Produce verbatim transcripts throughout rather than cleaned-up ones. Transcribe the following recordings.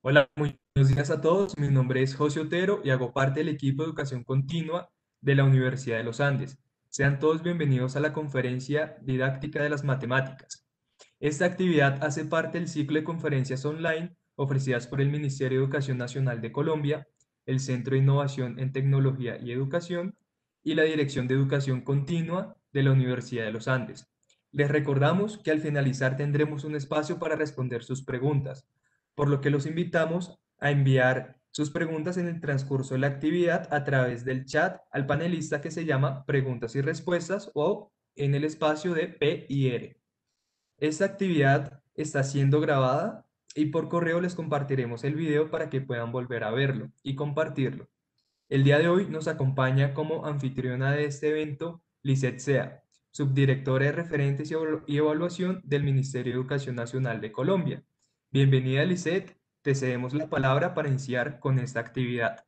Hola, muy buenos días a todos. Mi nombre es José Otero y hago parte del equipo de educación continua de la Universidad de los Andes. Sean todos bienvenidos a la conferencia didáctica de las matemáticas. Esta actividad hace parte del ciclo de conferencias online ofrecidas por el Ministerio de Educación Nacional de Colombia, el Centro de Innovación en Tecnología y Educación y la Dirección de Educación Continua de la Universidad de los Andes. Les recordamos que al finalizar tendremos un espacio para responder sus preguntas, por lo que los invitamos a enviar sus preguntas en el transcurso de la actividad a través del chat al panelista que se llama Preguntas y Respuestas o en el espacio de P y R. Esta actividad está siendo grabada y por correo les compartiremos el video para que puedan volver a verlo y compartirlo. El día de hoy nos acompaña como anfitriona de este evento Lisette Sea, subdirectora de Referentes y Evaluación del Ministerio de Educación Nacional de Colombia. Bienvenida, Lisette, te cedemos la palabra para iniciar con esta actividad.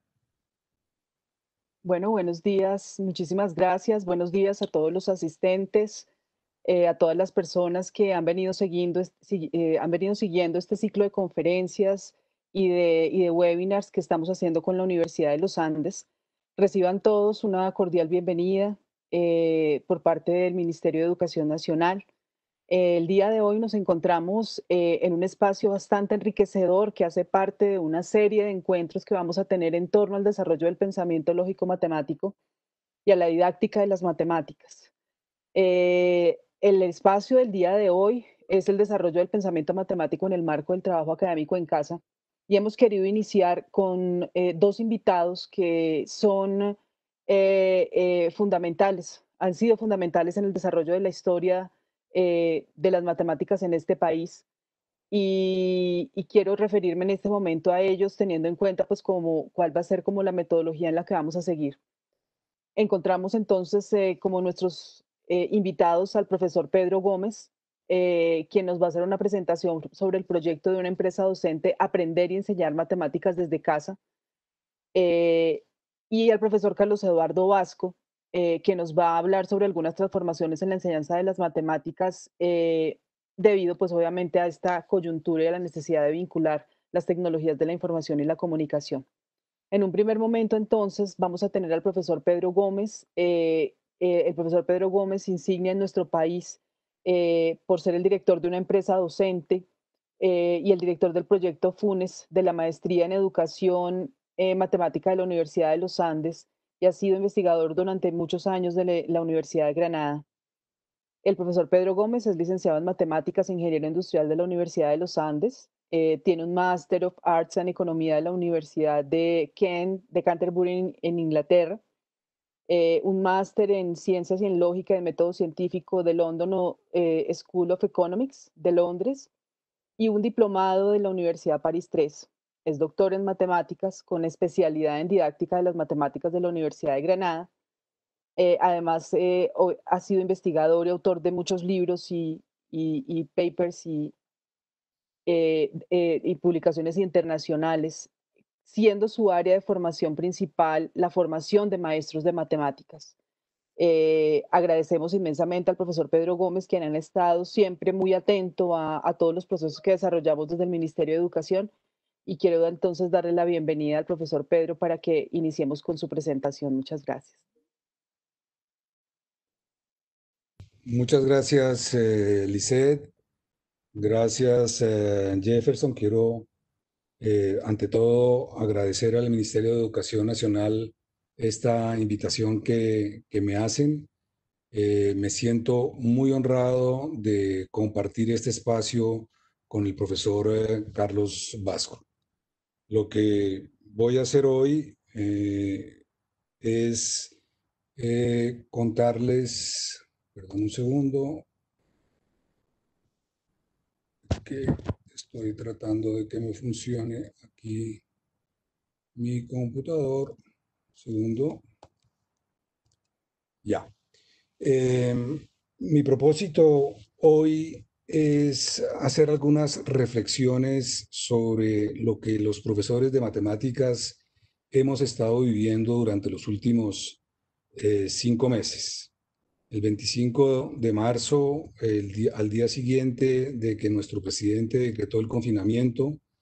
Bueno, buenos días, muchísimas gracias. Buenos días a todos los asistentes, eh, a todas las personas que han venido, siguiendo, est- si- eh, han venido siguiendo este ciclo de conferencias y de, y de webinars que estamos haciendo con la Universidad de los Andes. Reciban todos una cordial bienvenida eh, por parte del Ministerio de Educación Nacional. El día de hoy nos encontramos eh, en un espacio bastante enriquecedor que hace parte de una serie de encuentros que vamos a tener en torno al desarrollo del pensamiento lógico matemático y a la didáctica de las matemáticas. Eh, el espacio del día de hoy es el desarrollo del pensamiento matemático en el marco del trabajo académico en casa y hemos querido iniciar con eh, dos invitados que son eh, eh, fundamentales, han sido fundamentales en el desarrollo de la historia eh, de las matemáticas en este país y, y quiero referirme en este momento a ellos teniendo en cuenta pues como cuál va a ser como la metodología en la que vamos a seguir. Encontramos entonces eh, como nuestros eh, invitados al profesor Pedro Gómez, eh, quien nos va a hacer una presentación sobre el proyecto de una empresa docente Aprender y enseñar matemáticas desde casa, eh, y al profesor Carlos Eduardo Vasco, eh, que nos va a hablar sobre algunas transformaciones en la enseñanza de las matemáticas, eh, debido pues obviamente a esta coyuntura y a la necesidad de vincular las tecnologías de la información y la comunicación. En un primer momento, entonces, vamos a tener al profesor Pedro Gómez. Eh, eh, el profesor Pedro Gómez insignia en nuestro país eh, por ser el director de una empresa docente eh, y el director del proyecto FUNES de la Maestría en Educación eh, Matemática de la Universidad de los Andes y ha sido investigador durante muchos años de le- la Universidad de Granada. El profesor Pedro Gómez es licenciado en Matemáticas e Ingeniero Industrial de la Universidad de los Andes. Eh, tiene un Master of Arts en Economía de la Universidad de Kent, de Canterbury en, en Inglaterra. Eh, un máster en Ciencias y en Lógica y Método Científico de London eh, School of Economics de Londres y un diplomado de la Universidad París tres. Es doctor en matemáticas con especialidad en didáctica de las matemáticas de la Universidad de Granada. Eh, además, eh, o- ha sido investigador y autor de muchos libros y, y- y papers y, eh, eh, y publicaciones internacionales, siendo su área de formación principal la formación de maestros de matemáticas. Eh, agradecemos inmensamente al profesor Pedro Gómez, quien ha estado siempre muy atento a, a todos los procesos que desarrollamos desde el Ministerio de Educación. Y quiero entonces darle la bienvenida al profesor Pedro para que iniciemos con su presentación. Muchas gracias. Muchas gracias, eh, Lisette. Gracias, eh, Jefferson. Quiero, eh, ante todo, agradecer al Ministerio de Educación Nacional esta invitación que, que me hacen. Eh, me siento muy honrado de compartir este espacio con el profesor eh, Carlos Vasco. Lo que voy a hacer hoy eh, es eh, contarles, perdón un segundo, que estoy tratando de que me funcione aquí mi computador. Segundo. Ya. Eh, mi propósito hoy es hacer algunas reflexiones sobre lo que los profesores de matemáticas hemos estado viviendo durante los últimos eh, cinco meses. El veinticinco de marzo, el día, al día siguiente de que nuestro presidente decretó el confinamiento,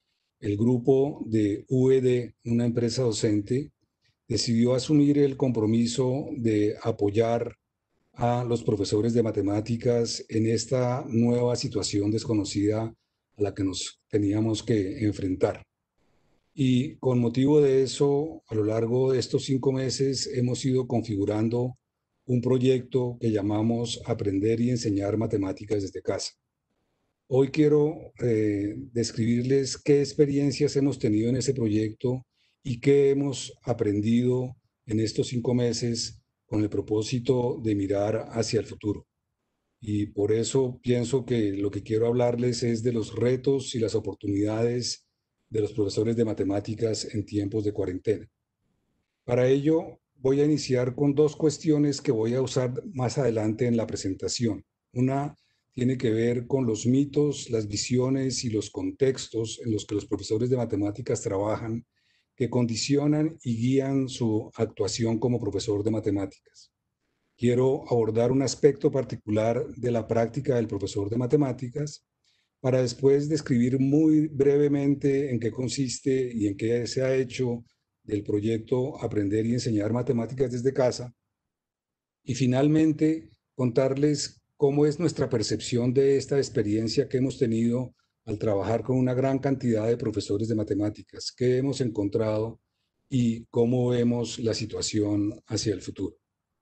el grupo de U E D, una empresa docente, decidió asumir el compromiso de apoyar a los profesores de matemáticas en esta nueva situación desconocida a la que nos teníamos que enfrentar. Y con motivo de eso, a lo largo de estos cinco meses hemos ido configurando un proyecto que llamamos Aprender y Enseñar Matemáticas desde Casa. Hoy quiero eh, describirles qué experiencias hemos tenido en ese proyecto y qué hemos aprendido en estos cinco meses con el propósito de mirar hacia el futuro. Y por eso pienso que lo que quiero hablarles es de los retos y las oportunidades de los profesores de matemáticas en tiempos de cuarentena. Para ello, voy a iniciar con dos cuestiones que voy a usar más adelante en la presentación. Una tiene que ver con los mitos, las visiones y los contextos en los que los profesores de matemáticas trabajan, que condicionan y guían su actuación como profesor de matemáticas. Quiero abordar un aspecto particular de la práctica del profesor de matemáticas para después describir muy brevemente en qué consiste y en qué se ha hecho del proyecto Aprender y Enseñar Matemáticas desde Casa. Y finalmente, contarles cómo es nuestra percepción de esta experiencia que hemos tenido al trabajar con una gran cantidad de profesores de matemáticas, qué hemos encontrado y cómo vemos la situación hacia el futuro.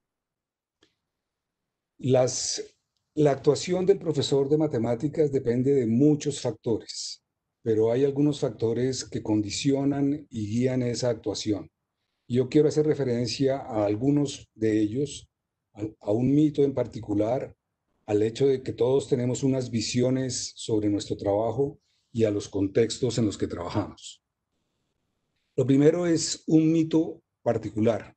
Las, la actuación del profesor de matemáticas depende de muchos factores, pero hay algunos factores que condicionan y guían esa actuación. Yo quiero hacer referencia a algunos de ellos, a, a un mito en particular, al hecho de que todos tenemos unas visiones sobre nuestro trabajo y a los contextos en los que trabajamos. Lo primero es un mito particular.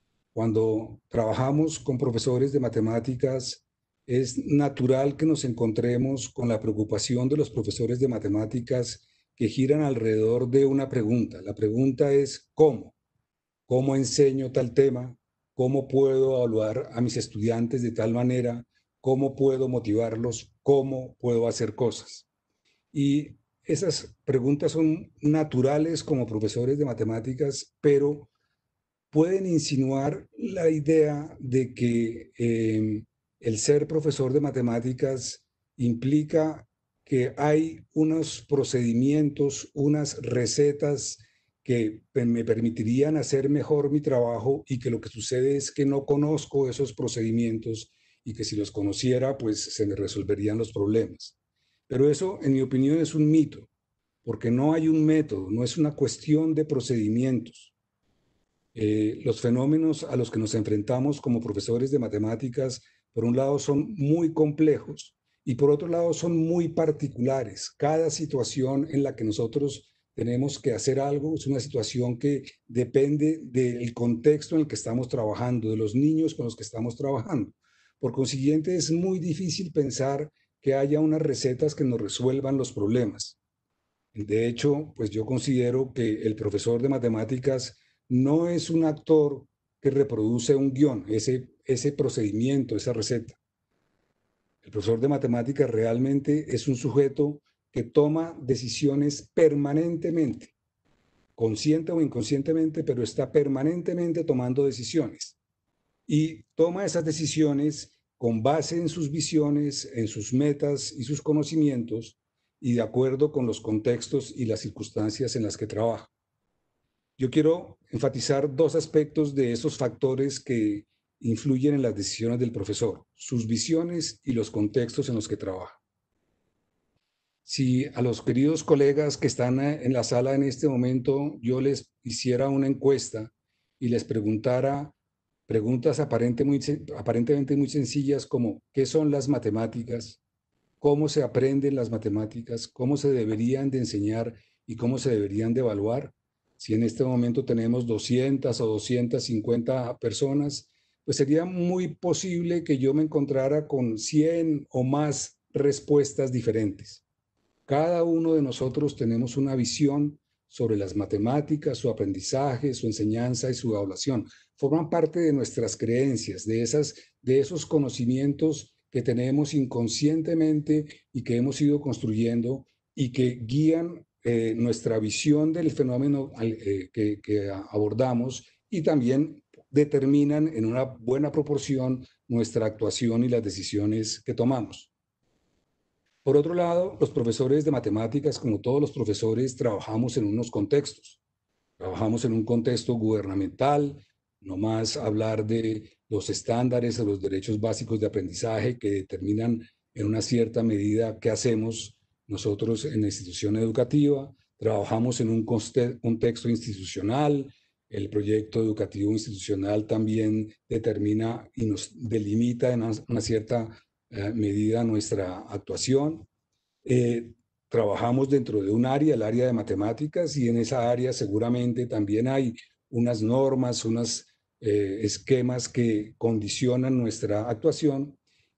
Cuando trabajamos con profesores de matemáticas, es natural que nos encontremos con la preocupación de los profesores de matemáticas que giran alrededor de una pregunta. La pregunta es ¿cómo? ¿Cómo enseño tal tema? ¿Cómo puedo evaluar a mis estudiantes de tal manera? ¿Cómo puedo motivarlos? ¿Cómo puedo hacer cosas? Y esas preguntas son naturales como profesores de matemáticas, pero pueden insinuar la idea de que eh, el ser profesor de matemáticas implica que hay unos procedimientos, unas recetas que me permitirían hacer mejor mi trabajo y que lo que sucede es que no conozco esos procedimientos y que si los conociera, pues se me resolverían los problemas. Pero eso, en mi opinión, es un mito, porque no hay un método, no es una cuestión de procedimientos. Eh, los fenómenos a los que nos enfrentamos como profesores de matemáticas, por un lado, son muy complejos y por otro lado son muy particulares. Cada situación en la que nosotros tenemos que hacer algo es una situación que depende del contexto en el que estamos trabajando, de los niños con los que estamos trabajando. Por consiguiente, es muy difícil pensar que haya unas recetas que nos resuelvan los problemas. De hecho, pues yo considero que el profesor de matemáticas no es un actor que reproduce un guión, ese, ese procedimiento, esa receta. El profesor de matemáticas realmente es un sujeto que toma decisiones permanentemente, consciente o inconscientemente, pero está permanentemente tomando decisiones. Y toma esas decisiones con base en sus visiones, en sus metas y sus conocimientos, y de acuerdo con los contextos y las circunstancias en las que trabaja. Yo quiero enfatizar dos aspectos de esos factores que influyen en las decisiones del profesor, sus visiones y los contextos en los que trabaja. Si a los queridos colegas que están en la sala en este momento yo les hiciera una encuesta y les preguntara preguntas aparente muy, aparentemente muy sencillas como ¿qué son las matemáticas? ¿Cómo se aprenden las matemáticas? ¿Cómo se deberían de enseñar y cómo se deberían de evaluar? Si en este momento tenemos doscientas o doscientas cincuenta personas, pues sería muy posible que yo me encontrara con cien o más respuestas diferentes. Cada uno de nosotros tenemos una visión sobre las matemáticas, su aprendizaje, su enseñanza y su evaluación. Forman parte de nuestras creencias, de, esas, de esos conocimientos que tenemos inconscientemente y que hemos ido construyendo y que guían eh, nuestra visión del fenómeno eh, que, que abordamos y también determinan en una buena proporción nuestra actuación y las decisiones que tomamos. Por otro lado, los profesores de matemáticas, como todos los profesores, trabajamos en unos contextos. Trabajamos en un contexto gubernamental, no más hablar de los estándares o los derechos básicos de aprendizaje que determinan en una cierta medida qué hacemos nosotros en la institución educativa. Trabajamos en un contexto institucional. El proyecto educativo institucional también determina y nos delimita en una cierta eh, medida nuestra actuación. Eh, Trabajamos dentro de un área, el área de matemáticas, y en esa área seguramente también hay unas normas, unos eh, esquemas que condicionan nuestra actuación,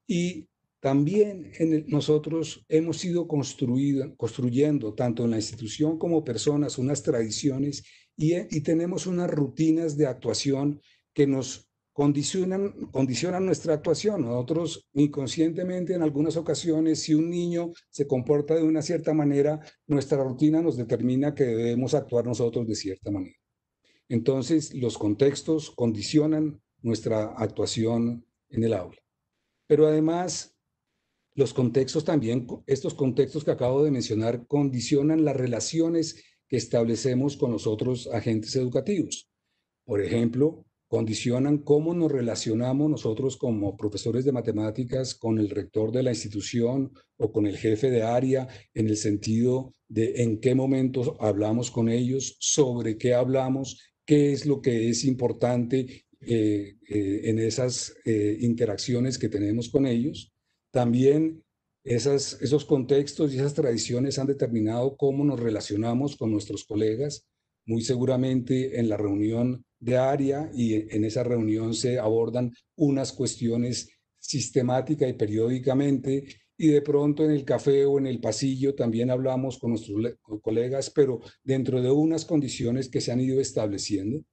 y también en el, nosotros hemos ido construyendo, tanto en la institución como personas, unas tradiciones y, y tenemos unas rutinas de actuación que nos Condicionan, condicionan nuestra actuación. Nosotros inconscientemente en algunas ocasiones, si un niño se comporta de una cierta manera, nuestra rutina nos determina que debemos actuar nosotros de cierta manera. Entonces, los contextos condicionan nuestra actuación en el aula. Pero además, los contextos también, estos contextos que acabo de mencionar, condicionan las relaciones que establecemos con los otros agentes educativos. Por ejemplo, condicionan cómo nos relacionamos nosotros como profesores de matemáticas con el rector de la institución o con el jefe de área, en el sentido de en qué momentos hablamos con ellos, sobre qué hablamos, qué es lo que es importante eh, eh, en esas eh, interacciones que tenemos con ellos. También esas, esos contextos y esas tradiciones han determinado cómo nos relacionamos con nuestros colegas. Muy seguramente en la reunión de área y en esa reunión se abordan unas cuestiones sistemática y periódicamente, y de pronto en el café o en el pasillo también hablamos con nuestros colegas, pero dentro de unas condiciones que se han ido estableciendo.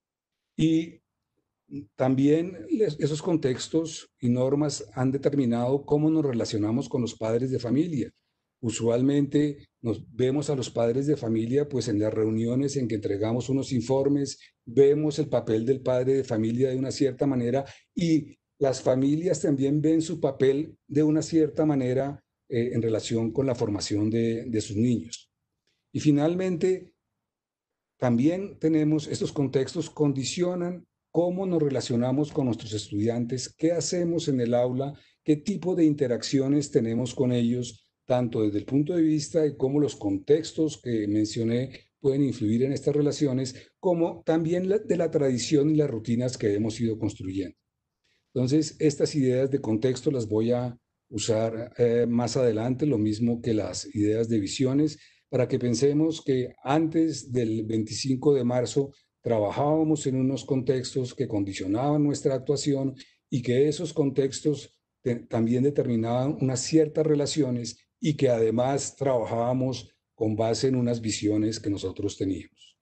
Y también esos contextos y normas han determinado cómo nos relacionamos con los padres de familia. Usualmente nos vemos a los padres de familia pues en las reuniones en que entregamos unos informes, vemos el papel del padre de familia de una cierta manera, y las familias también ven su papel de una cierta manera eh, en relación con la formación de, de sus niños. Y finalmente, también tenemos estos contextos condicionan cómo nos relacionamos con nuestros estudiantes, qué hacemos en el aula, qué tipo de interacciones tenemos con ellos, tanto desde el punto de vista de cómo los contextos que mencioné pueden influir en estas relaciones, como también de la tradición y las rutinas que hemos ido construyendo. Entonces, estas ideas de contexto las voy a usar eh, más adelante, lo mismo que las ideas de visiones, para que pensemos que antes del veinticinco de marzo trabajábamos en unos contextos que condicionaban nuestra actuación y que esos contextos te, también determinaban unas ciertas relaciones y que además trabajábamos con base en unas visiones que nosotros teníamos.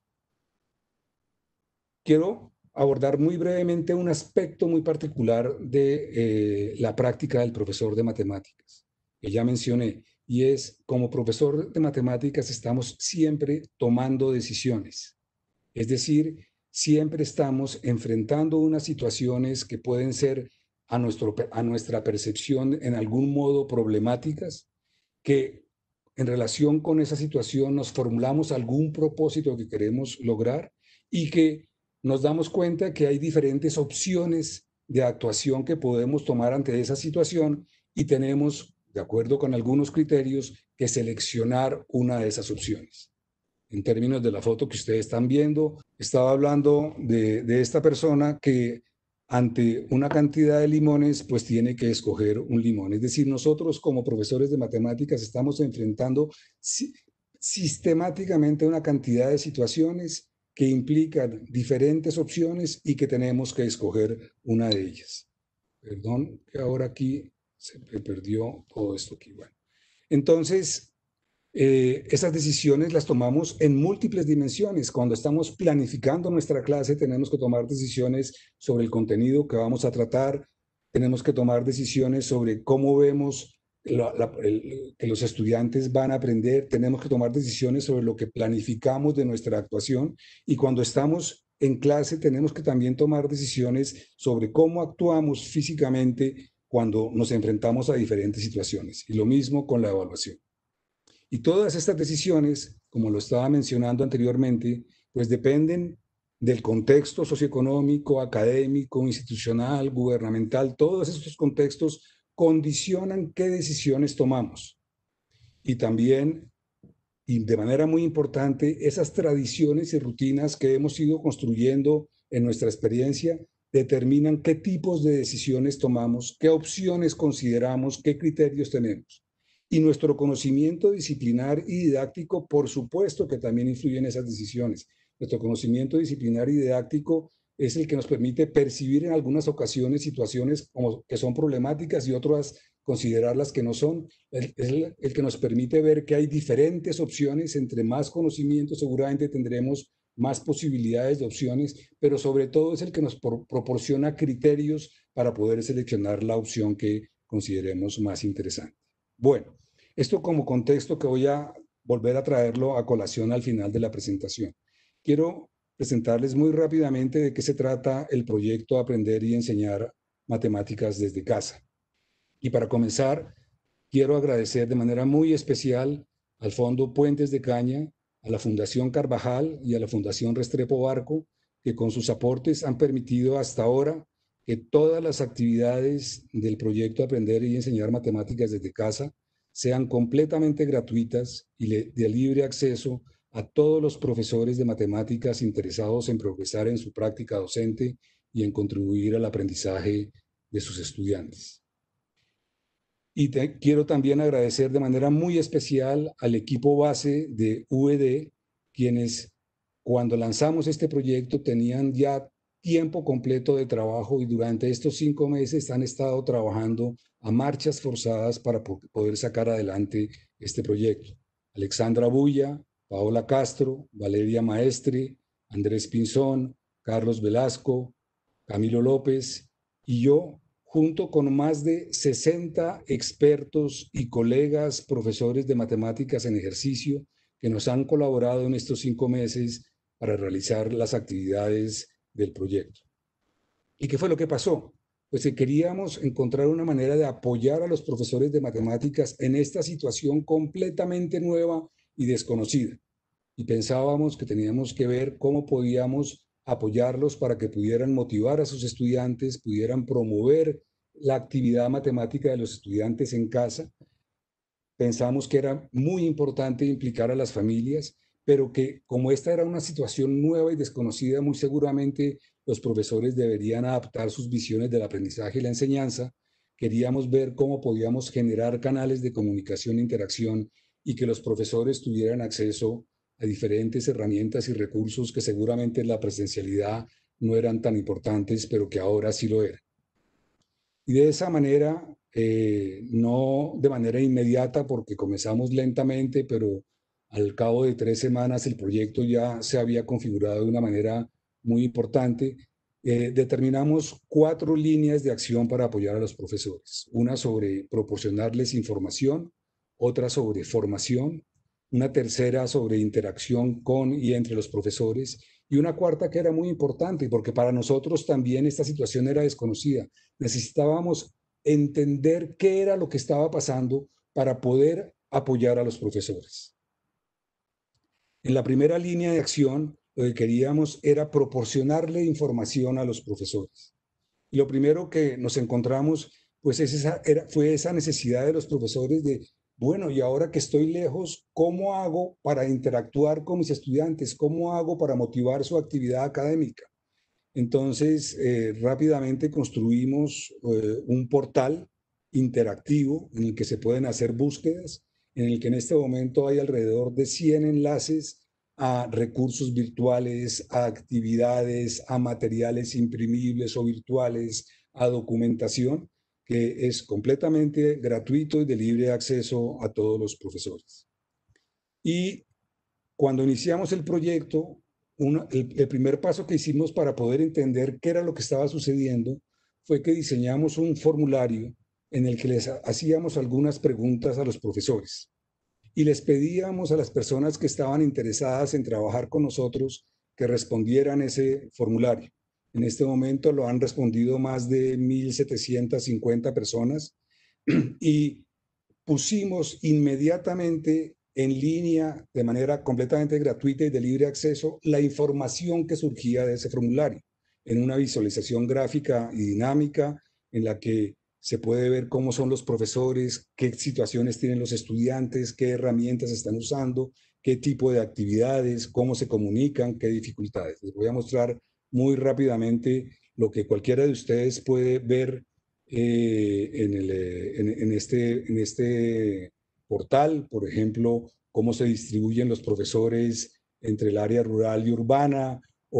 Quiero abordar muy brevemente un aspecto muy particular de eh, la práctica del profesor de matemáticas, que ya mencioné, y es, como profesor de matemáticas estamos siempre tomando decisiones. Es decir, siempre estamos enfrentando unas situaciones que pueden ser a, nuestro, a nuestra percepción en algún modo problemáticas, que en relación con esa situación nos formulamos algún propósito que queremos lograr y que nos damos cuenta que hay diferentes opciones de actuación que podemos tomar ante esa situación y tenemos, de acuerdo con algunos criterios, que seleccionar una de esas opciones. En términos de la foto que ustedes están viendo, estaba hablando de, de esta persona que ante una cantidad de limones, pues tiene que escoger un limón. Es decir, nosotros como profesores de matemáticas estamos enfrentando si, sistemáticamente una cantidad de situaciones que implican diferentes opciones y que tenemos que escoger una de ellas. Perdón, que ahora aquí se me perdió todo esto aquí. Bueno, entonces, Eh, esas decisiones las tomamos en múltiples dimensiones. Cuando estamos planificando nuestra clase, tenemos que tomar decisiones sobre el contenido que vamos a tratar, tenemos que tomar decisiones sobre cómo vemos la, la, el, que los estudiantes van a aprender, tenemos que tomar decisiones sobre lo que planificamos de nuestra actuación, y cuando estamos en clase tenemos que también tomar decisiones sobre cómo actuamos físicamente cuando nos enfrentamos a diferentes situaciones. Y lo mismo con la evaluación. Y todas estas decisiones, como lo estaba mencionando anteriormente, pues dependen del contexto socioeconómico, académico, institucional, gubernamental. Todos estos contextos condicionan qué decisiones tomamos. Y también, y de manera muy importante, esas tradiciones y rutinas que hemos ido construyendo en nuestra experiencia determinan qué tipos de decisiones tomamos, qué opciones consideramos, qué criterios tenemos. Y nuestro conocimiento disciplinar y didáctico, por supuesto que también influye en esas decisiones. Nuestro conocimiento disciplinar y didáctico es el que nos permite percibir en algunas ocasiones situaciones como que son problemáticas y otras considerarlas que no son. Es el, el que nos permite ver que hay diferentes opciones. Entre más conocimiento seguramente tendremos más posibilidades de opciones, pero sobre todo es el que nos pro proporciona criterios para poder seleccionar la opción que consideremos más interesante. Bueno, esto como contexto que voy a volver a traerlo a colación al final de la presentación. Quiero presentarles muy rápidamente de qué se trata el proyecto Aprender y Enseñar Matemáticas desde Casa. Y para comenzar, quiero agradecer de manera muy especial al Fondo Puentes de Caña, a la Fundación Carvajal y a la Fundación Restrepo Barco, que con sus aportes han permitido hasta ahora que todas las actividades del proyecto Aprender y Enseñar Matemáticas desde Casa sean completamente gratuitas y de libre acceso a todos los profesores de matemáticas interesados en progresar en su práctica docente y en contribuir al aprendizaje de sus estudiantes. Y te, quiero también agradecer de manera muy especial al equipo base de U E D, quienes cuando lanzamos este proyecto tenían ya tiempo completo de trabajo y durante estos cinco meses han estado trabajando a marchas forzadas para poder sacar adelante este proyecto. Alexandra Bulla, Paola Castro, Valeria Maestre, Andrés Pinzón, Carlos Velasco, Camilo López y yo, junto con más de sesenta expertos y colegas profesores de matemáticas en ejercicio que nos han colaborado en estos cinco meses para realizar las actividades del proyecto. ¿Y qué fue lo que pasó? Pues que queríamos encontrar una manera de apoyar a los profesores de matemáticas en esta situación completamente nueva y desconocida. Y pensábamos que teníamos que ver cómo podíamos apoyarlos para que pudieran motivar a sus estudiantes, pudieran promover la actividad matemática de los estudiantes en casa. Pensamos que era muy importante implicar a las familias, pero que como esta era una situación nueva y desconocida, muy seguramente los profesores deberían adaptar sus visiones del aprendizaje y la enseñanza. Queríamos ver cómo podíamos generar canales de comunicación e interacción y que los profesores tuvieran acceso a diferentes herramientas y recursos que seguramente en la presencialidad no eran tan importantes, pero que ahora sí lo eran. Y de esa manera, eh, no de manera inmediata, porque comenzamos lentamente, pero al cabo de tres semanas el proyecto ya se había configurado de una manera muy importante. Eh, determinamos cuatro líneas de acción para apoyar a los profesores. Una sobre proporcionarles información, otra sobre formación, una tercera sobre interacción con y entre los profesores, y una cuarta que era muy importante, porque para nosotros también esta situación era desconocida. Necesitábamos entender qué era lo que estaba pasando para poder apoyar a los profesores. En la primera línea de acción, lo que queríamos era proporcionarle información a los profesores. Y lo primero que nos encontramos, pues es esa, era, fue esa necesidad de los profesores de, bueno, y ahora que estoy lejos, ¿cómo hago para interactuar con mis estudiantes? ¿Cómo hago para motivar su actividad académica? Entonces, eh, rápidamente construimos eh, un portal interactivo en el que se pueden hacer búsquedas, en el que en este momento hay alrededor de cien enlaces a recursos virtuales, a actividades, a materiales imprimibles o virtuales, a documentación, que es completamente gratuito y de libre acceso a todos los profesores. Y cuando iniciamos el proyecto, una, el, el primer paso que hicimos para poder entender qué era lo que estaba sucediendo fue que diseñamos un formulario en el que les hacíamos algunas preguntas a los profesores y les pedíamos a las personas que estaban interesadas en trabajar con nosotros que respondieran ese formulario. En este momento lo han respondido más de mil setecientas cincuenta personas y pusimos inmediatamente en línea, de manera completamente gratuita y de libre acceso, la información que surgía de ese formulario, en una visualización gráfica y dinámica en la que se puede ver cómo son los profesores, qué situaciones tienen los estudiantes, qué herramientas están usando, qué tipo de actividades, cómo se comunican, qué dificultades. Les voy a mostrar muy rápidamente lo que cualquiera de ustedes puede ver eh, en, el, en, en, este, en este portal, por ejemplo, cómo se distribuyen los profesores entre el área rural y urbana,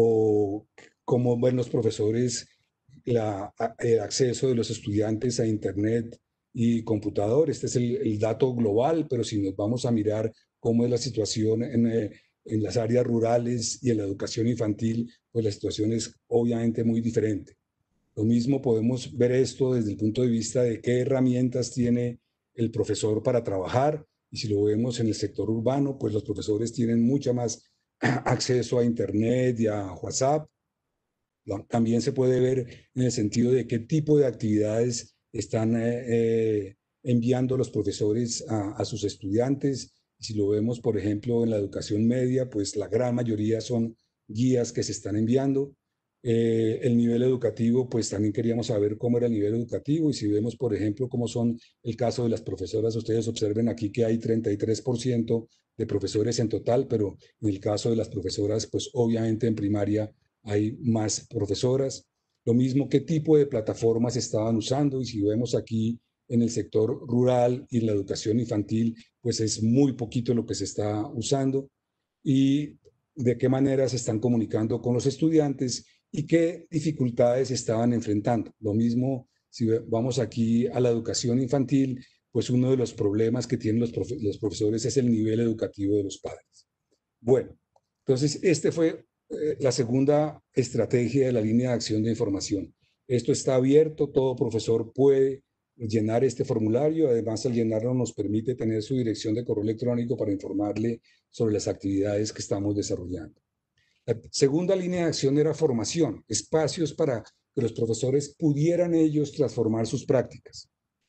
o cómo ven los profesores la, el acceso de los estudiantes a Internet y computador. Este es el, el dato global, pero si nos vamos a mirar cómo es la situación en, eh, en las áreas rurales y en la educación infantil, pues la situación es obviamente muy diferente. Lo mismo podemos ver esto desde el punto de vista de qué herramientas tiene el profesor para trabajar, y si lo vemos en el sector urbano, pues los profesores tienen mucha más acceso a Internet y a WhatsApp. También se puede ver en el sentido de qué tipo de actividades están eh, eh, enviando los profesores a, a sus estudiantes. Si lo vemos, por ejemplo, en la educación media, pues la gran mayoría son guías que se están enviando. Eh, el nivel educativo, pues también queríamos saber cómo era el nivel educativo, y si vemos, por ejemplo, cómo son el caso de las profesoras, ustedes observen aquí que hay treinta y tres por ciento de profesores en total, pero en el caso de las profesoras, pues obviamente en primaria hay más profesoras. Lo mismo, qué tipo de plataformas estaban usando, y si vemos aquí en el sector rural y en la educación infantil, pues es muy poquito lo que se está usando, y de qué manera se están comunicando con los estudiantes y qué dificultades estaban enfrentando. Lo mismo, si vamos aquí a la educación infantil, pues uno de los problemas que tienen los, profe los profesores es el nivel educativo de los padres. Bueno, entonces este fue eh, la segunda estrategia de la línea de acción de información. Esto está abierto, todo profesor puede llenar este formulario. Además, al llenarlo nos permite tener su dirección de correo electrónico para informarle sobre las actividades que estamos desarrollando. La segunda línea de acción era formación, espacios para que los profesores pudieran ellos transformar sus prácticas.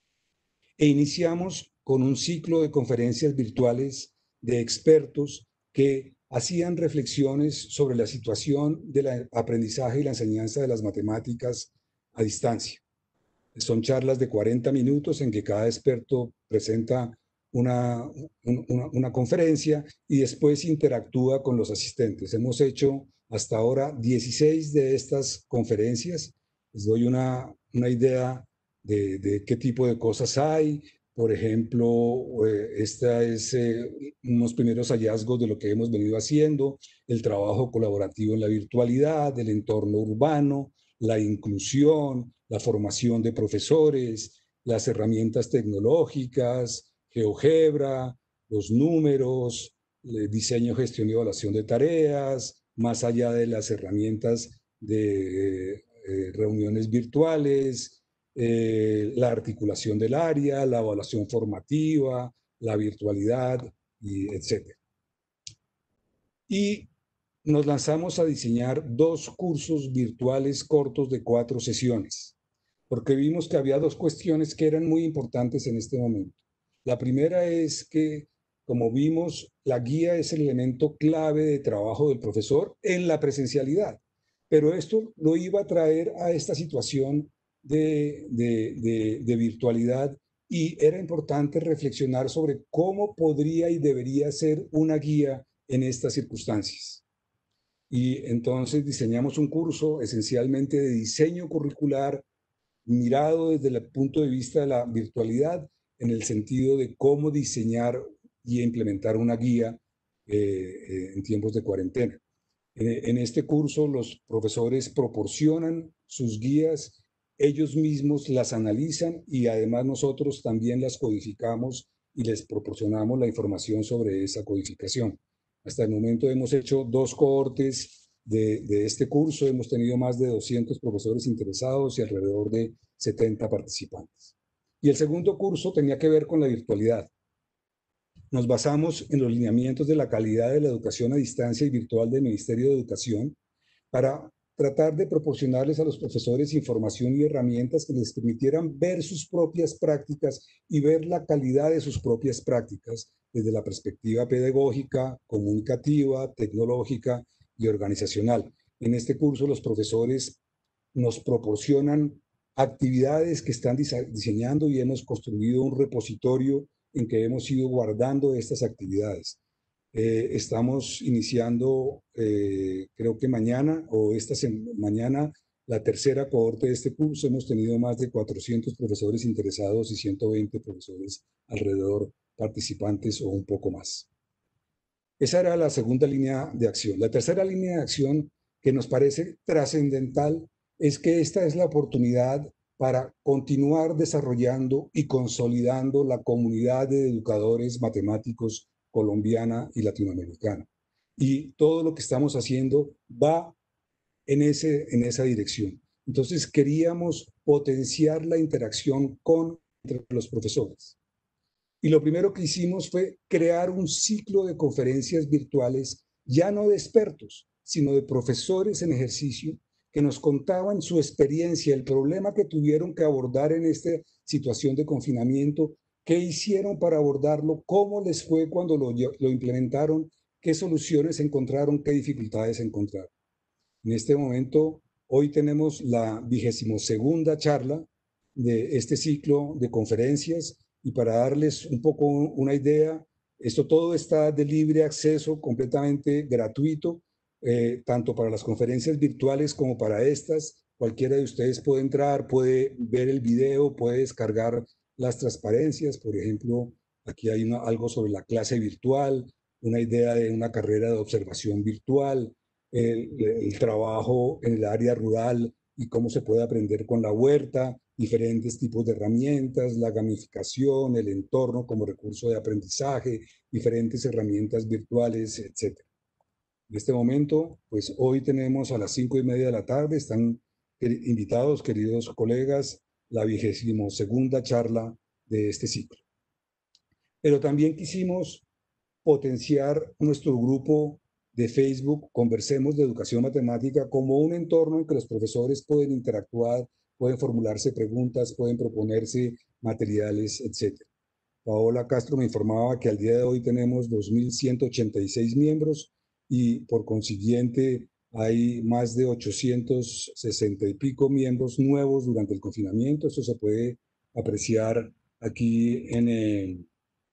E iniciamos con un ciclo de conferencias virtuales de expertos que hacían reflexiones sobre la situación del aprendizaje y la enseñanza de las matemáticas a distancia. Son charlas de cuarenta minutos en que cada experto presenta una, una, una conferencia y después interactúa con los asistentes. Hemos hecho hasta ahora dieciséis de estas conferencias. Les doy una, una idea de, de qué tipo de cosas hay. Por ejemplo, eh, esta es eh, unos primeros hallazgos de lo que hemos venido haciendo, el trabajo colaborativo en la virtualidad, el entorno urbano, la inclusión, la formación de profesores, las herramientas tecnológicas, GeoGebra, los números, el diseño, gestión y evaluación de tareas, más allá de las herramientas de eh, reuniones virtuales, eh, la articulación del área, la evaluación formativa, la virtualidad, y etcétera. Y nos lanzamos a diseñar dos cursos virtuales cortos de cuatro sesiones, porque vimos que había dos cuestiones que eran muy importantes en este momento. La primera es que, como vimos, la guía es el elemento clave de trabajo del profesor en la presencialidad, pero esto lo iba a traer a esta situación de, de, de, de virtualidad, y era importante reflexionar sobre cómo podría y debería ser una guía en estas circunstancias. Y entonces diseñamos un curso esencialmente de diseño curricular mirado desde el punto de vista de la virtualidad, en el sentido de cómo diseñar y implementar una guía eh, en tiempos de cuarentena. En, en este curso los profesores proporcionan sus guías, ellos mismos las analizan y además nosotros también las codificamos y les proporcionamos la información sobre esa codificación. Hasta el momento hemos hecho dos cohortes de, de este curso, hemos tenido más de doscientos profesores interesados y alrededor de setenta participantes. Y el segundo curso tenía que ver con la virtualidad. Nos basamos en los lineamientos de la calidad de la educación a distancia y virtual del Ministerio de Educación para tratar de proporcionarles a los profesores información y herramientas que les permitieran ver sus propias prácticas y ver la calidad de sus propias prácticas desde la perspectiva pedagógica, comunicativa, tecnológica y organizacional. En este curso los profesores nos proporcionan actividades que están diseñando y hemos construido un repositorio en que hemos ido guardando estas actividades. Eh, estamos iniciando, eh, creo que mañana o esta mañana, la tercera cohorte de este curso. Hemos tenido más de cuatrocientos profesores interesados y ciento veinte profesores alrededor participantes o un poco más. Esa era la segunda línea de acción. La tercera línea de acción que nos parece trascendental es que esta es la oportunidad para continuar desarrollando y consolidando la comunidad de educadores matemáticos colombiana y latinoamericana. Y todo lo que estamos haciendo va en, ese, en esa dirección. Entonces queríamos potenciar la interacción con entre los profesores. Y lo primero que hicimos fue crear un ciclo de conferencias virtuales, ya no de expertos, sino de profesores en ejercicio, que nos contaban su experiencia, el problema que tuvieron que abordar en esta situación de confinamiento, qué hicieron para abordarlo, cómo les fue cuando lo, lo implementaron, qué soluciones encontraron, qué dificultades encontraron. En este momento, hoy tenemos la vigésimo segunda charla de este ciclo de conferencias, y para darles un poco una idea, esto todo está de libre acceso, completamente gratuito, eh, tanto para las conferencias virtuales como para estas. Cualquiera de ustedes puede entrar, puede ver el video, puede descargar las transparencias. Por ejemplo, aquí hay una, algo sobre la clase virtual, una idea de una carrera de observación virtual, el, el trabajo en el área rural y cómo se puede aprender con la huerta, diferentes tipos de herramientas, la gamificación, el entorno como recurso de aprendizaje, diferentes herramientas virtuales, etcétera. En este momento, pues hoy tenemos a las cinco y media de la tarde, están invitados, queridos colegas, la vigésimo segunda charla de este ciclo. Pero también quisimos potenciar nuestro grupo de Facebook, Conversemos de Educación Matemática, como un entorno en que los profesores pueden interactuar, pueden formularse preguntas, pueden proponerse materiales, etcétera. Paola Castro me informaba que al día de hoy tenemos dos mil ciento ochenta y seis miembros y por consiguiente hay más de ochocientos sesenta y pico miembros nuevos durante el confinamiento. Eso se puede apreciar aquí en, en,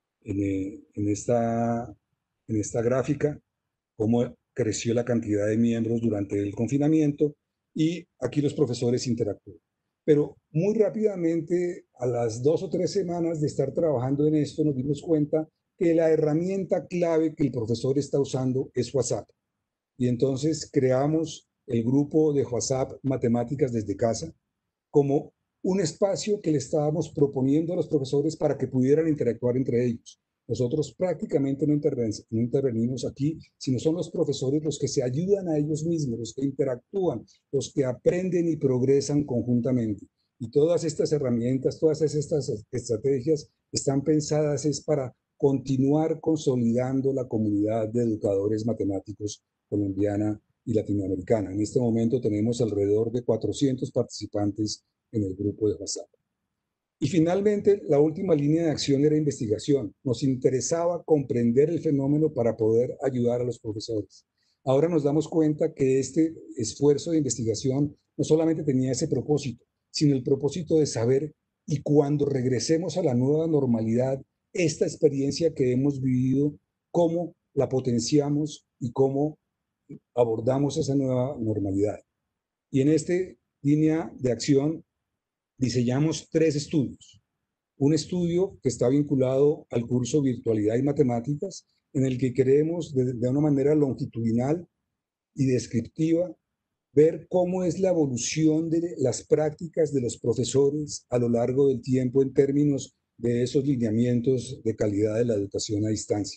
en, esta, en esta gráfica, cómo creció la cantidad de miembros durante el confinamiento, y aquí los profesores interactúan. Pero muy rápidamente, a las dos o tres semanas de estar trabajando en esto, nos dimos cuenta que la herramienta clave que el profesor está usando es WhatsApp. Y entonces creamos el grupo de WhatsApp Matemáticas desde Casa como un espacio que le estábamos proponiendo a los profesores para que pudieran interactuar entre ellos. Nosotros prácticamente no, interven no intervenimos aquí, sino son los profesores los que se ayudan a ellos mismos, los que interactúan, los que aprenden y progresan conjuntamente. Y todas estas herramientas, todas estas estrategias están pensadas es para continuar consolidando la comunidad de educadores matemáticos colombiana y latinoamericana. En este momento tenemos alrededor de cuatrocientos participantes en el grupo de WhatsApp. Y finalmente, la última línea de acción era investigación. Nos interesaba comprender el fenómeno para poder ayudar a los profesores. Ahora nos damos cuenta que este esfuerzo de investigación no solamente tenía ese propósito, sino el propósito de saber, y cuando regresemos a la nueva normalidad, esta experiencia que hemos vivido, cómo la potenciamos y cómo abordamos esa nueva normalidad. Y en esta línea de acción diseñamos tres estudios. Un estudio que está vinculado al curso Virtualidad y Matemáticas, en el que queremos de, de una manera longitudinal y descriptiva ver cómo es la evolución de las prácticas de los profesores a lo largo del tiempo en términos de esos lineamientos de calidad de la educación a distancia.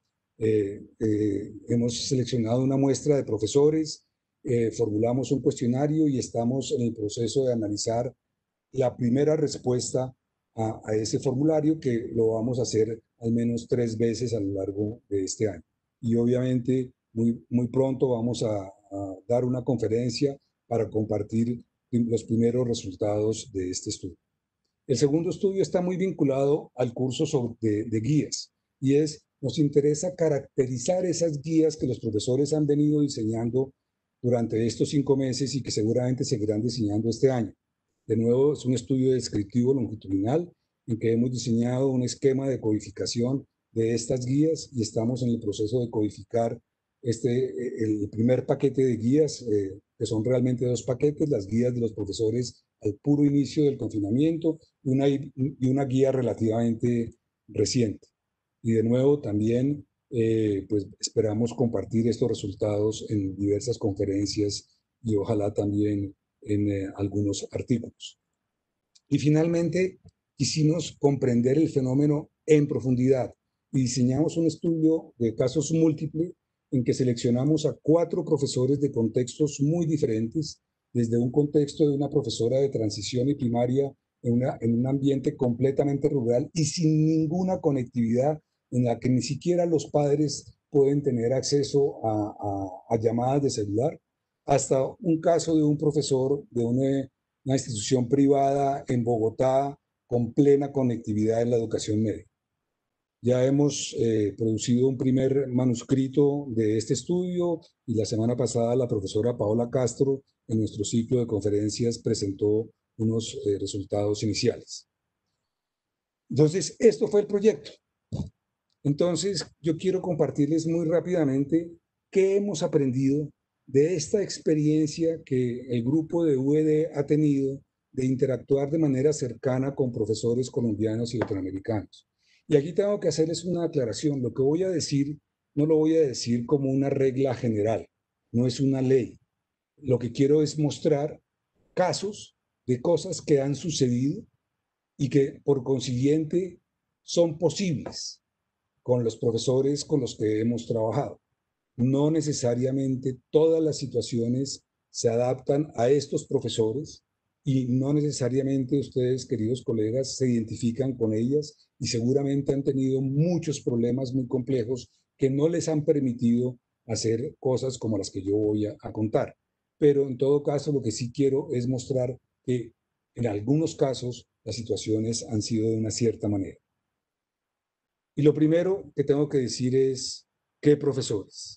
Eh, eh, hemos seleccionado una muestra de profesores, eh, formulamos un cuestionario y estamos en el proceso de analizar la primera respuesta a, a ese formulario, que lo vamos a hacer al menos tres veces a lo largo de este año. Y obviamente muy, muy pronto vamos a, a dar una conferencia para compartir los primeros resultados de este estudio. El segundo estudio está muy vinculado al curso sobre, de, de guías, y es, nos interesa caracterizar esas guías que los profesores han venido diseñando durante estos cinco meses y que seguramente seguirán diseñando este año. De nuevo, es un estudio descriptivo longitudinal en que hemos diseñado un esquema de codificación de estas guías y estamos en el proceso de codificar este, el primer paquete de guías, eh, que son realmente dos paquetes, las guías de los profesores al puro inicio del confinamiento y una, y una guía relativamente reciente. Y de nuevo también eh, pues esperamos compartir estos resultados en diversas conferencias y ojalá también en eh, algunos artículos. Y finalmente quisimos comprender el fenómeno en profundidad y diseñamos un estudio de casos múltiples en que seleccionamos a cuatro profesores de contextos muy diferentes, desde un contexto de una profesora de transición y primaria en, una, en un ambiente completamente rural y sin ninguna conectividad, en la que ni siquiera los padres pueden tener acceso a, a, a llamadas de celular, hasta un caso de un profesor de una, una institución privada en Bogotá con plena conectividad en la educación media. Ya hemos eh, producido un primer manuscrito de este estudio y la semana pasada la profesora Paola Castro en nuestro ciclo de conferencias presentó unos eh, resultados iniciales. Entonces, esto fue el proyecto. Entonces, yo quiero compartirles muy rápidamente qué hemos aprendido de esta experiencia que el grupo de U E D ha tenido de interactuar de manera cercana con profesores colombianos y latinoamericanos. Y aquí tengo que hacerles una aclaración. Lo que voy a decir, no lo voy a decir como una regla general, no es una ley. Lo que quiero es mostrar casos de cosas que han sucedido y que por consiguiente son posibles con los profesores con los que hemos trabajado. No necesariamente todas las situaciones se adaptan a estos profesores y no necesariamente ustedes, queridos colegas, se identifican con ellas y seguramente han tenido muchos problemas muy complejos que no les han permitido hacer cosas como las que yo voy a, a contar. Pero en todo caso, lo que sí quiero es mostrar que en algunos casos las situaciones han sido de una cierta manera. Y lo primero que tengo que decir es, ¿qué profesores?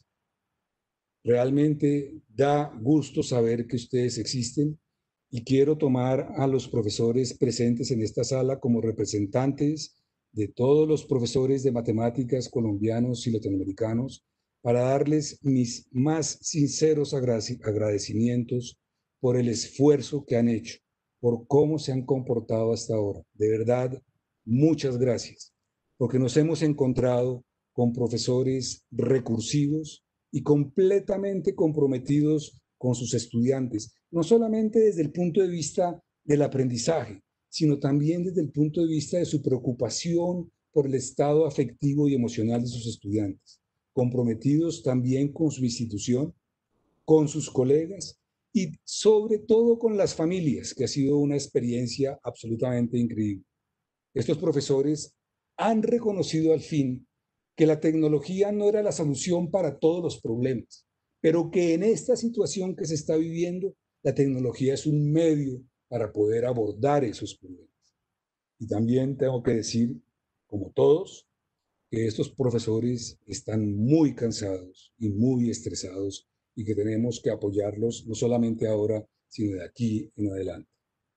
Realmente da gusto saber que ustedes existen y quiero tomar a los profesores presentes en esta sala como representantes de todos los profesores de matemáticas colombianos y latinoamericanos para darles mis más sinceros agradecimientos por el esfuerzo que han hecho, por cómo se han comportado hasta ahora. De verdad, muchas gracias, porque nos hemos encontrado con profesores recursivos y completamente comprometidos con sus estudiantes, no solamente desde el punto de vista del aprendizaje, sino también desde el punto de vista de su preocupación por el estado afectivo y emocional de sus estudiantes, comprometidos también con su institución, con sus colegas y sobre todo con las familias, que ha sido una experiencia absolutamente increíble. Estos profesores han reconocido al fin que la tecnología no era la solución para todos los problemas, pero que en esta situación que se está viviendo, la tecnología es un medio para poder abordar esos problemas. Y también tengo que decir, como todos, que estos profesores están muy cansados y muy estresados y que tenemos que apoyarlos no solamente ahora, sino de aquí en adelante.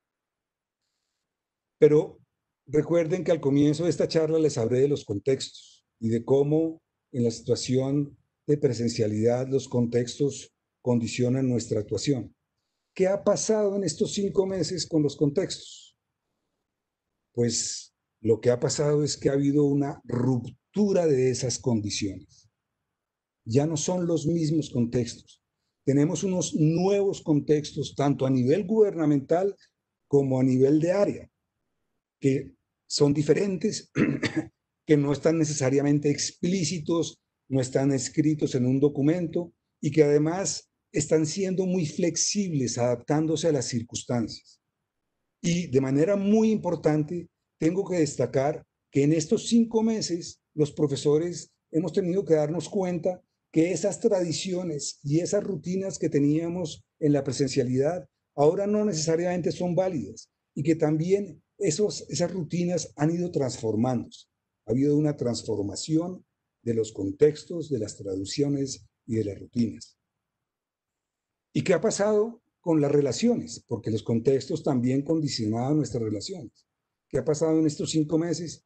Pero recuerden que al comienzo de esta charla les hablé de los contextos y de cómo en la situación de presencialidad los contextos condicionan nuestra actuación. ¿Qué ha pasado en estos cinco meses con los contextos? Pues lo que ha pasado es que ha habido una ruptura de esas condiciones. Ya no son los mismos contextos. Tenemos unos nuevos contextos, tanto a nivel gubernamental como a nivel de área, que son diferentes, que no están necesariamente explícitos, no están escritos en un documento y que además están siendo muy flexibles, adaptándose a las circunstancias. Y de manera muy importante, tengo que destacar que en estos cinco meses los profesores hemos tenido que darnos cuenta que esas tradiciones y esas rutinas que teníamos en la presencialidad ahora no necesariamente son válidas y que también esos, esas rutinas han ido transformándose. Ha habido una transformación de los contextos, de las traducciones y de las rutinas. ¿Y qué ha pasado con las relaciones? Porque los contextos también condicionaban nuestras relaciones. ¿Qué ha pasado en estos cinco meses?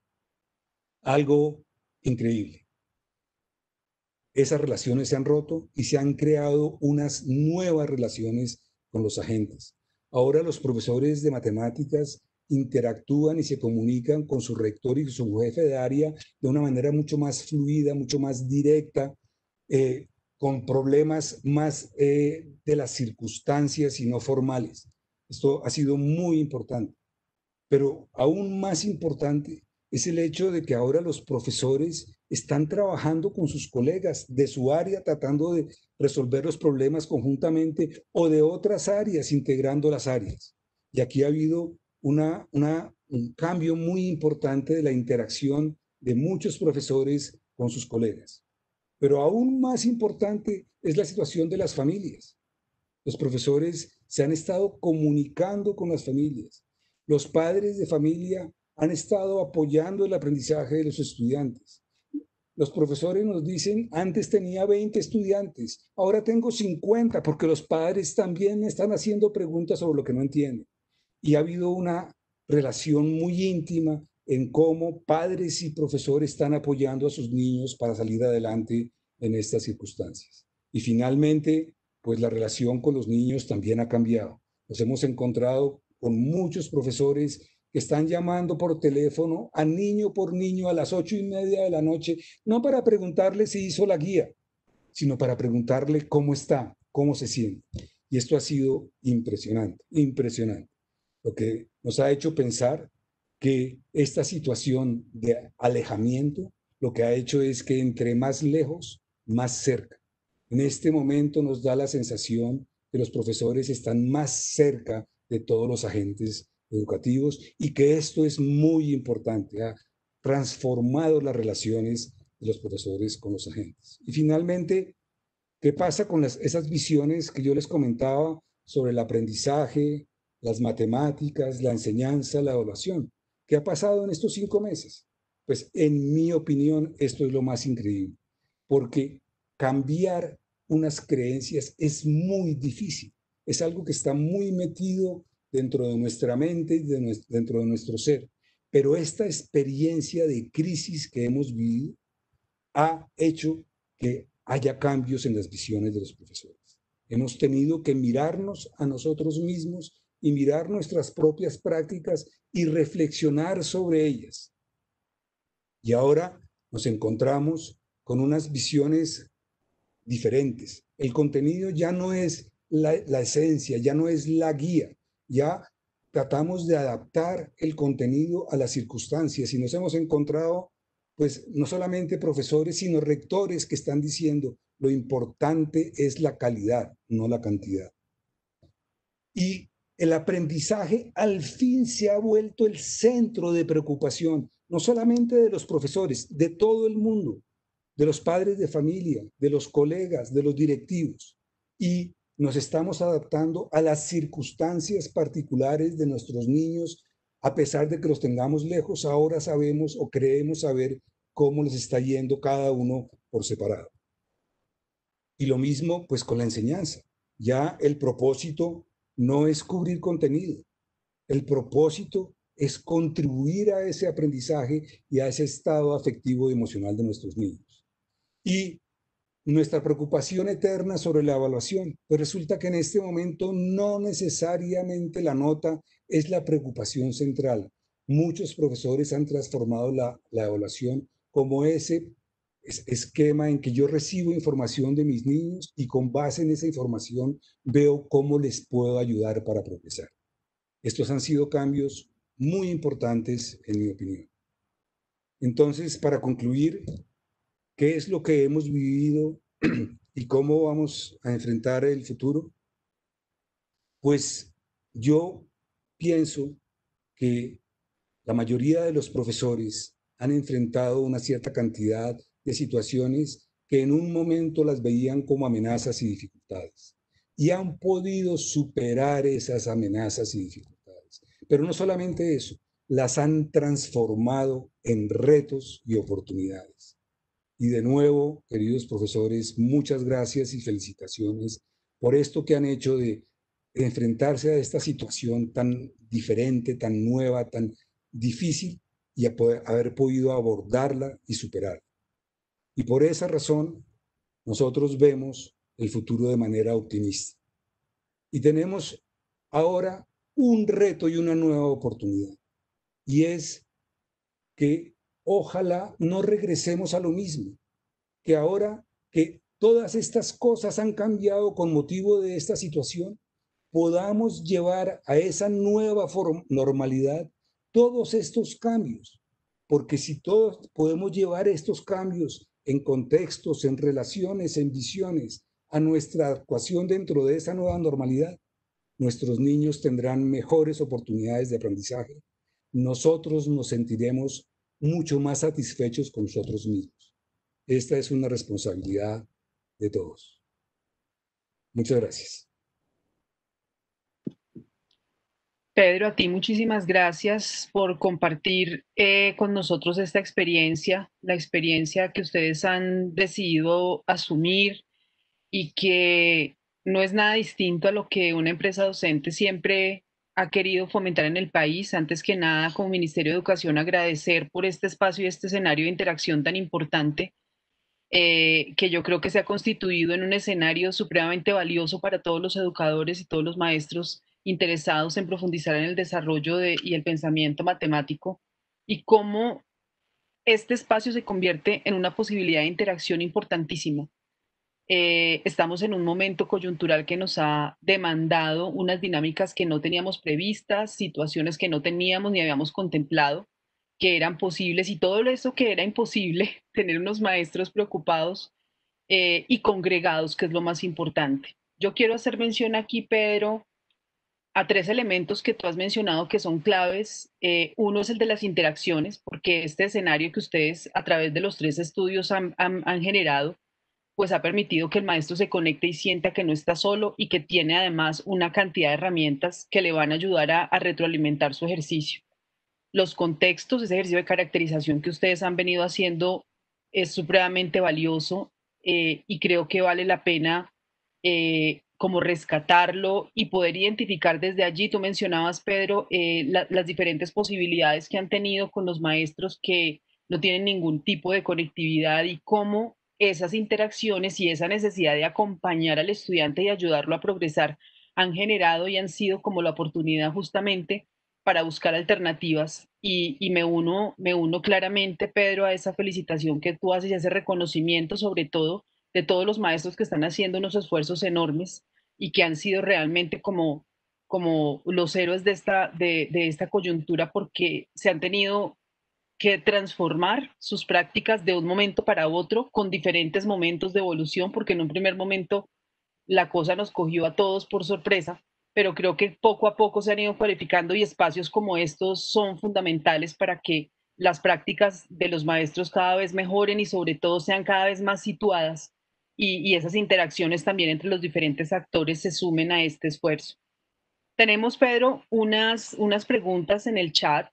Algo increíble. Esas relaciones se han roto y se han creado unas nuevas relaciones con los agentes. Ahora los profesores de matemáticas interactúan y se comunican con su rector y su jefe de área de una manera mucho más fluida, mucho más directa, eh, con problemas más eh, de las circunstancias y no formales. Esto ha sido muy importante. Pero aún más importante es el hecho de que ahora los profesores están trabajando con sus colegas de su área, tratando de resolver los problemas conjuntamente o de otras áreas, integrando las áreas. Y aquí ha habido una, una, un cambio muy importante de la interacción de muchos profesores con sus colegas. Pero aún más importante es la situación de las familias. Los profesores se han estado comunicando con las familias. Los padres de familia han estado apoyando el aprendizaje de los estudiantes. Los profesores nos dicen, antes tenía veinte estudiantes, ahora tengo cincuenta, porque los padres también están haciendo preguntas sobre lo que no entienden. Y ha habido una relación muy íntima en cómo padres y profesores están apoyando a sus niños para salir adelante en estas circunstancias. Y finalmente, pues la relación con los niños también ha cambiado. Nos hemos encontrado con muchos profesores que están llamando por teléfono a niño por niño a las ocho y media de la noche, no para preguntarle si hizo la guía, sino para preguntarle cómo está, cómo se siente. Y esto ha sido impresionante, impresionante. Lo que nos ha hecho pensar que esta situación de alejamiento lo que ha hecho es que entre más lejos, más cerca. En este momento nos da la sensación que los profesores están más cerca de todos los agentes educativos y que esto es muy importante. Ha transformado las relaciones de los profesores con los agentes. Y finalmente, ¿qué pasa con las, esas visiones que yo les comentaba sobre el aprendizaje, las matemáticas, la enseñanza, la evaluación? ¿Qué ha pasado en estos cinco meses? Pues en mi opinión esto es lo más increíble, porque cambiar unas creencias es muy difícil. Es algo que está muy metido dentro de nuestra mente y de nuestro, dentro de nuestro ser. Pero esta experiencia de crisis que hemos vivido ha hecho que haya cambios en las visiones de los profesores. Hemos tenido que mirarnos a nosotros mismos y mirar nuestras propias prácticas y reflexionar sobre ellas. Y ahora nos encontramos con unas visiones diferentes. El contenido ya no es la, la esencia, ya no es la guía, ya tratamos de adaptar el contenido a las circunstancias y nos hemos encontrado, pues, no solamente profesores, sino rectores que están diciendo lo importante es la calidad, no la cantidad. Y el aprendizaje al fin se ha vuelto el centro de preocupación, no solamente de los profesores, de todo el mundo, de los padres de familia, de los colegas, de los directivos. Y nos estamos adaptando a las circunstancias particulares de nuestros niños, a pesar de que los tengamos lejos, ahora sabemos o creemos saber cómo les está yendo cada uno por separado. Y lo mismo pues con la enseñanza. Ya el propósito no es cubrir contenido, el propósito es contribuir a ese aprendizaje y a ese estado afectivo y emocional de nuestros niños. Y nuestra preocupación eterna sobre la evaluación, pues resulta que en este momento no necesariamente la nota es la preocupación central. Muchos profesores han transformado la, la evaluación como ese esquema en que yo recibo información de mis niños y con base en esa información veo cómo les puedo ayudar para progresar. Estos han sido cambios muy importantes en mi opinión. Entonces, para concluir, ¿qué es lo que hemos vivido y cómo vamos a enfrentar el futuro? Pues yo pienso que La mayoría de los profesores han enfrentado una cierta cantidad de situaciones que en un momento las veían como amenazas y dificultades, y han podido superar esas amenazas y dificultades. Pero no solamente eso, las han transformado en retos y oportunidades. Y de nuevo, queridos profesores, muchas gracias y felicitaciones por esto que han hecho de, de enfrentarse a esta situación tan diferente, tan nueva, tan difícil, y a poder, haber podido abordarla y superarla. Y por esa razón, nosotros vemos el futuro de manera optimista. Y tenemos ahora un reto y una nueva oportunidad. Y es que ojalá no regresemos a lo mismo, que ahora que todas estas cosas han cambiado con motivo de esta situación, podamos llevar a esa nueva normalidad todos estos cambios. Porque si todos podemos llevar estos cambios en contextos, en relaciones, en visiones, a nuestra actuación dentro de esa nueva normalidad, nuestros niños tendrán mejores oportunidades de aprendizaje. Nosotros nos sentiremos mucho más satisfechos con nosotros mismos. Esta es una responsabilidad de todos. Muchas gracias. Pedro, a ti muchísimas gracias por compartir eh, con nosotros esta experiencia, la experiencia que ustedes han decidido asumir y que no es nada distinto a lo que una empresa docente siempre ha querido fomentar en el país. Antes que nada, como Ministerio de Educación, agradecer por este espacio y este escenario de interacción tan importante, eh, que yo creo que se ha constituido en un escenario supremamente valioso para todos los educadores y todos los maestros interesados en profundizar en el desarrollo de, y el pensamiento matemático, y cómo este espacio se convierte en una posibilidad de interacción importantísima. Eh, estamos en un momento coyuntural que nos ha demandado unas dinámicas que no teníamos previstas, situaciones que no teníamos ni habíamos contemplado, que eran posibles, y todo eso que era imposible, tener unos maestros preocupados eh, y congregados, que es lo más importante. Yo quiero hacer mención aquí, Pedro, a tres elementos que tú has mencionado que son claves. Eh, uno es el de las interacciones, porque este escenario que ustedes a través de los tres estudios han, han, han generado, pues ha permitido que el maestro se conecte y sienta que no está solo, y que tiene además una cantidad de herramientas que le van a ayudar a, a retroalimentar su ejercicio. Los contextos, ese ejercicio de caracterización que ustedes han venido haciendo es supremamente valioso, eh, y creo que vale la pena eh, como rescatarlo y poder identificar desde allí. Tú mencionabas, Pedro, eh, la, las diferentes posibilidades que han tenido con los maestros que no tienen ningún tipo de conectividad, y cómo esas interacciones y esa necesidad de acompañar al estudiante y ayudarlo a progresar han generado y han sido como la oportunidad justamente para buscar alternativas. Y, y me, uno, me uno claramente, Pedro, a esa felicitación que tú haces y a ese reconocimiento, sobre todo, de todos los maestros que están haciendo unos esfuerzos enormes y que han sido realmente como, como los héroes de esta, de, de esta coyuntura, porque se han tenido que transformar sus prácticas de un momento para otro, con diferentes momentos de evolución, porque en un primer momento la cosa nos cogió a todos por sorpresa, pero creo que poco a poco se han ido cualificando, y espacios como estos son fundamentales para que las prácticas de los maestros cada vez mejoren y sobre todo sean cada vez más situadas, y, y esas interacciones también entre los diferentes actores se sumen a este esfuerzo. Tenemos, Pedro, unas, unas preguntas en el chat.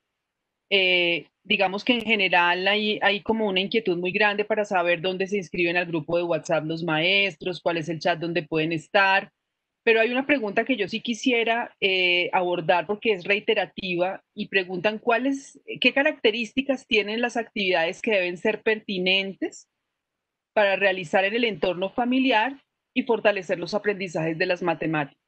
Eh, digamos que en general hay, hay como una inquietud muy grande para saber dónde se inscriben al grupo de WhatsApp los maestros, cuál es el chat donde pueden estar. Pero hay una pregunta que yo sí quisiera eh, abordar, porque es reiterativa, y preguntan cuáles, qué características tienen las actividades que deben ser pertinentes para realizar en el entorno familiar y fortalecer los aprendizajes de las matemáticas.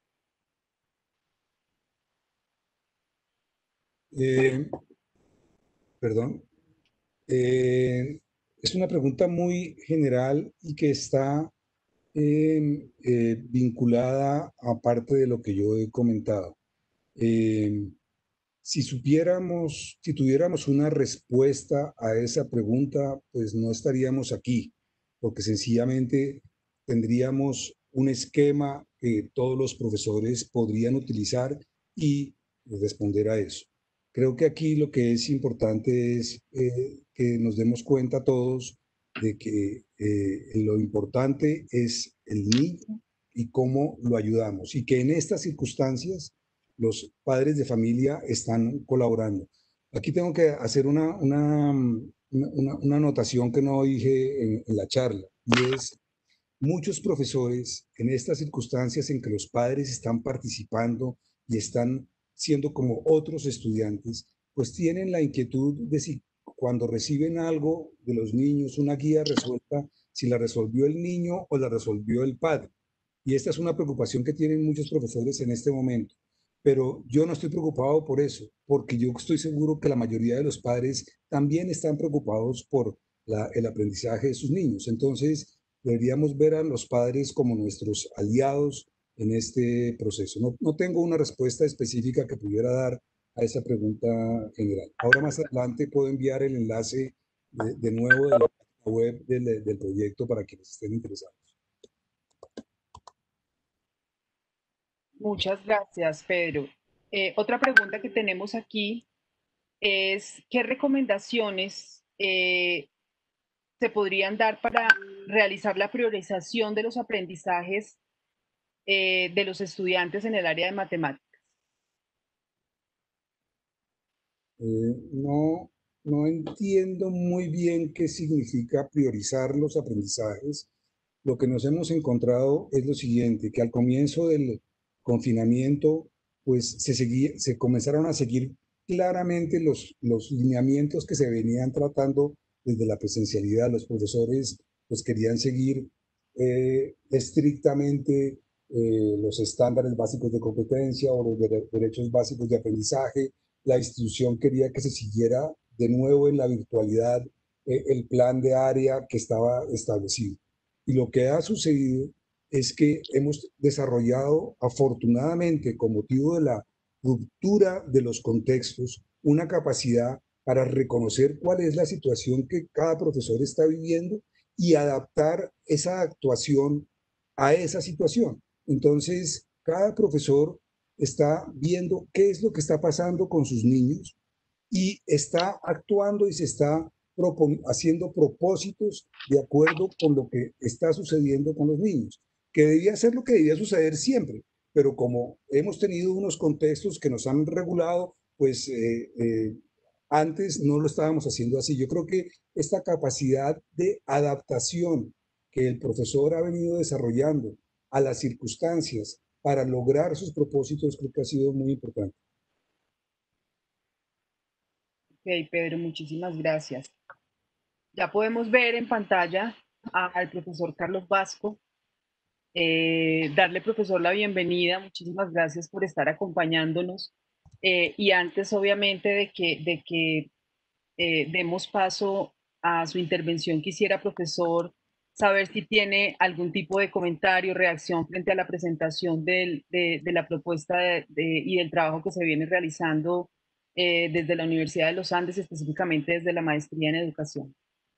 Eh, perdón. Eh, es una pregunta muy general y que está eh, eh, vinculada a parte de lo que yo he comentado. Eh, si supiéramos, si tuviéramos una respuesta a esa pregunta, pues no estaríamos aquí, porque sencillamente tendríamos un esquema que todos los profesores podrían utilizar y responder a eso. Creo que aquí lo que es importante es eh, que nos demos cuenta todos de que eh, lo importante es el niño y cómo lo ayudamos, y que en estas circunstancias los padres de familia están colaborando. Aquí tengo que hacer una, una, una, una anotación que no dije en, en la charla, y es muchos profesores en estas circunstancias en que los padres están participando y están siendo como otros estudiantes, pues tienen la inquietud de si cuando reciben algo de los niños, una guía resuelta, si la resolvió el niño o la resolvió el padre. Y esta es una preocupación que tienen muchos profesores en este momento. Pero yo no estoy preocupado por eso, porque yo estoy seguro que la mayoría de los padres también están preocupados por la, el aprendizaje de sus niños. Entonces, deberíamos ver a los padres como nuestros aliados en este proceso. No, no tengo una respuesta específica que pudiera dar a esa pregunta general. Ahora más adelante puedo enviar el enlace de, de nuevo de la web del, del proyecto para quienes estén interesados. Muchas gracias, Pedro. Eh, otra pregunta que tenemos aquí es, ¿qué recomendaciones eh, se podrían dar para realizar la priorización de los aprendizajes eh, de los estudiantes en el área de matemáticas? Eh, no, no entiendo muy bien qué significa priorizar los aprendizajes. Lo que nos hemos encontrado es lo siguiente, que al comienzo del confinamiento, pues se, seguía, se comenzaron a seguir claramente los, los lineamientos que se venían tratando desde la presencialidad. Los profesores pues querían seguir eh, estrictamente eh, los estándares básicos de competencia o los de, derechos básicos de aprendizaje. La institución quería que se siguiera de nuevo en la virtualidad eh, el plan de área que estaba establecido. Y lo que ha sucedido es que hemos desarrollado, afortunadamente, con motivo de la ruptura de los contextos, una capacidad para reconocer cuál es la situación que cada profesor está viviendo y adaptar esa actuación a esa situación. Entonces, cada profesor está viendo qué es lo que está pasando con sus niños y está actuando y se está haciendo propósitos de acuerdo con lo que está sucediendo con los niños, que debía ser lo que debía suceder siempre, pero como hemos tenido unos contextos que nos han regulado, pues eh, eh, antes no lo estábamos haciendo así. Yo creo que esta capacidad de adaptación que el profesor ha venido desarrollando a las circunstancias para lograr sus propósitos, creo que ha sido muy importante. Ok, Pedro, muchísimas gracias. Ya podemos ver en pantalla al profesor Carlos Vasco. Eh, darle, profesor, la bienvenida. Muchísimas gracias por estar acompañándonos. Eh, y antes, obviamente, de que, de que eh, demos paso a su intervención, quisiera, profesor, saber si tiene algún tipo de comentario, reacción frente a la presentación del, de, de, la propuesta de, de, y del trabajo que se viene realizando eh, desde la Universidad de los Andes, específicamente desde la maestría en educación.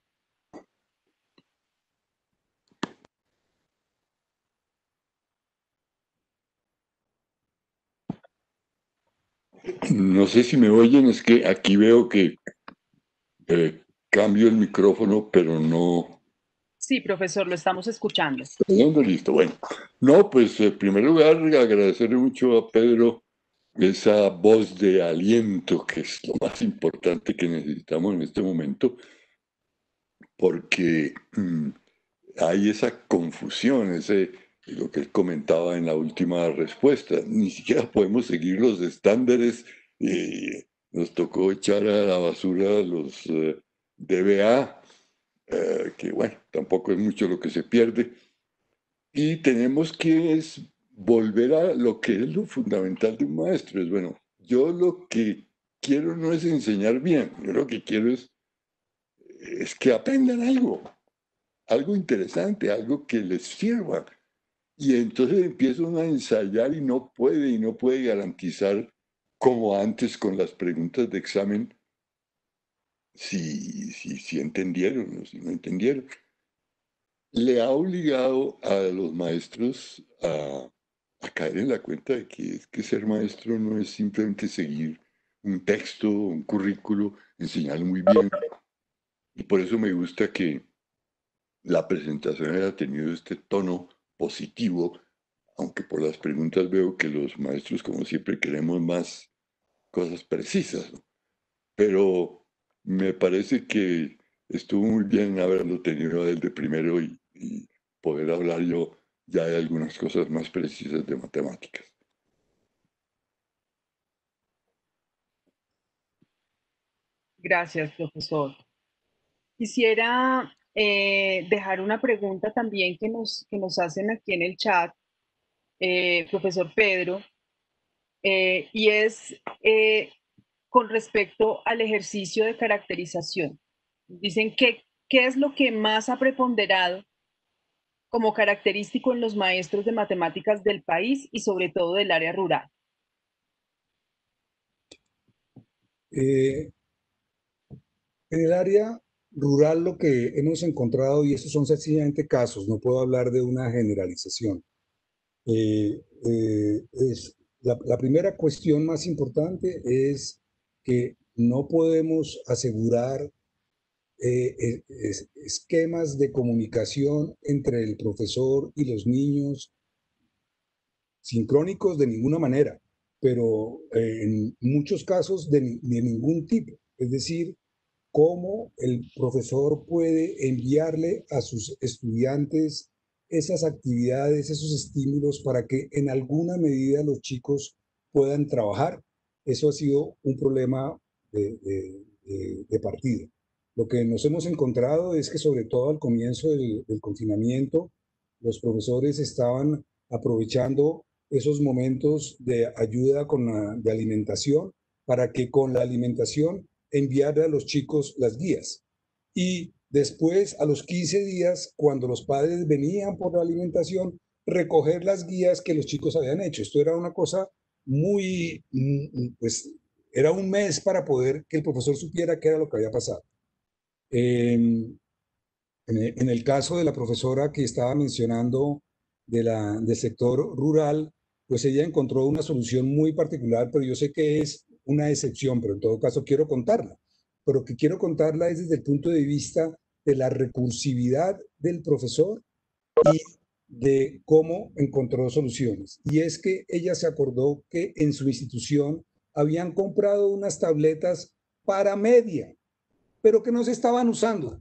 No sé si me oyen, es que aquí veo que eh, cambio el micrófono, pero no... Sí, profesor, lo estamos escuchando. No, listo, bueno. No, pues en primer lugar agradecerle mucho a Pedro esa voz de aliento, que es lo más importante que necesitamos en este momento, porque mmm, hay esa confusión, ese, lo que él comentaba en la última respuesta. Ni siquiera podemos seguir los estándares. Eh, nos tocó echar a la basura los eh, D B A, eh, que bueno, tampoco es mucho lo que se pierde. Y tenemos que es volver a lo que es lo fundamental de un maestro. Es bueno, yo lo que quiero no es enseñar bien, yo lo que quiero es, es que aprendan algo, algo interesante, algo que les sirva. Y entonces empieza uno a ensayar y no puede, y no puede garantizar, como antes con las preguntas de examen, si, si, si entendieron o si no entendieron. Le ha obligado a los maestros a, a caer en la cuenta de que, es que ser maestro no es simplemente seguir un texto, un currículo, enseñar muy bien. Y por eso me gusta que la presentación haya tenido este tono positivo, aunque por las preguntas veo que los maestros, como siempre, queremos más cosas precisas, ¿no? Pero me parece que estuvo muy bien haberlo tenido desde primero y, y poder hablar yo ya de algunas cosas más precisas de matemáticas. Gracias, profesor. Quisiera eh, dejar una pregunta también que nos, que nos hacen aquí en el chat, eh, profesor Pedro, eh, y es eh, con respecto al ejercicio de caracterización. Dicen que, ¿qué es lo que más ha preponderado como característico en los maestros de matemáticas del país y sobre todo del área rural? Eh, en el área rural lo que hemos encontrado, y estos son sencillamente casos, no puedo hablar de una generalización, eh, eh, es la, la primera cuestión más importante es que no podemos asegurar eh, es, esquemas de comunicación entre el profesor y los niños sincrónicos de ninguna manera, pero eh, en muchos casos de, de ningún tipo. Es decir, cómo el profesor puede enviarle a sus estudiantes esas actividades, esos estímulos para que en alguna medida los chicos puedan trabajar. Eso ha sido un problema de, de, de, de partida. Lo que nos hemos encontrado es que sobre todo al comienzo del, del confinamiento, los profesores estaban aprovechando esos momentos de ayuda con la, de alimentación para que con la alimentación enviar a los chicos las guías. Y después, a los quince días, cuando los padres venían por la alimentación, recoger las guías que los chicos habían hecho. Esto era una cosa muy, pues, era un mes para poder que el profesor supiera qué era lo que había pasado. Eh, en el caso de la profesora que estaba mencionando de la, del sector rural, pues ella encontró una solución muy particular, pero yo sé que es una excepción, pero en todo caso quiero contarla. Pero que quiero contarla es desde el punto de vista de la recursividad del profesor y de cómo encontró soluciones. Y es que ella se acordó que en su institución habían comprado unas tabletas para media, pero que no se estaban usando.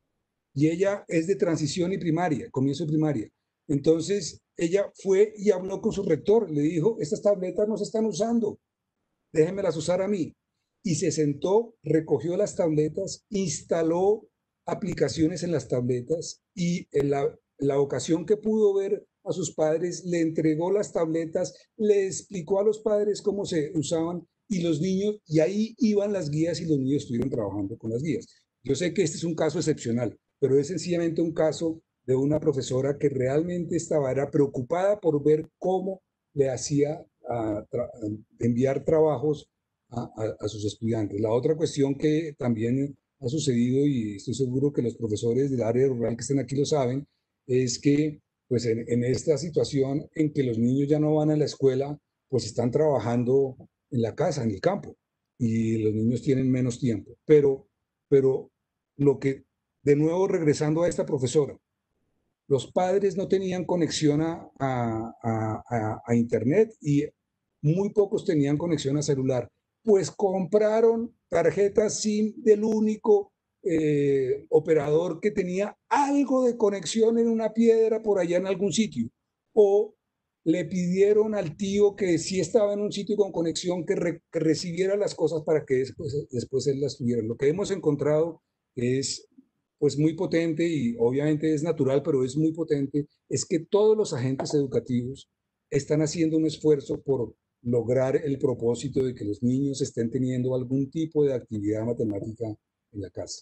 Y ella es de transición y primaria, comienzo de primaria. Entonces, ella fue y habló con su rector, le dijo, estas tabletas no se están usando, déjenmelas usar a mí. Y se sentó, recogió las tabletas, instaló aplicaciones en las tabletas y en la, en la ocasión que pudo ver a sus padres, le entregó las tabletas, le explicó a los padres cómo se usaban y los niños, y ahí iban las guías y los niños estuvieron trabajando con las guías. Yo sé que este es un caso excepcional, pero es sencillamente un caso de una profesora que realmente estaba era preocupada por ver cómo le hacía a, tra a enviar trabajos a, a, a, sus estudiantes. La otra cuestión que también ha sucedido, y estoy seguro que los profesores del área rural que estén aquí lo saben, es que pues en, en esta situación en que los niños ya no van a la escuela, pues están trabajando en la casa, en el campo, y los niños tienen menos tiempo. Pero, pero lo que, de nuevo regresando a esta profesora, los padres no tenían conexión a, a, a, a, internet y muy pocos tenían conexión a celular. Pues compraron tarjetas SIM del único eh, operador que tenía algo de conexión en una piedra por allá en algún sitio. O le pidieron al tío que sí estaba en un sitio con conexión que, re, que recibiera las cosas para que después, después él las tuviera. Lo que hemos encontrado es pues muy potente y obviamente es natural, pero es muy potente, es que todos los agentes educativos están haciendo un esfuerzo por lograr el propósito de que los niños estén teniendo algún tipo de actividad matemática en la casa.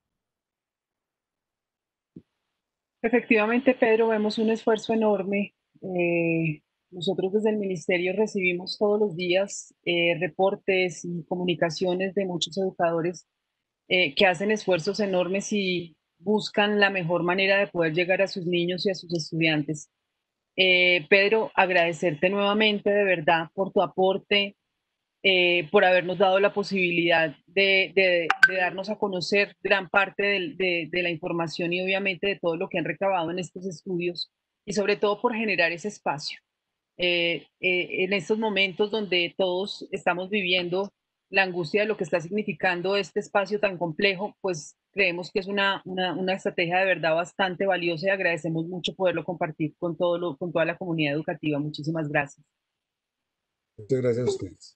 Efectivamente, Pedro, vemos un esfuerzo enorme. Eh, nosotros desde el ministerio recibimos todos los días eh, reportes y comunicaciones de muchos educadores eh, que hacen esfuerzos enormes y buscan la mejor manera de poder llegar a sus niños y a sus estudiantes. Eh, Pedro, agradecerte nuevamente de verdad por tu aporte, eh, por habernos dado la posibilidad de, de, de darnos a conocer gran parte de, de, de la información y obviamente de todo lo que han recabado en estos estudios y sobre todo por generar ese espacio. Eh, eh, en estos momentos donde todos estamos viviendo la angustia de lo que está significando este espacio tan complejo, pues creemos que es una, una, una estrategia de verdad bastante valiosa y agradecemos mucho poderlo compartir con, todo lo, con toda la comunidad educativa. Muchísimas gracias. Muchas gracias a ustedes.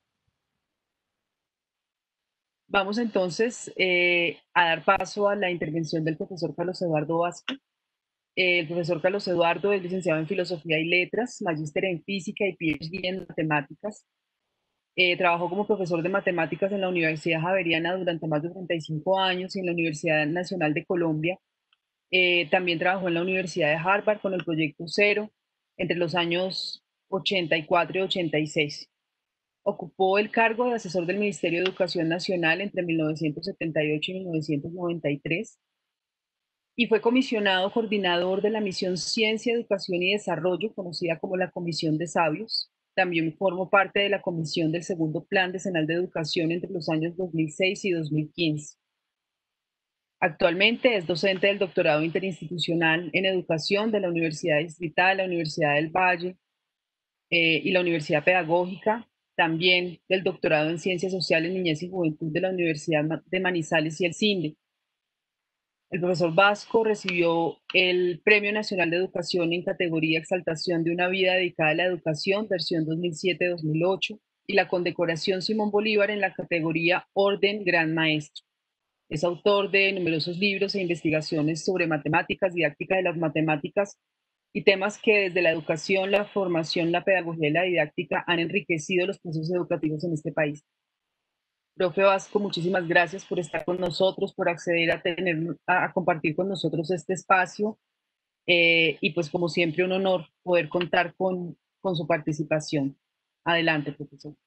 Vamos entonces eh, a dar paso a la intervención del profesor Carlos Eduardo Vasco. Eh, el profesor Carlos Eduardo es licenciado en Filosofía y Letras, magíster en Física y P H D en Matemáticas. Eh, trabajó como profesor de matemáticas en la Universidad Javeriana durante más de treinta y cinco años y en la Universidad Nacional de Colombia. Eh, también trabajó en la Universidad de Harvard con el Proyecto Cero entre los años ochenta y cuatro y ochenta y seis. Ocupó el cargo de asesor del Ministerio de Educación Nacional entre mil novecientos setenta y ocho y mil novecientos noventa y tres y fue comisionado coordinador de la misión Ciencia, Educación y Desarrollo, conocida como la Comisión de Sabios. También formó parte de la comisión del segundo Plan Decenal de Educación entre los años dos mil seis y dos mil quince. Actualmente es docente del doctorado interinstitucional en educación de la Universidad Distrital, la Universidad del Valle eh, y la Universidad Pedagógica, también del doctorado en Ciencias Sociales, Niñez y Juventud de la Universidad de Manizales y el CINDE. El profesor Vasco recibió el Premio Nacional de Educación en categoría Exaltación de una vida dedicada a la educación, versión dos mil siete dos mil ocho, y la condecoración Simón Bolívar en la categoría Orden Gran Maestro. Es autor de numerosos libros e investigaciones sobre matemáticas, didáctica de las matemáticas y temas que desde la educación, la formación, la pedagogía y la didáctica han enriquecido los procesos educativos en este país. Profe Vasco, muchísimas gracias por estar con nosotros, por acceder a, tener, a, a compartir con nosotros este espacio eh, y pues como siempre un honor poder contar con, con su participación. Adelante, profesor.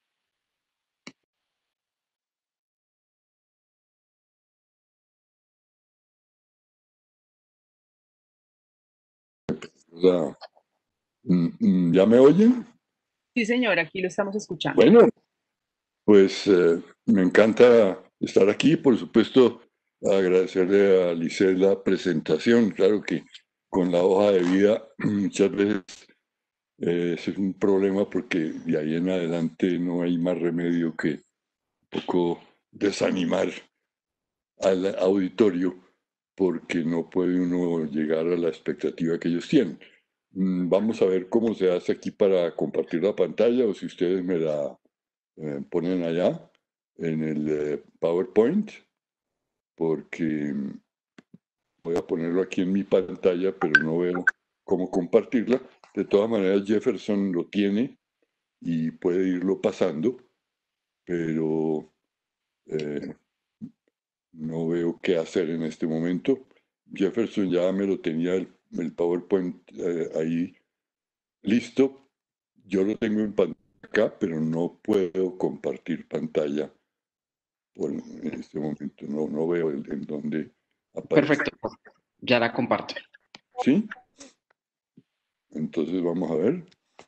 ¿Ya me oyen? Sí, señor, aquí lo estamos escuchando. Bueno, pues eh, me encanta estar aquí. Por supuesto, agradecerle a Lisset la presentación. Claro que con la hoja de vida muchas veces eh, ese es un problema porque de ahí en adelante no hay más remedio que un poco desanimar al auditorio porque no puede uno llegar a la expectativa que ellos tienen. Vamos a ver cómo se hace aquí para compartir la pantalla o si ustedes me la eh, ponen allá en el eh, PowerPoint, porque voy a ponerlo aquí en mi pantalla, pero no veo cómo compartirla. De todas maneras, Jefferson lo tiene y puede irlo pasando, pero eh, no veo qué hacer en este momento. Jefferson ya me lo tenía el, el PowerPoint eh, ahí listo. Yo lo tengo en pantalla acá, pero no puedo compartir pantalla por, en este momento. No, no veo el, en dónde aparece. Perfecto, ya la comparto. ¿Sí? Entonces vamos a ver.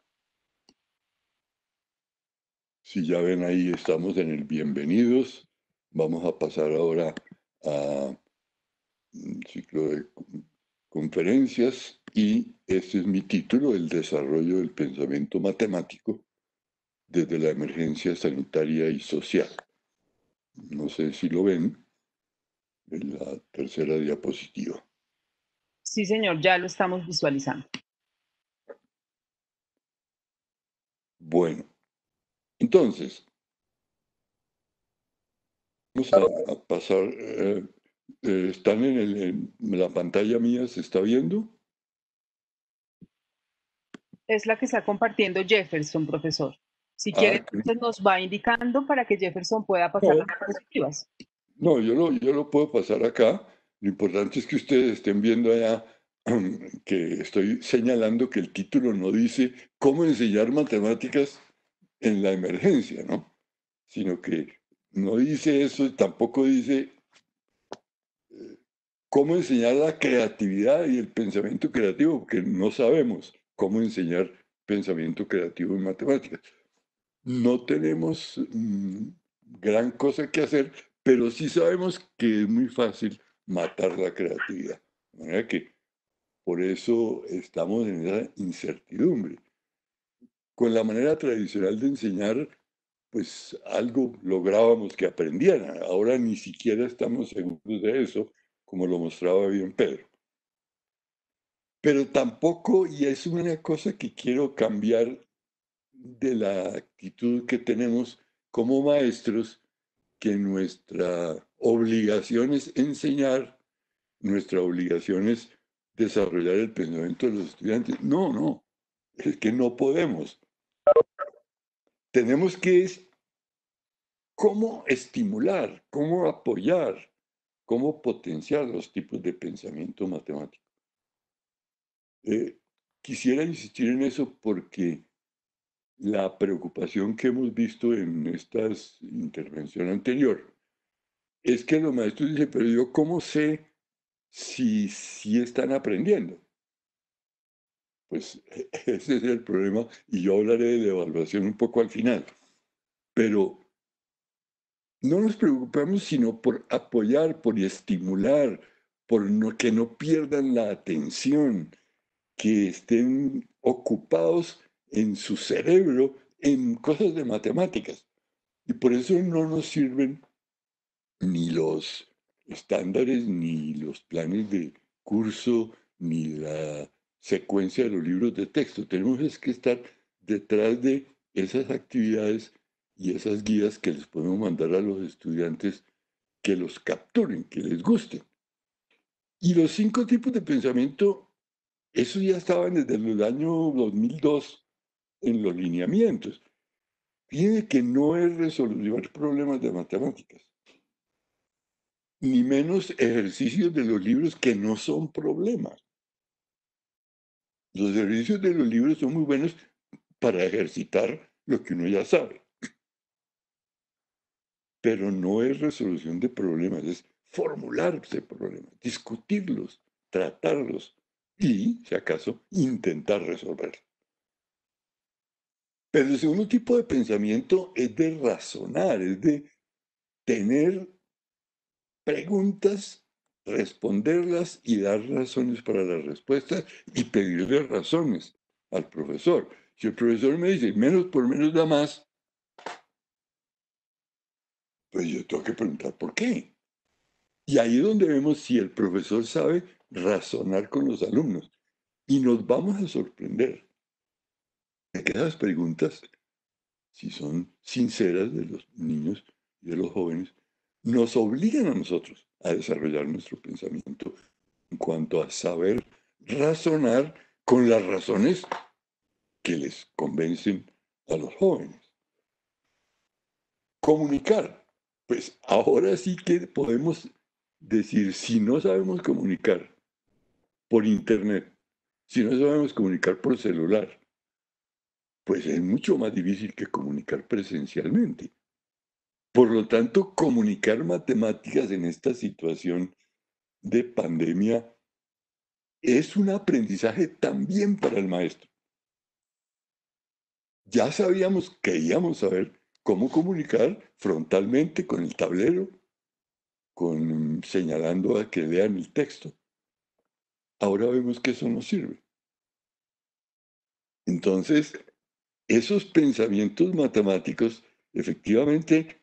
Si ya ven ahí, estamos en el bienvenidos. Vamos a pasar ahora a un ciclo de conferencias y este es mi título, el desarrollo del pensamiento matemático desde la emergencia sanitaria y social. No sé si lo ven en la tercera diapositiva. Sí, señor, ya lo estamos visualizando. Bueno, entonces, vamos a, a pasar, eh, eh, ¿están en, el, en la pantalla mía? ¿Se está viendo? Es la que está compartiendo Jefferson, profesor. Si Ah, quiere, ok. entonces nos va indicando para que Jefferson pueda pasar No. las diapositivas. No, yo lo, yo lo puedo pasar acá. Lo importante es que ustedes estén viendo allá que estoy señalando que el título no dice cómo enseñar matemáticas en la emergencia, ¿no? Sino que no dice eso y tampoco dice eh, cómo enseñar la creatividad y el pensamiento creativo, porque no sabemos cómo enseñar pensamiento creativo en matemáticas. no tenemos mm, gran cosa que hacer, pero sí sabemos que es muy fácil matar la creatividad. De manera que por eso estamos en esa incertidumbre. Con la manera tradicional de enseñar, pues algo lográbamos que aprendieran. Ahora ni siquiera estamos seguros de eso, como lo mostraba bien Pedro. Pero tampoco, y es una cosa que quiero cambiar de la actitud que tenemos como maestros, que nuestra obligación es enseñar, nuestra obligación es desarrollar el pensamiento de los estudiantes. No, no, es que no podemos. Tenemos que es cómo estimular, cómo apoyar, cómo potenciar los tipos de pensamiento matemático. Eh, quisiera insistir en eso porque la preocupación que hemos visto en esta intervención anterior es que los maestros dicen, pero yo cómo sé si, si están aprendiendo. Pues ese es el problema y yo hablaré de la evaluación un poco al final. Pero no nos preocupamos sino por apoyar, por estimular, por no, que no pierdan la atención, que estén ocupados en su cerebro en cosas de matemáticas. Y por eso no nos sirven ni los estándares, ni los planes de curso, ni la secuencia de los libros de texto. Tenemos es que estar detrás de esas actividades y esas guías que les podemos mandar a los estudiantes que los capturen, que les gusten. Y los cinco tipos de pensamiento, eso ya estaban desde el año dos mil dos en los lineamientos. Fíjense que no es resolver problemas de matemáticas, ni menos ejercicios de los libros que no son problemas. Los ejercicios de los libros son muy buenos para ejercitar lo que uno ya sabe. Pero no es resolución de problemas, es formularse problemas, discutirlos, tratarlos y, si acaso, intentar resolverlos. Pero el segundo tipo de pensamiento es de razonar, es de tener preguntas, responderlas y dar razones para las respuestas y pedirle razones al profesor. Si el profesor me dice menos por menos da más, pues yo tengo que preguntar por qué. Y ahí es donde vemos si el profesor sabe razonar con los alumnos. Y nos vamos a sorprender de que esas preguntas, si son sinceras de los niños y de los jóvenes, nos obligan a nosotros a desarrollar nuestro pensamiento en cuanto a saber razonar con las razones que les convencen a los jóvenes. Comunicar. Pues ahora sí que podemos decir, si no sabemos comunicar por internet, si no sabemos comunicar por celular, pues es mucho más difícil que comunicar presencialmente. Por lo tanto, comunicar matemáticas en esta situación de pandemia es un aprendizaje también para el maestro. Ya sabíamos, queríamos saber cómo comunicar frontalmente con el tablero, con, señalando a que lean el texto. Ahora vemos que eso no sirve. Entonces, esos pensamientos matemáticos, efectivamente,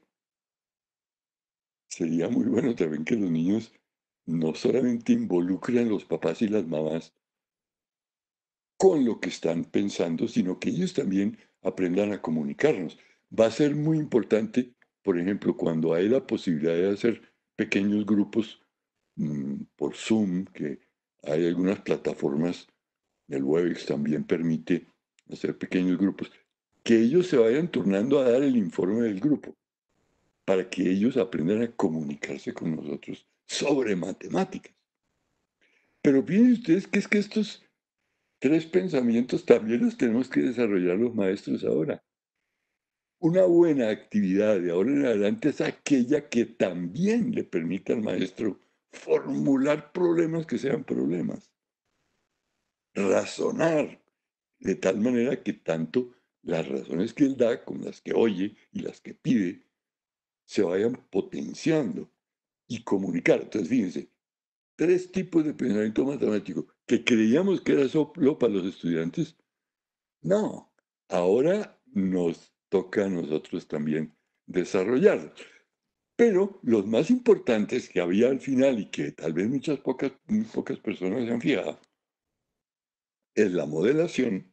sería muy bueno también que los niños no solamente involucren a los papás y las mamás con lo que están pensando, sino que ellos también aprendan a comunicarnos. Va a ser muy importante, por ejemplo, cuando hay la posibilidad de hacer pequeños grupos mmm, por Zoom, que hay algunas plataformas, el Webex también permite hacer pequeños grupos, que ellos se vayan turnando a dar el informe del grupo, para que ellos aprendan a comunicarse con nosotros sobre matemáticas. Pero piensen ustedes que es que estos tres pensamientos también los tenemos que desarrollar los maestros ahora. Una buena actividad de ahora en adelante es aquella que también le permita al maestro formular problemas que sean problemas, razonar de tal manera que tanto las razones que él da, con las que oye y las que pide, se vayan potenciando y comunicar. Entonces, fíjense, tres tipos de pensamiento matemático que creíamos que era solo para los estudiantes. No, ahora nos toca a nosotros también desarrollarlos. Pero los más importantes que había al final y que tal vez muchas pocas, muy pocas personas se han fijado, es la modelación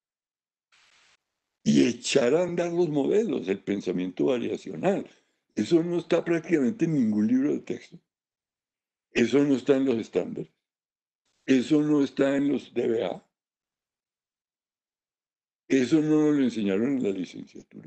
y echar a andar los modelos, el pensamiento variacional. Eso no está prácticamente en ningún libro de texto. Eso no está en los estándares. Eso no está en los D B A. Eso no nos lo enseñaron en la licenciatura.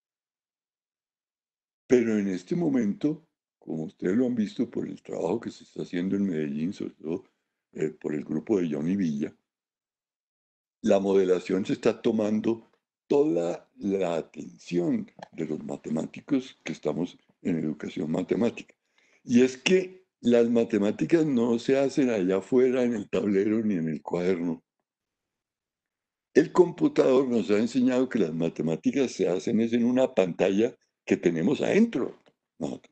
Pero en este momento, como ustedes lo han visto por el trabajo que se está haciendo en Medellín, sobre todo eh, por el grupo de Johnny Villa, la modelación se está tomando toda la atención de los matemáticos que estamos en educación matemática. Y es que las matemáticas no se hacen allá afuera en el tablero ni en el cuaderno. El computador nos ha enseñado que las matemáticas se hacen es en una pantalla que tenemos adentro. Nosotros.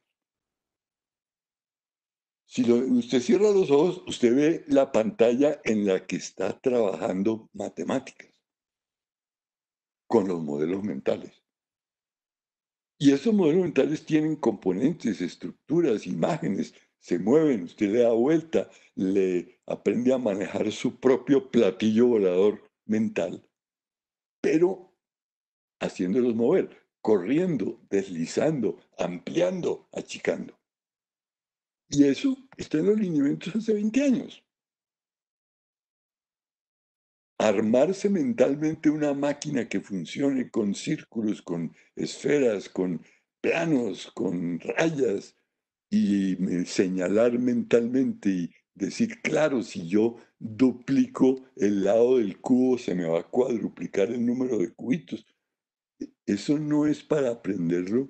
Si lo, usted cierra los ojos, usted ve la pantalla en la que está trabajando matemáticas con los modelos mentales. Y esos modelos mentales tienen componentes, estructuras, imágenes, se mueven, usted le da vuelta, le aprende a manejar su propio platillo volador mental, pero haciéndolos mover, corriendo, deslizando, ampliando, achicando. Y eso está en los lineamientos hace veinte años. Armarse mentalmente una máquina que funcione con círculos, con esferas, con planos, con rayas, y me- señalar mentalmente y decir, claro, si yo duplico el lado del cubo, se me va a cuadruplicar el número de cubitos. Eso no es para aprenderlo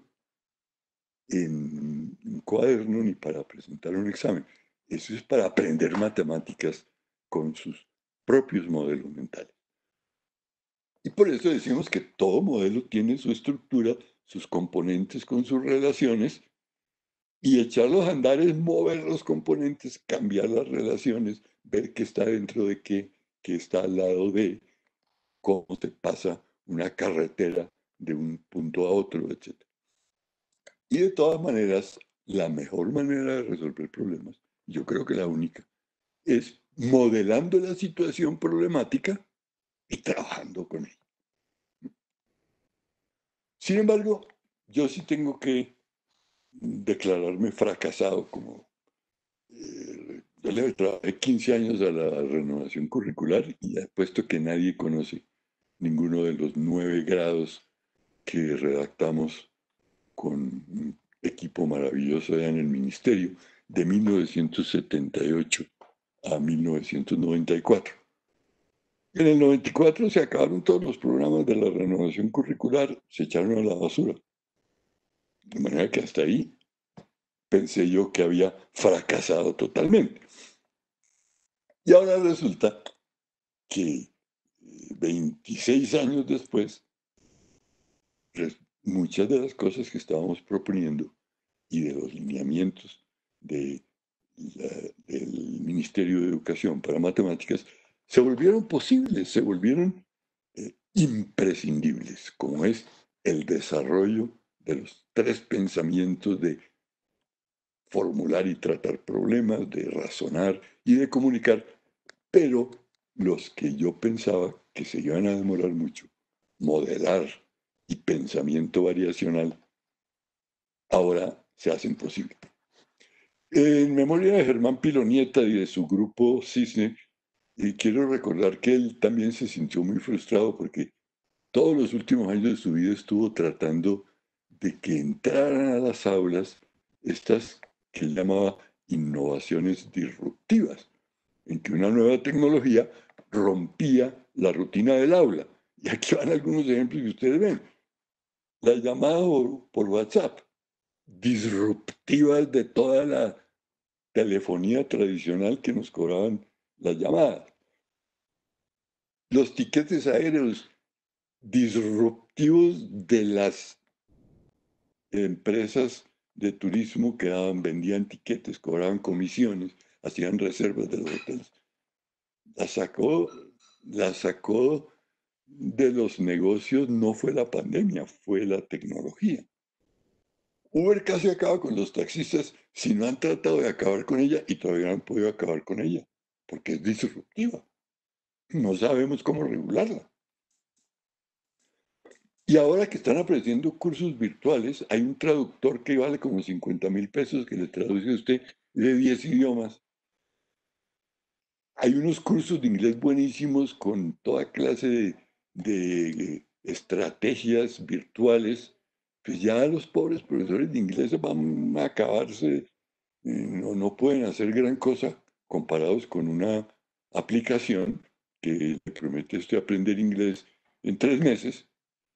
en un cuaderno ni para presentar un examen. Eso es para aprender matemáticas con sus propios modelos mentales. Y por eso decimos que todo modelo tiene su estructura, sus componentes con sus relaciones, y echarlos a andar es mover los componentes, cambiar las relaciones, ver qué está dentro de qué, qué está al lado de, cómo se pasa una carretera de un punto a otro, etcétera. Y de todas maneras, la mejor manera de resolver problemas, yo creo que la única, es modelando la situación problemática y trabajando con ella. Sin embargo, yo sí tengo que declararme fracasado, como eh, yo le trabajé quince años a la renovación curricular y apuesto que nadie conoce ninguno de los nueve grados que redactamos con un equipo maravilloso allá en el ministerio de mil novecientos setenta y ocho a mil novecientos noventa y cuatro. En el noventa y cuatro se acabaron todos los programas de la renovación curricular, se echaron a la basura. De manera que hasta ahí pensé yo que había fracasado totalmente. Y ahora resulta que veintiséis años después, muchas de las cosas que estábamos proponiendo y de los lineamientos de la, del Ministerio de Educación para Matemáticas se volvieron posibles, se volvieron eh, imprescindibles, como es el desarrollo de los tres pensamientos de formular y tratar problemas, de razonar y de comunicar, pero los que yo pensaba que se iban a demorar mucho, modelar y pensamiento variacional, ahora se hacen posibles. En memoria de Germán Pilonieta y de su grupo Cisne, y quiero recordar que él también se sintió muy frustrado porque todos los últimos años de su vida estuvo tratando de que entraran a las aulas estas que él llamaba innovaciones disruptivas, en que una nueva tecnología rompía la rutina del aula. Y aquí van algunos ejemplos que ustedes ven. La llamada por, por WhatsApp, disruptivas de toda la telefonía tradicional que nos cobraban las llamadas. Los tiquetes aéreos disruptivos de las empresas de turismo que daban, vendían tiquetes, cobraban comisiones, hacían reservas de los hoteles. La sacó, la sacó de los negocios no fue la pandemia, fue la tecnología. Uber casi acaba con los taxistas si no han tratado de acabar con ella y todavía no han podido acabar con ella, porque es disruptiva. No sabemos cómo regularla. Y ahora que están ofreciendo cursos virtuales, hay un traductor que vale como cincuenta mil pesos que le traduce a usted de diez idiomas. Hay unos cursos de inglés buenísimos con toda clase de, de estrategias virtuales. Pues ya los pobres profesores de inglés van a acabarse, no, no pueden hacer gran cosa comparados con una aplicación que le promete a usted aprender inglés en tres meses.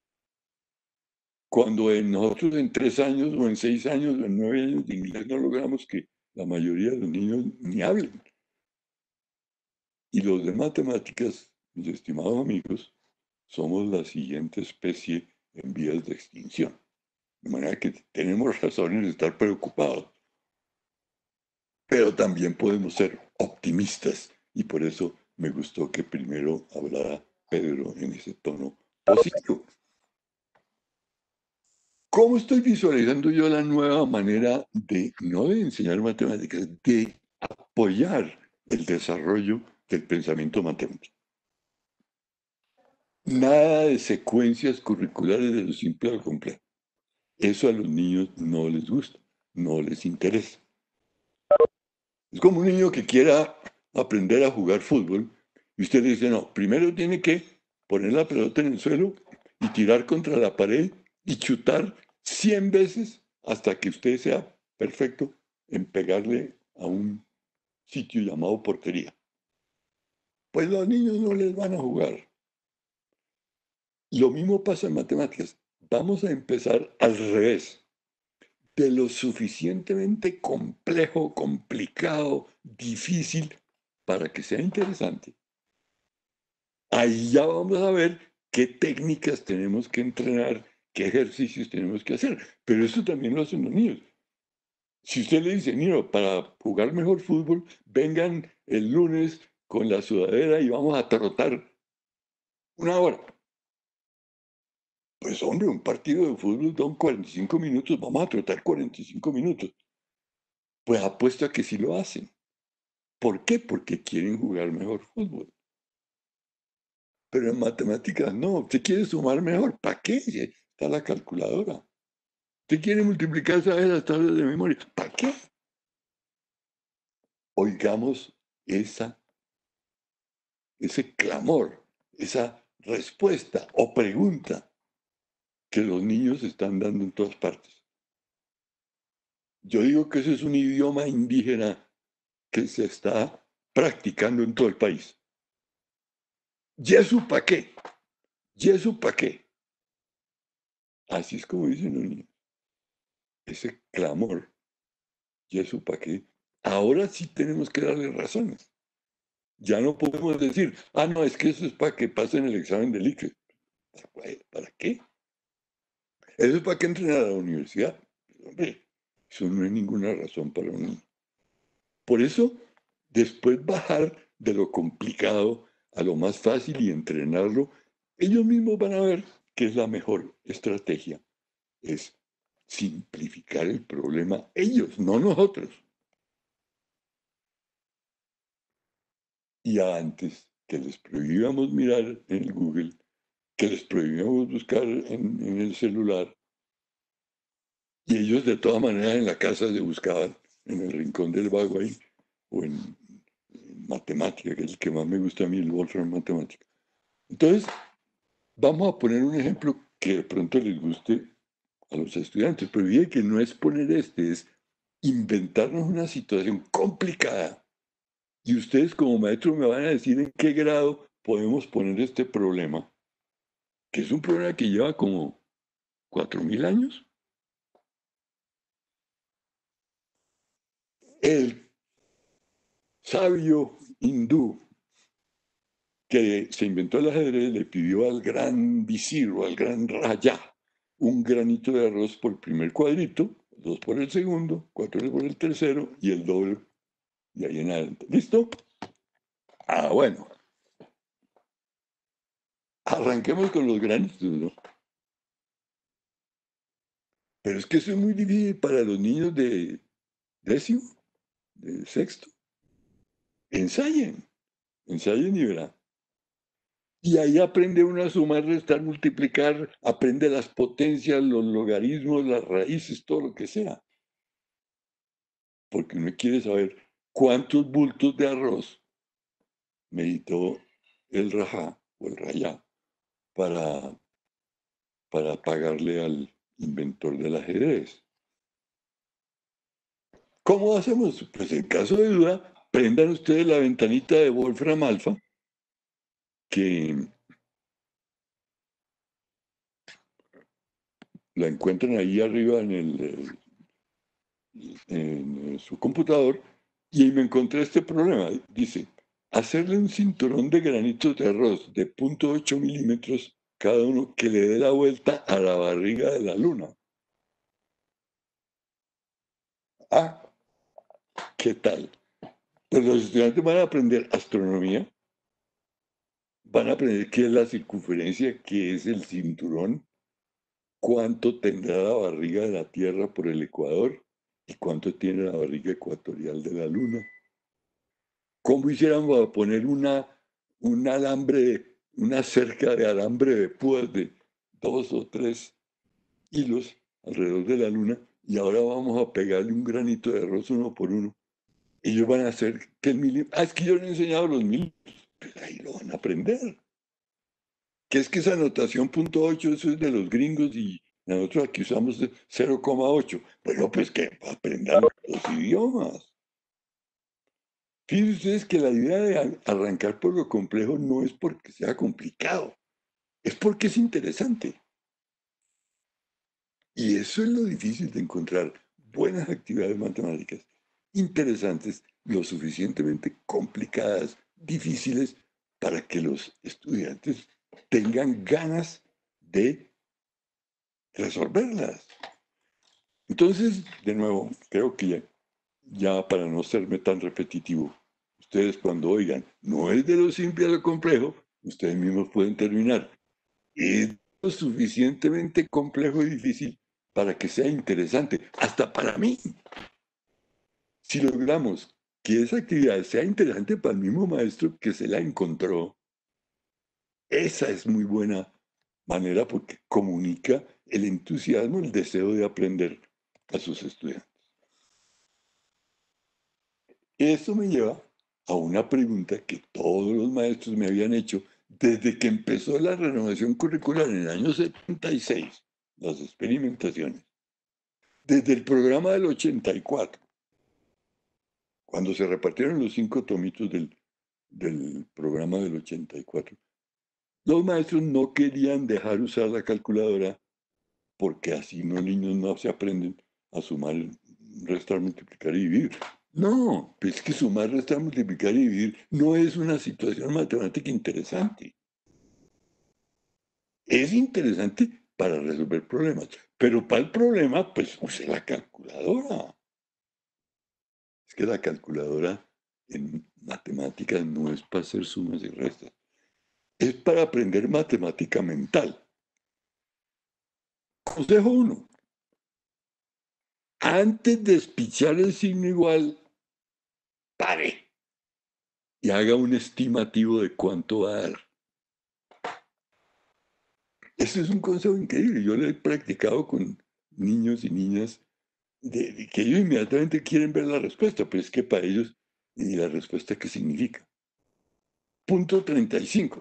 Cuando en nosotros en tres años o en seis años o en nueve años de inglés no logramos que la mayoría de los niños ni hablen. Y los de matemáticas, mis estimados amigos, somos la siguiente especie en vías de extinción. De manera que tenemos razones de estar preocupados. Pero también podemos ser optimistas. Y por eso me gustó que primero hablara Pedro en ese tono positivo. ¿Cómo estoy visualizando yo la nueva manera de, no de enseñar matemáticas, de apoyar el desarrollo del pensamiento matemático? Nada de secuencias curriculares de lo simple al complejo. Eso a los niños no les gusta, no les interesa. Es como un niño que quiera aprender a jugar fútbol y usted le dice, no, primero tiene que poner la pelota en el suelo y tirar contra la pared y chutar cien veces hasta que usted sea perfecto en pegarle a un sitio llamado portería. Pues los niños no les van a jugar. Lo mismo pasa en matemáticas. Vamos a empezar al revés. De lo suficientemente complejo, complicado, difícil, para que sea interesante. Ahí ya vamos a ver qué técnicas tenemos que entrenar, qué ejercicios tenemos que hacer. Pero eso también lo hacen los niños. Si usted le dice, niño, para jugar mejor fútbol, vengan el lunes con la sudadera y vamos a trotar una hora. Pues hombre, un partido de fútbol son cuarenta y cinco minutos, vamos a trotar cuarenta y cinco minutos. Pues apuesto a que sí lo hacen. ¿Por qué? Porque quieren jugar mejor fútbol. Pero en matemáticas no. Usted quiere sumar mejor. ¿Para qué? Si está la calculadora. Usted quiere multiplicar, ¿sabes? Las tablas de memoria. ¿Para qué? Oigamos esa, ese clamor, esa respuesta o pregunta que los niños están dando en todas partes. Yo digo que ese es un idioma indígena que se está practicando en todo el país. ¿Y eso para qué? ¿Y eso para qué? Así es como dicen los niños. Ese clamor. ¿Y eso para qué? Ahora sí tenemos que darle razones. Ya no podemos decir, ah, no, es que eso es para que pasen el examen del I C F E. ¿Para qué? Eso es para que entren a la universidad. Pero, hombre, eso no es ninguna razón para un niño. Por eso, después bajar de lo complicado a lo más fácil y entrenarlo, ellos mismos van a ver que es la mejor estrategia. Es simplificar el problema ellos, no nosotros. Y antes que les prohibíamos mirar en el Google, que les prohibíamos buscar en, en el celular, y ellos de todas maneras en la casa se buscaban en el rincón del vago ahí, o en, en matemática, que es el que más me gusta a mí, el Wolfram Matemática. Entonces, vamos a poner un ejemplo que de pronto les guste a los estudiantes, pero fíjense que no es poner este, es inventarnos una situación complicada. Y ustedes como maestros me van a decir en qué grado podemos poner este problema, que es un problema que lleva como cuatro mil años. El sabio hindú que se inventó el ajedrez le pidió al gran visir o al gran rayá un granito de arroz por el primer cuadrito, dos por el segundo, cuatro por el tercero y el doble de ahí en adelante. ¿Listo? Ah, bueno. Arranquemos con los granitos, ¿no? Pero es que eso es muy difícil para los niños de décimo, de sexto. Ensayen, ensayen y verán. Y ahí aprende uno a sumar, restar, multiplicar, aprende las potencias, los logaritmos, las raíces, todo lo que sea. Porque uno quiere saber cuántos bultos de arroz meditó el rajá o el rayá para, para pagarle al inventor del ajedrez. ¿Cómo hacemos? Pues en caso de duda, prendan ustedes la ventanita de Wolfram Alpha, que la encuentran ahí arriba en, el, en su computador, y ahí me encontré este problema. Dice, hacerle un cinturón de granitos de arroz de cero punto ocho milímetros cada uno que le dé la vuelta a la barriga de la luna. Ah, ¿qué tal? Pues los estudiantes van a aprender astronomía, van a aprender qué es la circunferencia, qué es el cinturón, cuánto tendrá la barriga de la Tierra por el ecuador y cuánto tiene la barriga ecuatorial de la Luna. ¿Cómo hiciéramos a poner una, un alambre, una cerca de alambre de púas de dos o tres hilos alrededor de la Luna y ahora vamos a pegarle un granito de arroz uno por uno? Ellos van a hacer que el milímetro... Ah, es que yo no he enseñado los milímetros. Pues ahí lo van a aprender. Que es que esa notación punto ocho, eso es de los gringos y nosotros aquí usamos cero coma ocho. Bueno, pues que aprendan los idiomas. Fíjense ustedes que la idea de arrancar por lo complejo no es porque sea complicado, es porque es interesante. Y eso es lo difícil de encontrar buenas actividades matemáticas interesantes, lo suficientemente complicadas, difíciles, para que los estudiantes tengan ganas de resolverlas. Entonces, de nuevo, creo que ya, ya para no serme tan repetitivo, ustedes cuando oigan, no es de lo simple a lo complejo, ustedes mismos pueden terminar. Es lo suficientemente complejo y difícil para que sea interesante, hasta para mí. Si logramos que esa actividad sea interesante para el mismo maestro que se la encontró, esa es muy buena manera porque comunica el entusiasmo, el deseo de aprender a sus estudiantes. Eso me lleva a una pregunta que todos los maestros me habían hecho desde que empezó la renovación curricular en el año setenta y seis, las experimentaciones. Desde el programa del ochenta y cuatro, cuando se repartieron los cinco tomitos del, del programa del ochenta y cuatro, los maestros no querían dejar usar la calculadora porque así los niños no se aprenden a sumar, restar, multiplicar y dividir. No, es que sumar, restar, multiplicar y dividir no es una situación matemática interesante. Es interesante para resolver problemas, pero para el problema, pues use la calculadora. Es que la calculadora en matemáticas no es para hacer sumas y restas, es para aprender matemática mental. Consejo uno. Antes de espichar el signo igual, pare y haga un estimativo de cuánto va a dar. Ese es un consejo increíble. Yo lo he practicado con niños y niñas de, de que ellos inmediatamente quieren ver la respuesta, pero es que para ellos, ¿y la respuesta qué significa? Punto treinta y cinco.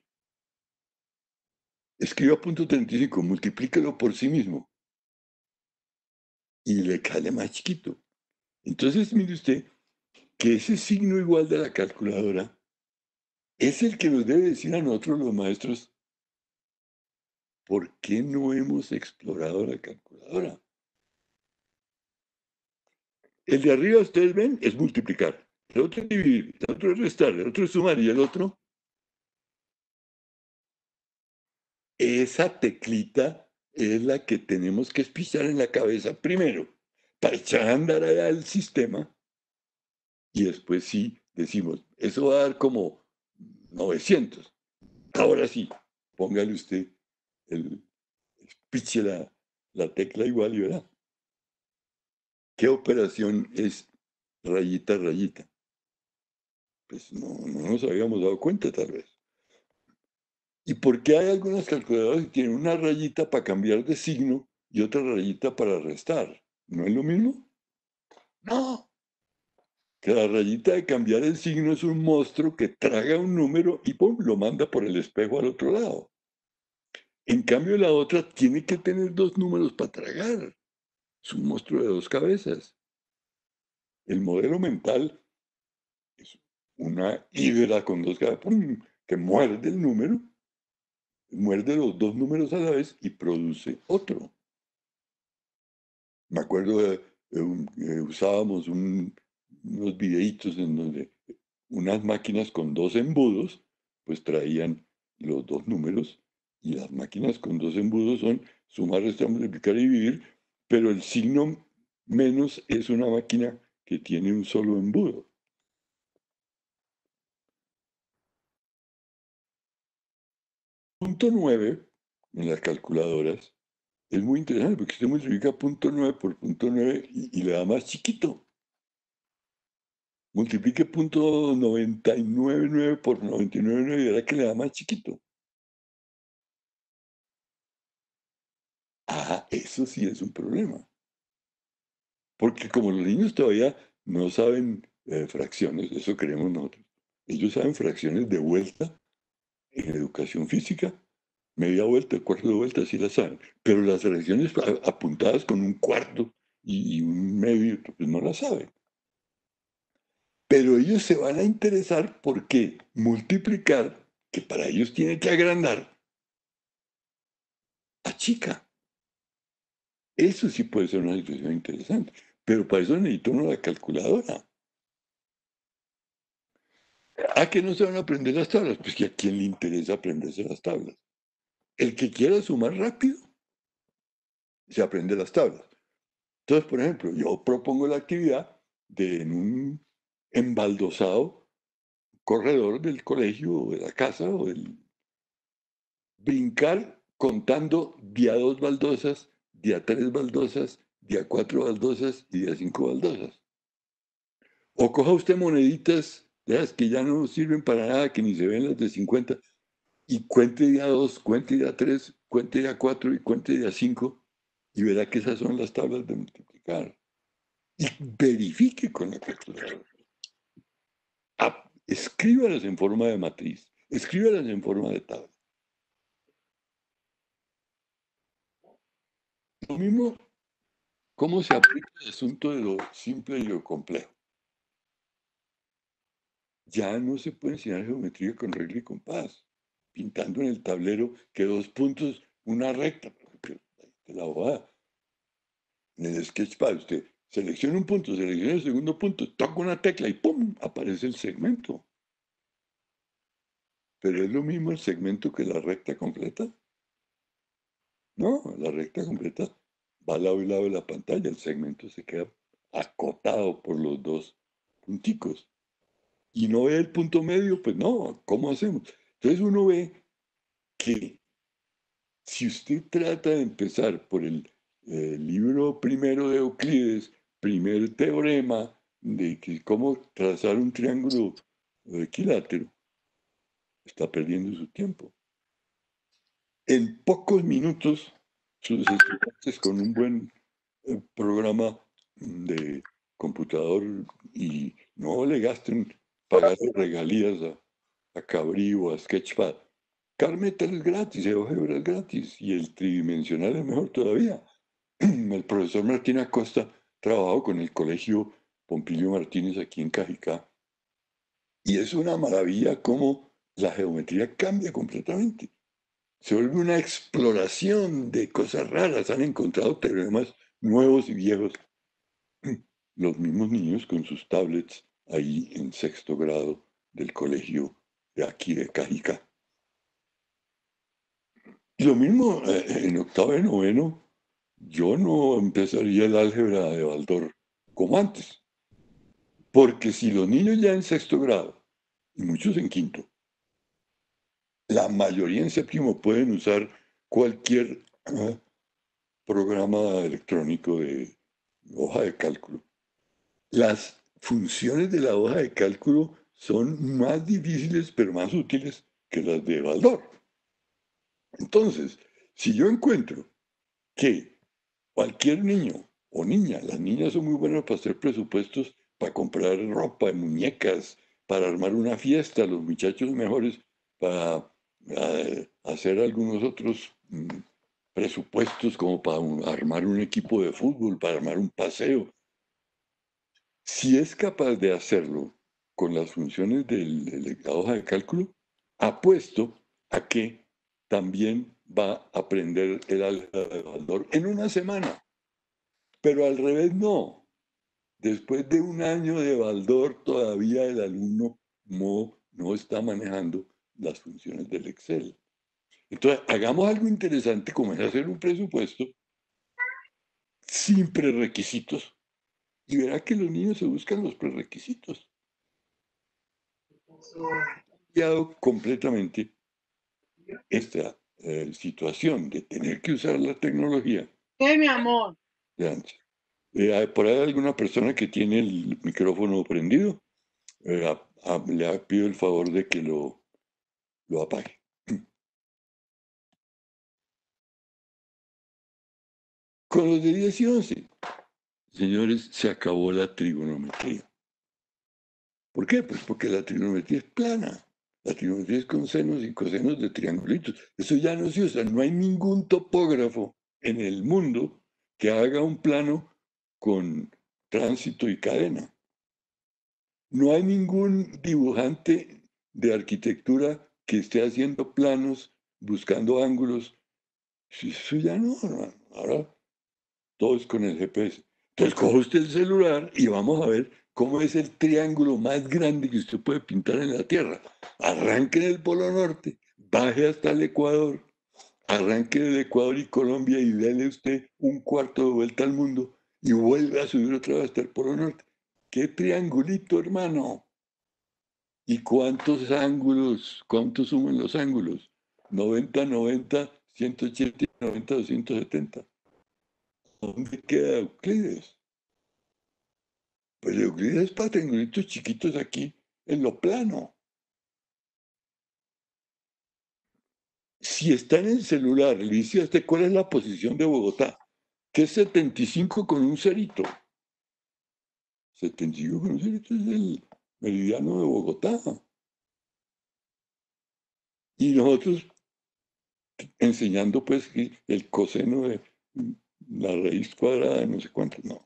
Escriba punto treinta y cinco, multiplíquelo por sí mismo y le cae más chiquito. Entonces, mire usted que ese signo igual de la calculadora es el que nos debe decir a nosotros los maestros por qué no hemos explorado la calculadora. El de arriba, ustedes ven, es multiplicar. El otro es dividir, el otro es restar, el otro es sumar y el otro esa teclita es la que tenemos que espichar en la cabeza primero, para echar a andar allá el sistema, y después sí decimos, eso va a dar como novecientos. Ahora sí, póngale usted el, espiche la, la tecla igual y verá. ¿Qué operación es rayita, rayita? Pues no, no nos habíamos dado cuenta tal vez. ¿Y por qué hay algunas calculadoras que tienen una rayita para cambiar de signo y otra rayita para restar? ¿No es lo mismo? No. Que la rayita de cambiar el signo es un monstruo que traga un número y ¡pum!, lo manda por el espejo al otro lado. En cambio, la otra tiene que tener dos números para tragar. Es un monstruo de dos cabezas. El modelo mental es una hidra con dos cabezas, ¡pum!, que muerde el número, muerde los dos números a la vez y produce otro. Me acuerdo de, de un, eh, usábamos un, unos videitos en donde unas máquinas con dos embudos, pues traían los dos números, y las máquinas con dos embudos son sumar, restar, multiplicar y dividir, pero el signo menos es una máquina que tiene un solo embudo. Punto nueve en las calculadoras es muy interesante porque usted multiplica punto nueve por punto nueve y, y le da más chiquito. Multiplique punto noventa y nueve nueve por noventa y nueve nueve y verá que le da más chiquito. Ah, eso sí es un problema. Porque como los niños todavía no saben eh, fracciones, eso creemos nosotros, ellos saben fracciones de vuelta en educación física, media vuelta, cuarto de vuelta, sí las saben, pero las fracciones a- apuntadas con un cuarto y, y un medio, pues no las saben. Pero ellos se van a interesar porque multiplicar, que para ellos tiene que agrandar, achica. Eso sí puede ser una situación interesante, pero para eso necesita uno la calculadora. ¿A qué no se van a aprender las tablas? Pues que a quién le interesa aprenderse las tablas. El que quiera sumar rápido, se aprende las tablas. Entonces, por ejemplo, yo propongo la actividad de en un embaldosado corredor del colegio o de la casa o del brincar contando día dos baldosas, día tres baldosas, día cuatro baldosas y día cinco baldosas. O coja usted moneditas de las que ya no sirven para nada, que ni se ven las de cincuenta, y cuente día dos, cuente día tres, cuente día cuatro y cuente día cinco, y verá que esas son las tablas de multiplicar. Y verifique con la calculadora. Ah, escríbalas en forma de matriz, escríbalas en forma de tabla. Lo mismo, cómo se aplica el asunto de lo simple y lo complejo. Ya no se puede enseñar geometría con regla y compás, pintando en el tablero que dos puntos, una recta, de la bobada. En el Sketchpad usted selecciona un punto, selecciona el segundo punto, toca una tecla y ¡pum!, aparece el segmento. Pero es lo mismo el segmento que la recta completa. No, la recta completa va al lado y lado de la pantalla, el segmento se queda acotado por los dos punticos. Y no ve el punto medio, pues no, ¿cómo hacemos? Entonces uno ve que si usted trata de empezar por el eh, libro primero de Euclides, primer teorema de que cómo trazar un triángulo equilátero, está perdiendo su tiempo. En pocos minutos, sus estudiantes con un buen eh, programa de computador, y no le gasten pagar regalías a, a Cabri o a Sketchpad. Carmetal es gratis, GeoGebra es gratis y el tridimensional es mejor todavía. El profesor Martín Acosta trabajó con el colegio Pompilio Martínez aquí en Cajicá y es una maravilla cómo la geometría cambia completamente. Se vuelve una exploración de cosas raras. Han encontrado teoremas nuevos y viejos. Los mismos niños con sus tablets ahí en sexto grado del colegio de aquí de Cajicá. Y lo mismo eh, en octavo y noveno, yo no empezaría el álgebra de Baldor como antes. Porque si los niños ya en sexto grado, y muchos en quinto, la mayoría en séptimo pueden usar cualquier uh, programa electrónico de hoja de cálculo. Las funciones de la hoja de cálculo son más difíciles pero más útiles que las de Baldor. Entonces, si yo encuentro que cualquier niño o niña, las niñas son muy buenas para hacer presupuestos, para comprar ropa, muñecas, para armar una fiesta, los muchachos mejores para uh, hacer algunos otros um, presupuestos como para un, armar un equipo de fútbol, para armar un paseo. Si es capaz de hacerlo con las funciones de la hoja de cálculo, apuesto a que también va a aprender el álgebra de Baldor en una semana. Pero al revés no. Después de un año de Baldor, todavía el alumno no, no está manejando las funciones del Excel. Entonces, hagamos algo interesante como es hacer un presupuesto sin prerequisitos y verá que los niños se buscan los prerequisitos. Ha cambiado completamente esta eh, situación de tener que usar la tecnología. ¿Qué, mi amor? De antes. Eh, ¿Por ahí hay alguna persona que tiene el micrófono prendido? Eh, a, a, le pido el favor de que lo, lo apague. Con los de diez y once, señores, se acabó la trigonometría. ¿Por qué? Pues porque la trigonometría es plana. La trigonometría es con senos y cosenos de triangulitos. Eso ya no se usa. No hay ningún topógrafo en el mundo que haga un plano con tránsito y cadena. No hay ningún dibujante de arquitectura que esté haciendo planos, buscando ángulos. Eso ya no, hermano. Ahora todo es con el G P S. Entonces coge usted el celular y vamos a ver cómo es el triángulo más grande que usted puede pintar en la Tierra. Arranque en el Polo Norte, baje hasta el Ecuador, arranque del Ecuador y Colombia y déle usted un cuarto de vuelta al mundo y vuelve a subir otra vez hasta el Polo Norte. ¡Qué triangulito, hermano! ¿Y cuántos ángulos? ¿Cuántos suman los ángulos? noventa, noventa, ciento ochenta, noventa, doscientos setenta. ¿Dónde queda Euclides? Pues Euclides es para triangulitos chiquitos aquí, en lo plano. Si está en el celular, le dice a usted cuál es la posición de Bogotá, que es setenta y cinco con un cerito. setenta y cinco con un cerito es el meridiano de Bogotá. Y nosotros enseñando pues el coseno de la raíz cuadrada de no sé cuánto, no.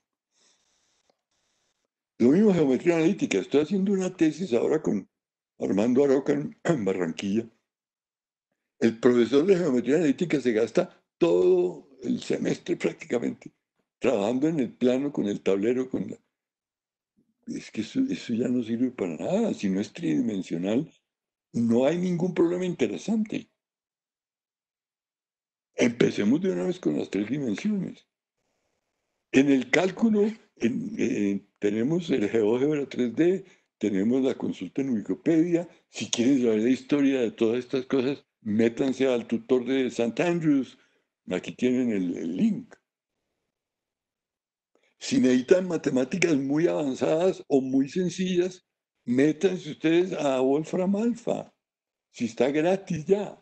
Lo mismo geometría analítica. Estoy haciendo una tesis ahora con Armando Aroca en Barranquilla. El profesor de geometría analítica se gasta todo el semestre prácticamente trabajando en el plano, con el tablero, con la... Es que eso, eso ya no sirve para nada. Si no es tridimensional, no hay ningún problema interesante. Empecemos de una vez con las tres dimensiones. En el cálculo en, en, tenemos el GeoGebra tres D, tenemos la consulta en Wikipedia. Si quieren saber la historia de todas estas cosas, métanse al tutor de Saint Andrews. Aquí tienen el, el link. Si necesitan matemáticas muy avanzadas o muy sencillas, métanse ustedes a Wolfram Alpha. Si está gratis ya.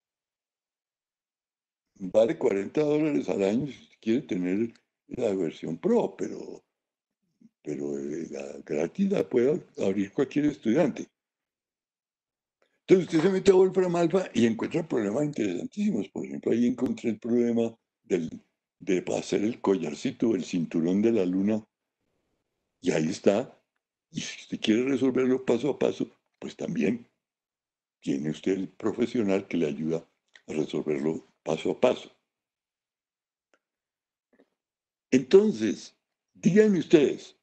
Vale cuarenta dólares al año si quiere tener la versión Pro, pero, pero la gratis la puede abrir cualquier estudiante. Entonces usted se mete a Wolfram Alpha y encuentra problemas interesantísimos. Por ejemplo, ahí encontré el problema del, de hacer el collarcito, el cinturón de la luna. Y ahí está. Y si usted quiere resolverlo paso a paso, pues también tiene usted el profesional que le ayuda a resolverlo paso a paso. Entonces, díganme ustedes,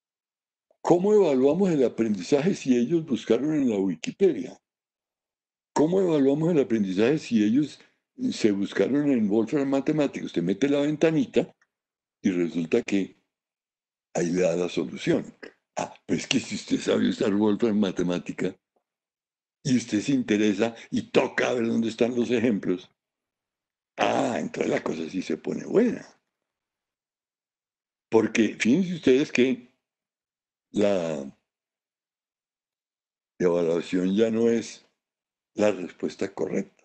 ¿cómo evaluamos el aprendizaje si ellos buscaron en la Wikipedia? ¿Cómo evaluamos el aprendizaje si ellos se buscaron en Wolfram Matemáticos? Usted mete la ventanita y resulta que ahí le da la solución. Ah, pues es que si usted sabe usar Wolfram Matemática y usted se interesa y toca ver dónde están los ejemplos, ah, entonces la cosa sí se pone buena. Porque fíjense ustedes que la evaluación ya no es la respuesta correcta.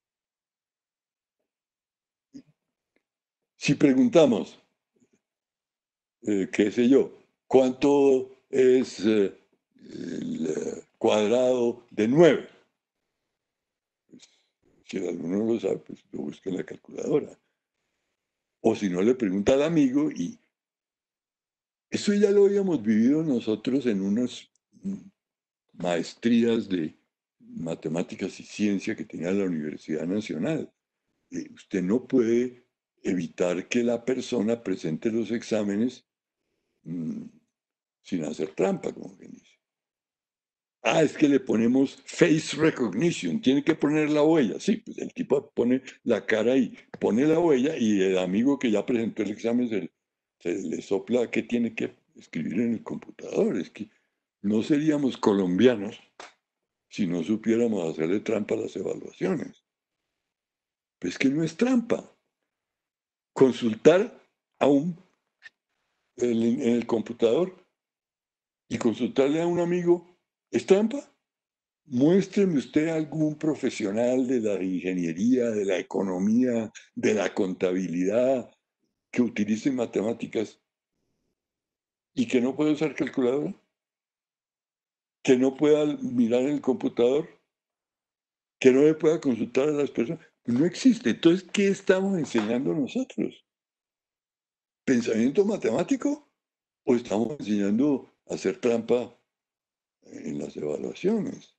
Si preguntamos, eh, qué sé yo, ¿cuánto es eh, el eh, cuadrado de nueve? Pues, si alguno no lo sabe, pues lo busca en la calculadora. O si no, le pregunta al amigo, y eso ya lo habíamos vivido nosotros en unas mm, maestrías de matemáticas y ciencia que tenía la Universidad Nacional. Eh, usted no puede evitar que la persona presente los exámenes mm, sin hacer trampa, como quien dice. Ah, es que le ponemos face recognition, tiene que poner la huella. Sí, pues el tipo pone la cara y pone la huella, y el amigo que ya presentó el examen se, se le sopla que tiene que escribir en el computador. Es que no seríamos colombianos si no supiéramos hacerle trampa a las evaluaciones. Pues que no es trampa. Consultar a un, en, en el computador y consultarle a un amigo, ¿es trampa? Muéstreme usted algún profesional de la ingeniería, de la economía, de la contabilidad, que utilice matemáticas y que no pueda usar calculadora, que no pueda mirar en el computador, que no le pueda consultar a las personas. No existe. Entonces, ¿qué estamos enseñando nosotros? ¿Pensamiento matemático? ¿O estamos enseñando a hacer trampa en las evaluaciones?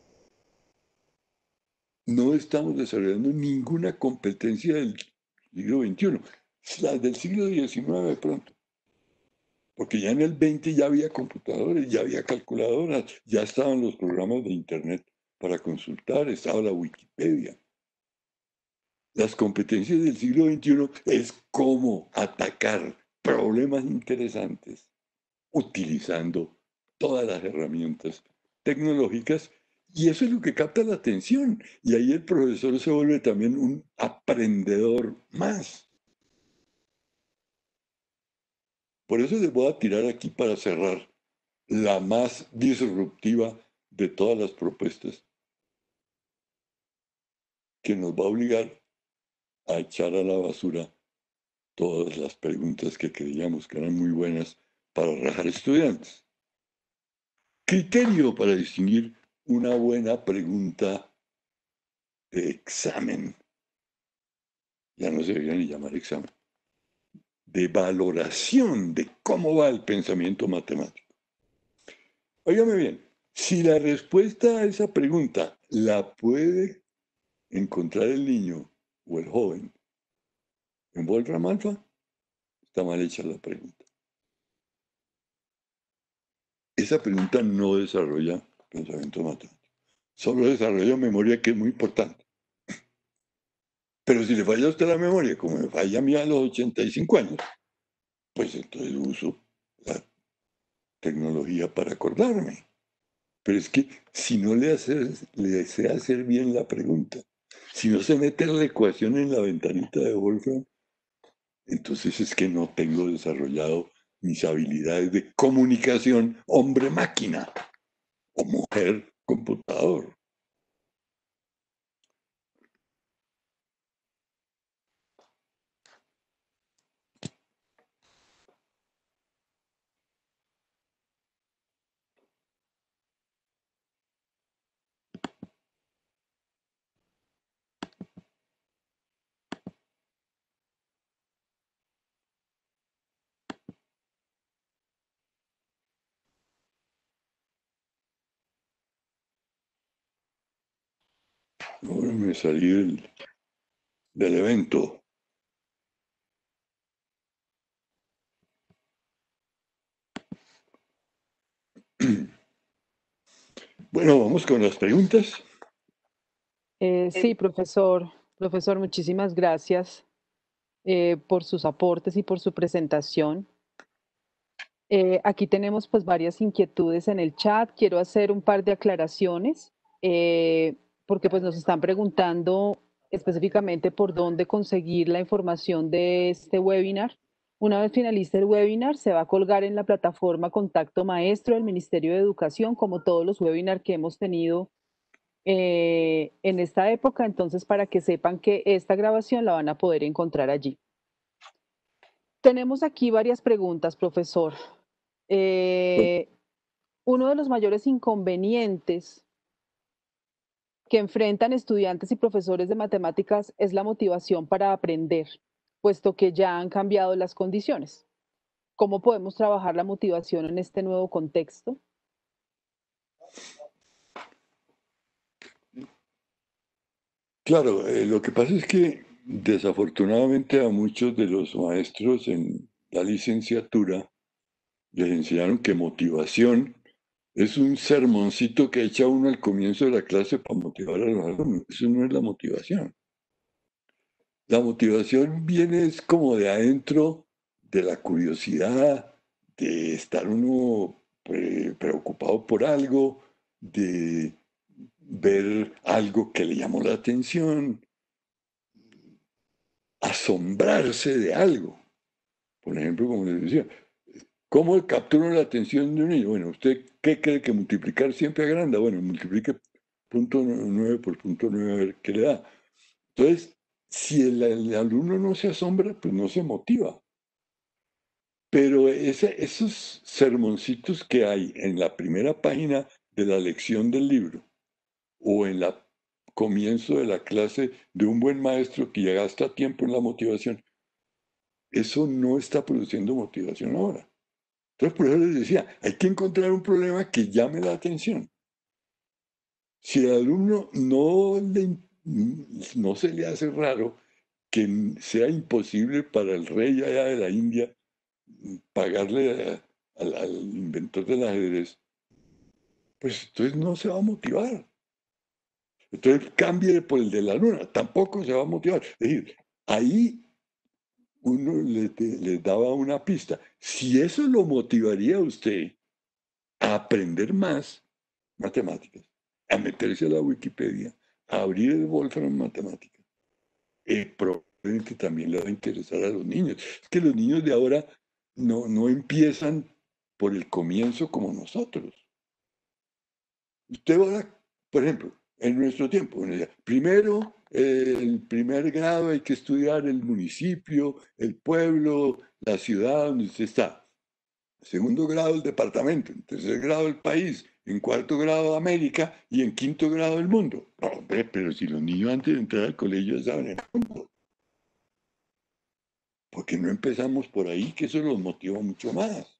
No estamos desarrollando ninguna competencia del siglo veintiuno, las del siglo diecinueve de pronto, porque ya en el veinte ya había computadores, ya había calculadoras, ya estaban los programas de internet para consultar, estaba la Wikipedia. Las competencias del siglo veintiuno es cómo atacar problemas interesantes utilizando todas las herramientas tecnológicas, y eso es lo que capta la atención, y ahí el profesor se vuelve también un aprendedor más. Por eso les voy a tirar aquí para cerrar la más disruptiva de todas las propuestas, que nos va a obligar a echar a la basura todas las preguntas que creíamos que eran muy buenas para rajar estudiantes. Criterio para distinguir una buena pregunta de examen. Ya no se debería ni llamar examen. De valoración de cómo va el pensamiento matemático. Óigame bien, si la respuesta a esa pregunta la puede encontrar el niño o el joven en Wolfram Alpha, está mal hecha la pregunta. Esa pregunta no desarrolla pensamiento matemático. Solo desarrolla memoria, que es muy importante. Pero si le falla a usted la memoria, como me falla a mí a los ochenta y cinco años, pues entonces uso la tecnología para acordarme. Pero es que si no le, hace, le desea hacer bien la pregunta, si no se mete la ecuación en la ventanita de Wolfram, entonces es que no tengo desarrollado mis habilidades de comunicación hombre-máquina o mujer-computador. Ahora me salí del, del evento. Bueno, vamos con las preguntas. Eh, sí, profesor. Profesor, muchísimas gracias eh, por sus aportes y por su presentación. Eh, aquí tenemos pues varias inquietudes en el chat. Quiero hacer un par de aclaraciones eh, porque pues nos están preguntando específicamente por dónde conseguir la información de este webinar. Una vez finalice el webinar, se va a colgar en la plataforma Contacto Maestro del Ministerio de Educación, como todos los webinars que hemos tenido eh, en esta época. Entonces, para que sepan que esta grabación la van a poder encontrar allí. Tenemos aquí varias preguntas, profesor. Eh, uno de los mayores inconvenientes que enfrentan estudiantes y profesores de matemáticas es la motivación para aprender, puesto que ya han cambiado las condiciones. ¿Cómo podemos trabajar la motivación en este nuevo contexto? Claro, eh, lo que pasa es que desafortunadamente a muchos de los maestros en la licenciatura les enseñaron que motivación es un sermoncito que echa uno al comienzo de la clase para motivar a los alumnos. Eso no es la motivación. La motivación viene es como de adentro, de la curiosidad, de estar uno pre- preocupado por algo, de ver algo que le llamó la atención, asombrarse de algo. Por ejemplo, como les decía, ¿cómo captura la atención de un niño? Bueno, ¿usted qué cree que multiplicar siempre agranda? Bueno, multiplique punto nueve por punto nueve a ver qué le da. Entonces, si el, el alumno no se asombra, pues no se motiva. Pero ese, esos sermoncitos que hay en la primera página de la lección del libro o en el comienzo de la clase de un buen maestro que ya gasta tiempo en la motivación, eso no está produciendo motivación ahora. Entonces, por eso les decía, hay que encontrar un problema que llame la atención. Si al alumno no, le, no se le hace raro que sea imposible para el rey allá de la India pagarle a- al, al inventor del ajedrez, pues entonces no se va a motivar. Entonces cambie por el de la luna, tampoco se va a motivar. Es decir, ahí uno le, le daba una pista. Si eso lo motivaría a usted a aprender más matemáticas, a meterse a la Wikipedia, a abrir el Wolfram Matemáticas, eh, probablemente también le va a interesar a los niños. Es que los niños de ahora no, no empiezan por el comienzo como nosotros. Usted ahora, por ejemplo, en nuestro tiempo, bueno, ya, primero eh, el primer grado hay que estudiar el municipio, el pueblo, la ciudad donde usted está. Segundo grado el departamento, en tercer grado el país, en cuarto grado América y en quinto grado el mundo. No, hombre, pero si los niños antes de entrar al colegio ya saben el mundo. ¿Por qué no empezamos por ahí? Que eso los motiva mucho más.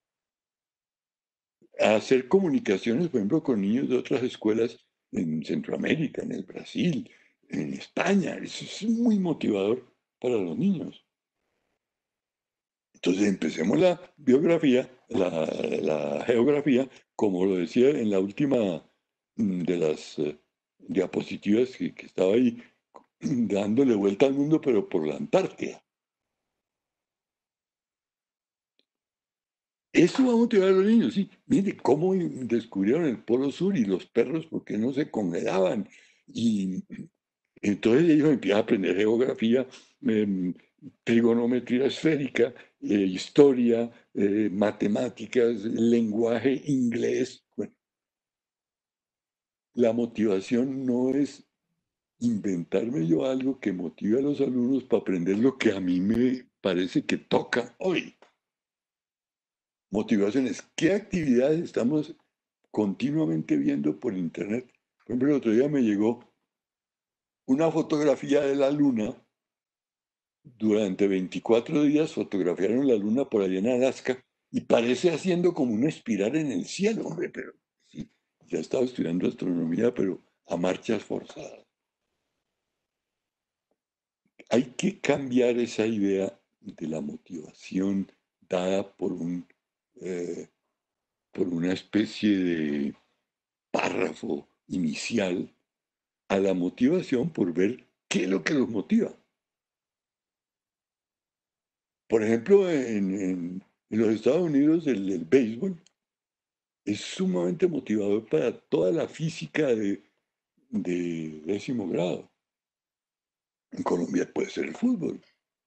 A hacer comunicaciones, por ejemplo, con niños de otras escuelas en Centroamérica, en el Brasil, en España. Eso es muy motivador para los niños. Entonces empecemos la biografía, la, la geografía, como lo decía en la última mm, de las eh, diapositivas que, que estaba ahí, dándole vuelta al mundo, pero por la Antártida. Eso va a motivar a los niños, sí. Mire cómo descubrieron el Polo Sur y los perros porque no se congelaban. Y entonces ellos empiezan a aprender geografía, eh, trigonometría esférica, eh, historia, eh, matemáticas, lenguaje, inglés. Bueno, la motivación no es inventarme yo algo que motive a los alumnos para aprender lo que a mí me parece que toca hoy. Motivaciones, ¿qué actividades estamos continuamente viendo por internet? Por ejemplo, el otro día me llegó una fotografía de la luna. Durante veinticuatro días fotografiaron la luna por allá en Alaska y parece haciendo como una espiral en el cielo, hombre, pero sí, ya estaba estudiando astronomía, pero a marchas forzadas. Hay que cambiar esa idea de la motivación dada por un eh, por una especie de párrafo inicial a la motivación por ver qué es lo que los motiva. Por ejemplo, en, en- en los Estados Unidos el, el béisbol es sumamente motivador para toda la física de, de décimo grado. En Colombia puede ser el fútbol.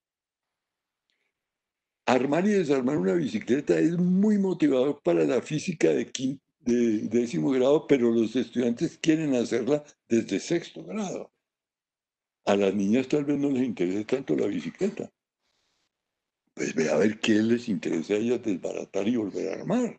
Armar y desarmar una bicicleta es muy motivador para la física de, quin- de décimo grado, pero los estudiantes quieren hacerla desde sexto grado. A las niñas tal vez no les interese tanto la bicicleta. Pues ve a ver qué les interesa a ellas desbaratar y volver a armar.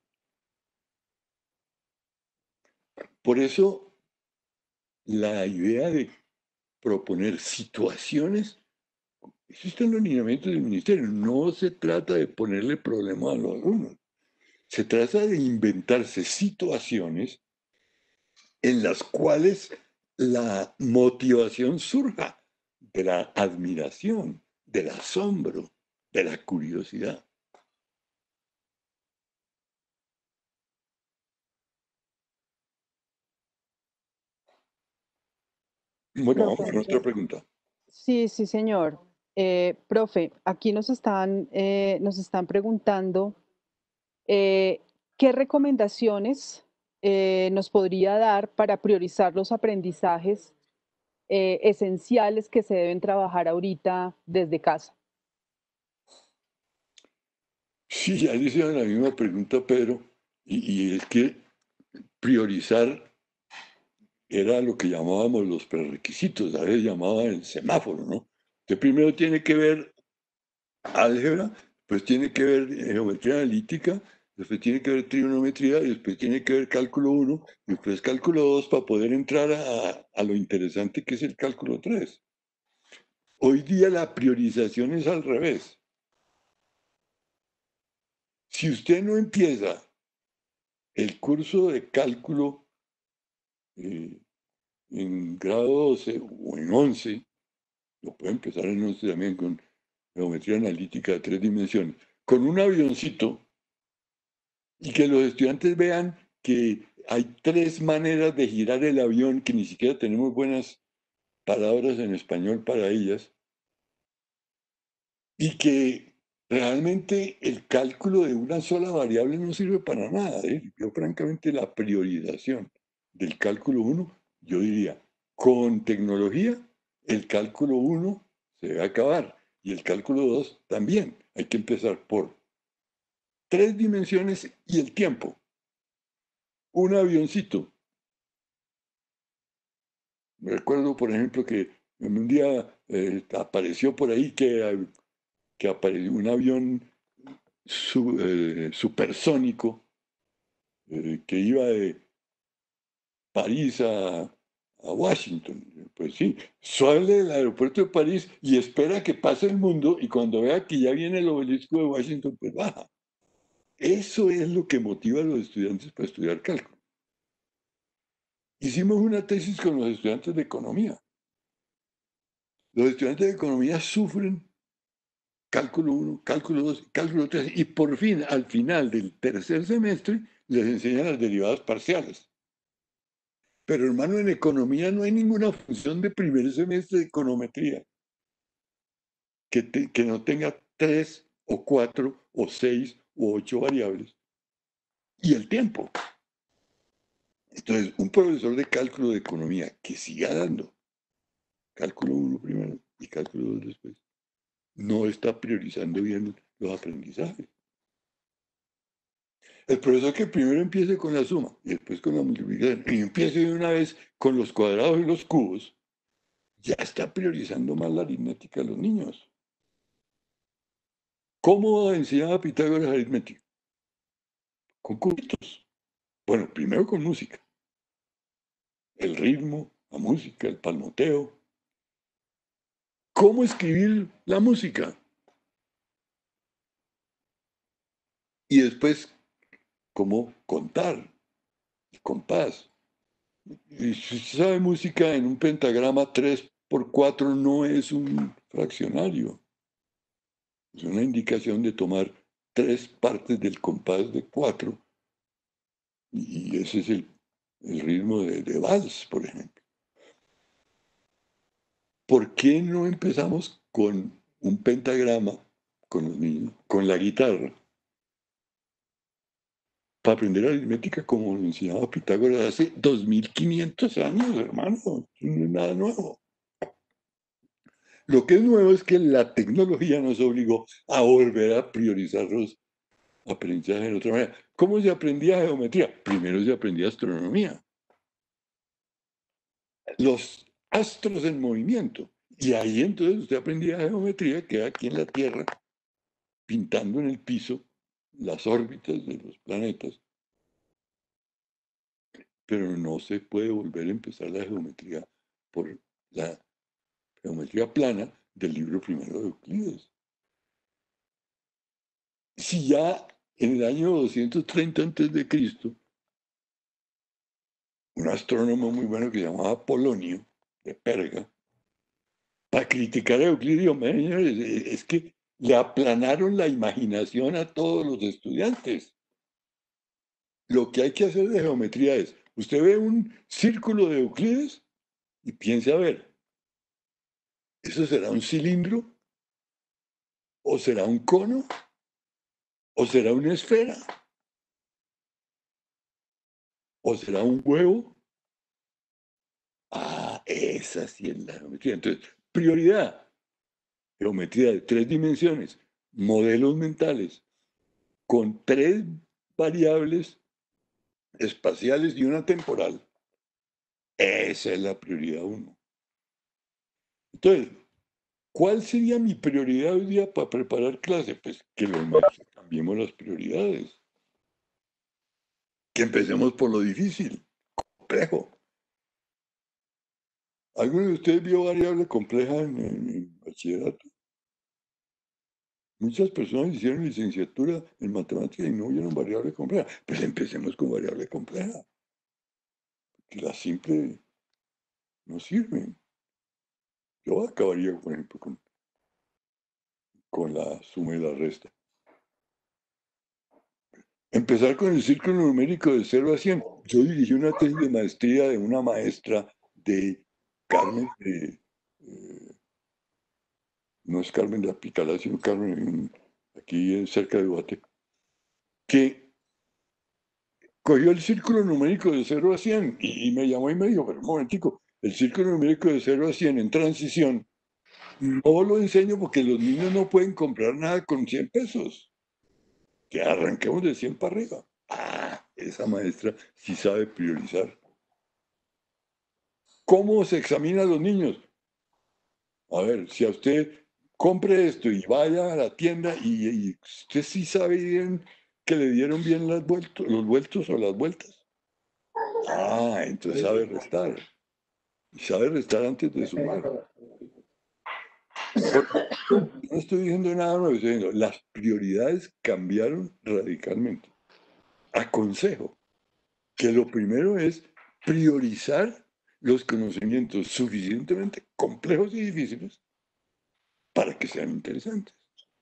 Por eso, la idea de proponer situaciones, eso está en los lineamientos del ministerio. No se trata de ponerle problemas a los alumnos. Se trata de inventarse situaciones en las cuales la motivación surja de la admiración, del asombro, de la curiosidad. Bueno, vamos Profe, con otra pregunta. sí, sí, señor. Eh, profe, aquí nos están, eh, nos están preguntando eh, qué recomendaciones eh, nos podría dar para priorizar los aprendizajes eh, esenciales que se deben trabajar ahorita desde casa. Sí, ya le hicieron la misma pregunta, Pedro, y, y es que priorizar era lo que llamábamos los prerequisitos, a veces llamaban el semáforo, ¿no? Usted primero tiene que ver álgebra, pues tiene que ver geometría analítica, después tiene que ver trigonometría, y después tiene que ver cálculo uno, y después cálculo dos para poder entrar a, a lo interesante que es el cálculo tres. Hoy día la priorización es al revés. Si usted no empieza el curso de cálculo eh, en grado doce o en once, lo puede empezar en once también con geometría analítica de tres dimensiones, con un avioncito, y que los estudiantes vean que hay tres maneras de girar el avión, que ni siquiera tenemos buenas palabras en español para ellas, y que realmente el cálculo de una sola variable no sirve para nada. ¿eh? Yo francamente la priorización del cálculo uno, yo diría, con tecnología, el cálculo uno se debe acabar y el cálculo dos también. Hay que empezar por tres dimensiones y el tiempo. Un avioncito. Me recuerdo, por ejemplo, que en un día eh, apareció por ahí que, que apareció un avión su, eh, supersónico eh, que iba de París a, a Washington. Pues sí, sale del aeropuerto de París y espera que pase el mundo, y cuando vea que ya viene el obelisco de Washington, pues baja. Eso es lo que motiva a los estudiantes para estudiar cálculo. Hicimos una tesis con los estudiantes de economía. Los estudiantes de economía sufren cálculo uno, cálculo dos, cálculo tres, y por fin, al final del tercer semestre, les enseñan las derivadas parciales. Pero hermano, en economía no hay ninguna función de primer semestre de econometría que, te, que no tenga tres o cuatro o seis o ocho variables. Y el tiempo. Entonces, un profesor de cálculo de economía que siga dando cálculo uno primero y cálculo dos después, no está priorizando bien los aprendizajes. El profesor que primero empiece con la suma y después con la multiplicación y empiece de una vez con los cuadrados y los cubos, ya está priorizando más la aritmética a los niños. ¿Cómo enseñaba Pitágoras aritmética? Con cubitos. Bueno, primero con música. El ritmo, la música, el palmoteo. ¿Cómo escribir la música? Y después, ¿cómo contar? El compás. Y si usted sabe música, en un pentagrama tres por cuatro no es un fraccionario. Es una indicación de tomar tres partes del compás de cuatro. Y ese es el, el ritmo de, de vals, por ejemplo. ¿por qué no empezamos con un pentagrama con los niños, con la guitarra? Para aprender aritmética como lo enseñaba Pitágoras hace dos mil quinientos años, hermano. No es nada nuevo. Lo que es nuevo es que la tecnología nos obligó a volver a priorizar los aprendizajes de otra manera. ¿Cómo se aprendía geometría? Primero se aprendía astronomía. Los astros en movimiento. Y ahí entonces usted aprendía geometría, que aquí en la Tierra, pintando en el piso las órbitas de los planetas. Pero no se puede volver a empezar la geometría por la geometría plana del libro primero de Euclides. Si ya en el año doscientos treinta antes de Cristo, un astrónomo muy bueno que se llamaba Polonio, de Perga, para criticar a Euclides, dijo, señores, es que le aplanaron la imaginación a todos los estudiantes. Lo que hay que hacer de geometría es, usted ve un círculo de Euclides y piense a ver, ¿eso será un cilindro? ¿O será un cono? ¿O será una esfera? ¿O será un huevo? Ah, esa sí es la geometría. Entonces, prioridad, geometría de tres dimensiones, modelos mentales, con tres variables espaciales y una temporal. Esa es la prioridad uno. Entonces, ¿cuál sería mi prioridad hoy día para preparar clase? Pues que los maestros cambiemos las prioridades. Que empecemos por lo difícil, complejo. ¿Alguno de ustedes vio variable compleja en el bachillerato? Muchas personas hicieron licenciatura en matemáticas y no vieron variable compleja. Pues empecemos con variable compleja. Que la simple no sirve. Yo acabaría, por ejemplo, con, con la suma y la resta. Empezar con el círculo numérico de cero a cien. Yo dirigí una tesis de maestría de una maestra de Carmen, de, eh, no es Carmen de Apicalá, sino Carmen aquí cerca de Guate, que cogió el círculo numérico de cero a cien y, y me llamó y me dijo, pero un momentico, el círculo numérico de cero a cien en transición no lo enseño porque los niños no pueden comprar nada con cien pesos. Que arranquemos de cien para arriba. Ah, esa maestra sí sabe priorizar. ¿Cómo se examina a los niños? A ver, si a usted compre esto y vaya a la tienda y, y usted sí sabe bien que le dieron bien las vueltos, los vueltos o las vueltas. Ah, entonces sabe restar. Y sabe restar antes de sumar. No estoy diciendo nada nuevo, estoy diciendo, las prioridades cambiaron radicalmente. Aconsejo que lo primero es priorizar los conocimientos suficientemente complejos y difíciles para que sean interesantes.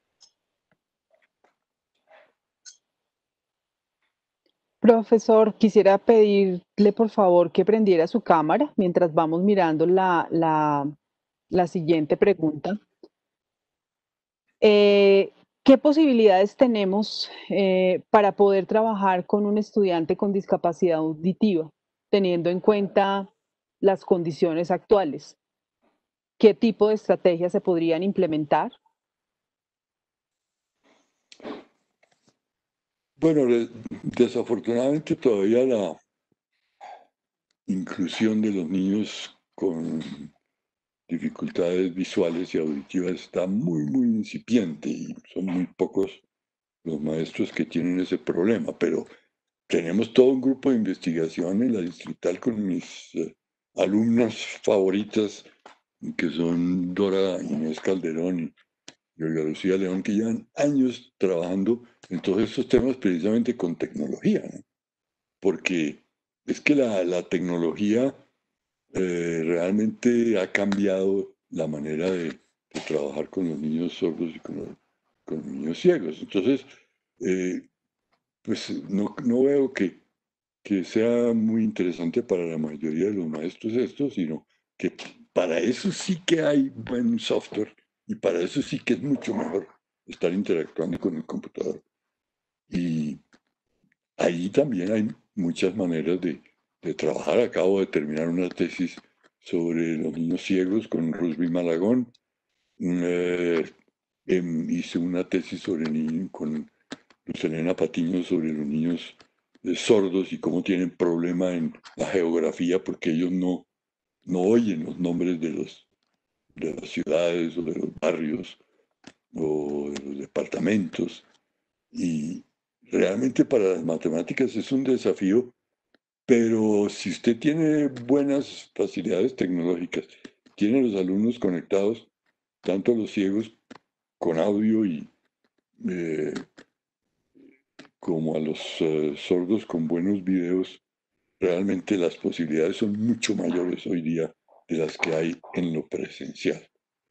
Profesor, quisiera pedirle por favor que prendiera su cámara mientras vamos mirando la, la, la siguiente pregunta. Eh, ¿Qué posibilidades tenemos eh, para poder trabajar con un estudiante con discapacidad auditiva, teniendo en cuenta las condiciones actuales? ¿Qué tipo de estrategias se podrían implementar? Bueno, desafortunadamente todavía la inclusión de los niños con dificultades visuales y auditivas está muy, muy incipiente y son muy pocos los maestros que tienen ese problema, pero tenemos todo un grupo de investigación en la distrital con mis eh, alumnas favoritas, que son Dora Inés Calderón y y Olga Lucía León, que llevan años trabajando en todos estos temas precisamente con tecnología, ¿no? Porque es que la, la tecnología eh, realmente ha cambiado la manera de, de, trabajar con los niños sordos y con los, con los niños ciegos. Entonces, eh, pues no, no veo que, que sea muy interesante para la mayoría de los maestros esto, sino que para eso sí que hay buen software y para eso sí que es mucho mejor estar interactuando con el computador. Y ahí también hay muchas maneras de, de trabajar. Acabo de terminar una tesis sobre los niños ciegos con Rusby Malagón. Eh, eh, hice una tesis sobre niños con Luz Elena Patiño sobre los niños eh, sordos y cómo tienen problema en la geografía porque ellos no, no oyen los nombres de, los, de las ciudades o de los barrios o de los departamentos. Y realmente para las matemáticas es un desafío, pero si usted tiene buenas facilidades tecnológicas, tiene los alumnos conectados, tanto los ciegos con audio y eh, como a los uh, sordos con buenos videos, realmente las posibilidades son mucho mayores hoy día de las que hay en lo presencial.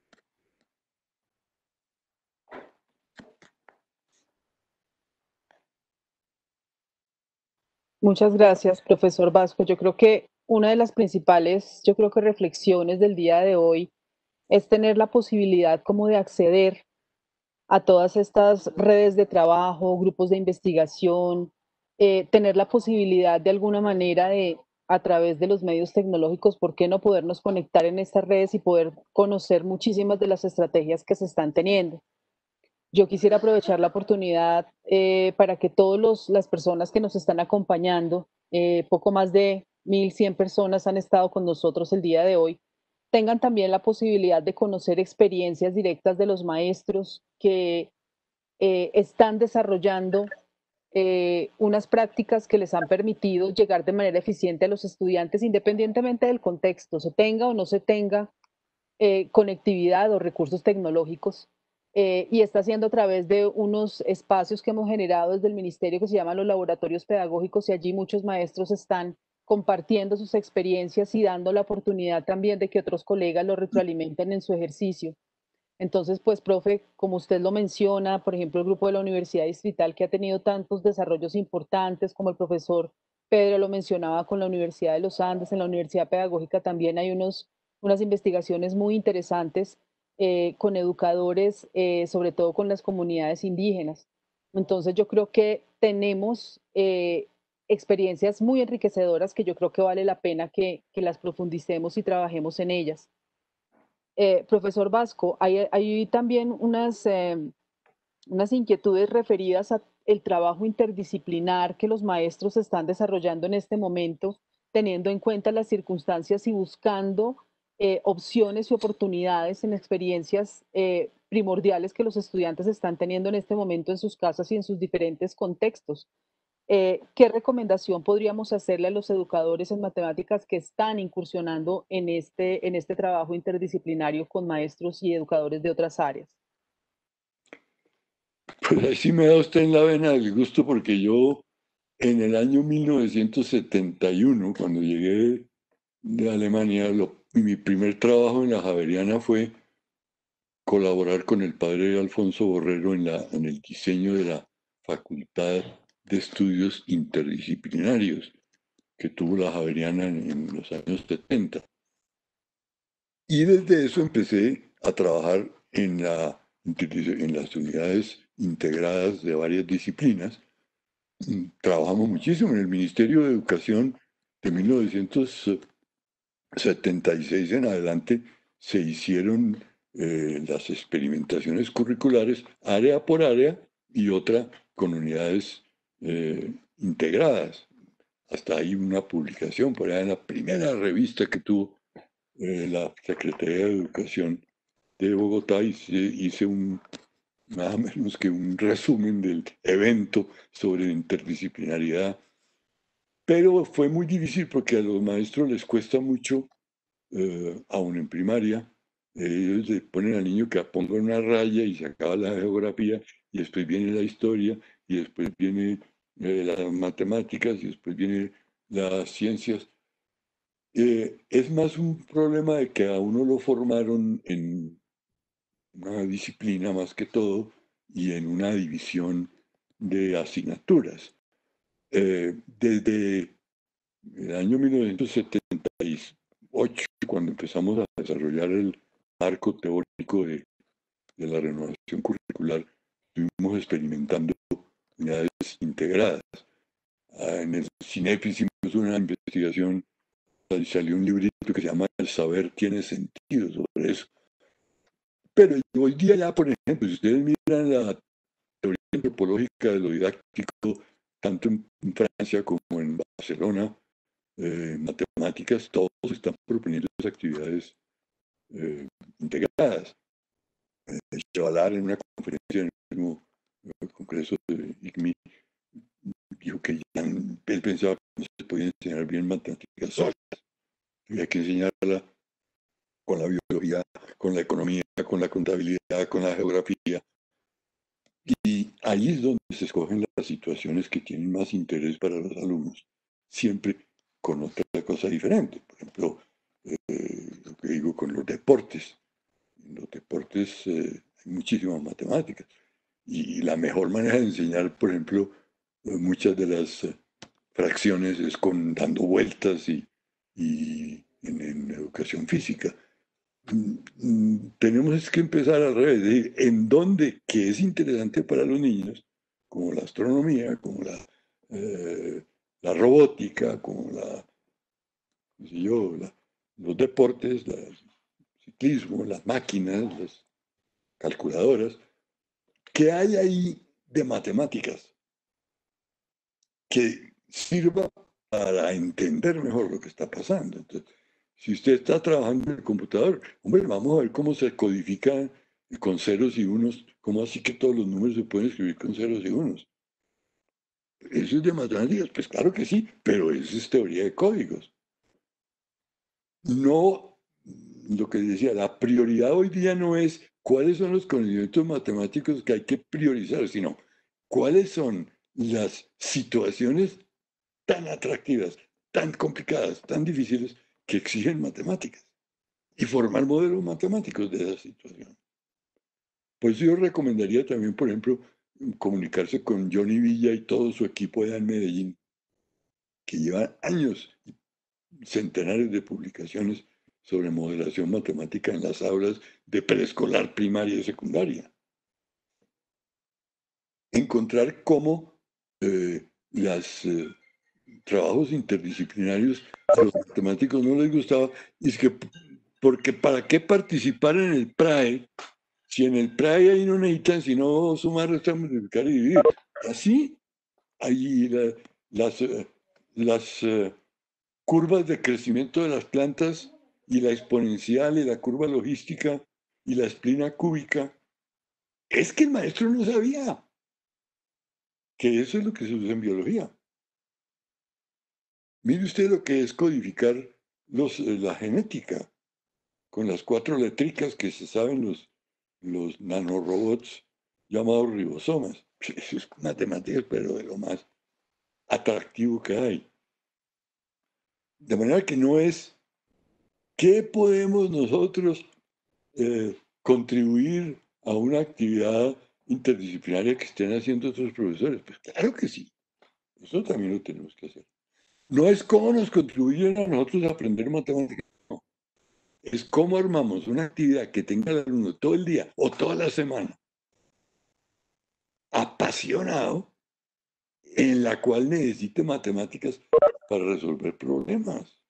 Muchas gracias, profesor Vasco. Yo creo que una de las principales, yo creo que reflexiones del día de hoy es tener la posibilidad como de acceder a todas estas redes de trabajo, grupos de investigación, eh, tener la posibilidad de alguna manera de, a través de los medios tecnológicos, ¿por qué no podernos conectar en estas redes y poder conocer muchísimas de las estrategias que se están teniendo? Yo quisiera aprovechar la oportunidad eh, para que todas las personas que nos están acompañando, eh, poco más de mil cien personas han estado con nosotros el día de hoy, tengan también la posibilidad de conocer experiencias directas de los maestros que eh, están desarrollando eh, unas prácticas que les han permitido llegar de manera eficiente a los estudiantes, independientemente del contexto, se tenga o no se tenga eh, conectividad o recursos tecnológicos. Eh, y está haciendo a través de unos espacios que hemos generado desde el ministerio que se llaman los laboratorios pedagógicos, y allí muchos maestros están compartiendo sus experiencias y dando la oportunidad también de que otros colegas lo retroalimenten en su ejercicio. Entonces, pues, profe, como usted lo menciona, por ejemplo, el grupo de la Universidad Distrital que ha tenido tantos desarrollos importantes, como el profesor Pedro lo mencionaba con la Universidad de los Andes, en la Universidad Pedagógica también hay unos, unas investigaciones muy interesantes eh, con educadores, eh, sobre todo con las comunidades indígenas. Entonces, yo creo que tenemos eh, experiencias muy enriquecedoras que yo creo que vale la pena que, que las profundicemos y trabajemos en ellas. Eh, profesor Vasco, hay, hay también unas, eh, unas inquietudes referidas al trabajo interdisciplinar que los maestros están desarrollando en este momento, teniendo en cuenta las circunstancias y buscando eh, opciones y oportunidades en experiencias eh, primordiales que los estudiantes están teniendo en este momento en sus casas y en sus diferentes contextos. Eh, ¿Qué recomendación podríamos hacerle a los educadores en matemáticas que están incursionando en este, en este trabajo interdisciplinario con maestros y educadores de otras áreas? Pues ahí sí me da usted en la vena el gusto porque yo en el año mil novecientos setenta y uno, cuando llegué de Alemania, lo, mi primer trabajo en la Javeriana fue colaborar con el padre Alfonso Borrero en, la, en el diseño de la Facultad de Estudios Interdisciplinarios que tuvo la Javeriana en, en los años setenta. Y desde eso empecé a trabajar en, la, en las unidades integradas de varias disciplinas. Trabajamos muchísimo en el Ministerio de Educación de mil novecientos setenta y seis en adelante. Se hicieron eh, las experimentaciones curriculares área por área y otra con unidades eh, integradas. Hasta hay una publicación por allá en la primera revista que tuvo eh, la Secretaría de Educación de Bogotá. Hice, hice un, nada menos que un resumen del evento sobre interdisciplinariedad. Pero fue muy difícil porque a los maestros les cuesta mucho, eh, aún en primaria, ellos le ponen al niño que ponga una raya y se acaba la geografía, y después viene la historia, y después viene eh, las matemáticas, y después viene las ciencias. Eh, es más un problema de que a uno lo formaron en una disciplina más que todo y en una división de asignaturas. Eh, desde el año mil novecientos setenta y ocho cuando empezamos a desarrollar el marco teórico de, de la renovación curricular, estuvimos experimentando unidades integradas. En el CINEP hicimos una investigación, salió un librito que se llama El saber tiene sentido sobre eso. Pero hoy día ya, por ejemplo, si ustedes miran la teoría antropológica de lo didáctico, tanto en Francia como en Barcelona, eh, matemáticas, todos están proponiendo esas actividades eh, integradas. Eh, Chavalar, en una conferencia en el mismo eh, congreso de I C M I, dijo que ya, él pensaba que no se podía enseñar bien matemáticas solas, había que enseñarla con la biología, con la economía, con la contabilidad, con la geografía. Y ahí es donde se escogen las situaciones que tienen más interés para los alumnos, siempre con otra cosa diferente. Por ejemplo, eh, lo que digo con los deportes. En los deportes eh, hay muchísimas matemáticas. Y la mejor manera de enseñar, por ejemplo, muchas de las eh, fracciones es con dando vueltas y, y en, en educación física. Tenemos que empezar al revés, de decir, en dónde, que es interesante para los niños, como la astronomía, como la, eh, la robótica, como la, no sé yo, la, los deportes, el ciclismo, las máquinas, las calculadoras, ¿qué hay ahí de matemáticas que sirva para entender mejor lo que está pasando? Entonces, si usted está trabajando en el computador, hombre, vamos a ver cómo se codifican con ceros y unos, cómo así que todos los números se pueden escribir con ceros y unos. ¿Eso es de matemáticas? Pues claro que sí, pero eso es teoría de códigos. No, lo que decía, la prioridad hoy día no es cuáles son los conocimientos matemáticos que hay que priorizar, sino cuáles son las situaciones tan atractivas, tan complicadas, tan difíciles que exigen matemáticas y formar modelos matemáticos de esa situación. Por eso yo recomendaría también, por ejemplo, comunicarse con Johnny Villa y todo su equipo allá en Medellín, que llevan años, centenares de publicaciones sobre modelación matemática en las aulas de preescolar, primaria y secundaria. Encontrar cómo eh, los eh, trabajos interdisciplinarios a los matemáticos no les gustaba, y es que, porque ¿para qué participar en el P R A E si en el P R A E ahí no necesitan sino sumar, restar, multiplicar y dividir? Así, ahí la, las, las uh, curvas de crecimiento de las plantas y la exponencial y la curva logística y la esplina cúbica, es que el maestro no sabía que eso es lo que se usa en biología. Mire usted lo que es codificar los, la genética con las cuatro letricas que se saben los, los nanorobots llamados ribosomas. Eso es matemáticas, pero de lo más atractivo que hay. De manera que no es qué podemos nosotros eh, contribuir a una actividad interdisciplinaria que estén haciendo otros profesores. Pues claro que sí, eso también lo tenemos que hacer. No es cómo nos contribuyen a nosotros a aprender matemáticas, no. Es cómo armamos una actividad que tenga al alumno todo el día o toda la semana apasionado, en la cual necesite matemáticas para resolver problemas.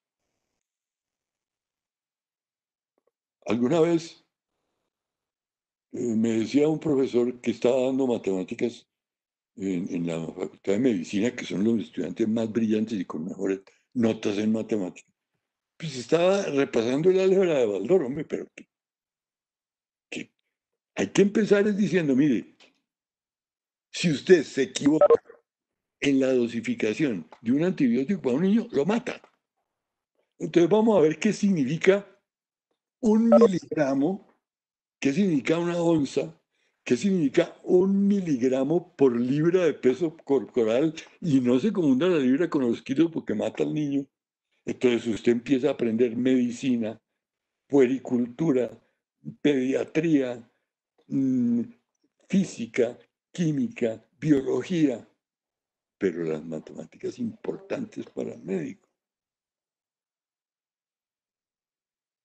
Alguna vez eh, me decía un profesor que estaba dando matemáticas en, en la Facultad de Medicina, que son los estudiantes más brillantes y con mejores notas en matemáticas, pues estaba repasando el álgebra de Baldor, hombre, pero que, que hay que empezar es diciendo, mire, si usted se equivoca en la dosificación de un antibiótico para un niño, lo mata. Entonces vamos a ver qué significa un miligramo, qué significa una onza, qué significa un miligramo por libra de peso corporal, y no se confunda la libra con los kilos porque mata al niño. Entonces usted empieza a aprender medicina, puericultura, pediatría, mmm, física, química, biología, pero las matemáticas importantes para el médico.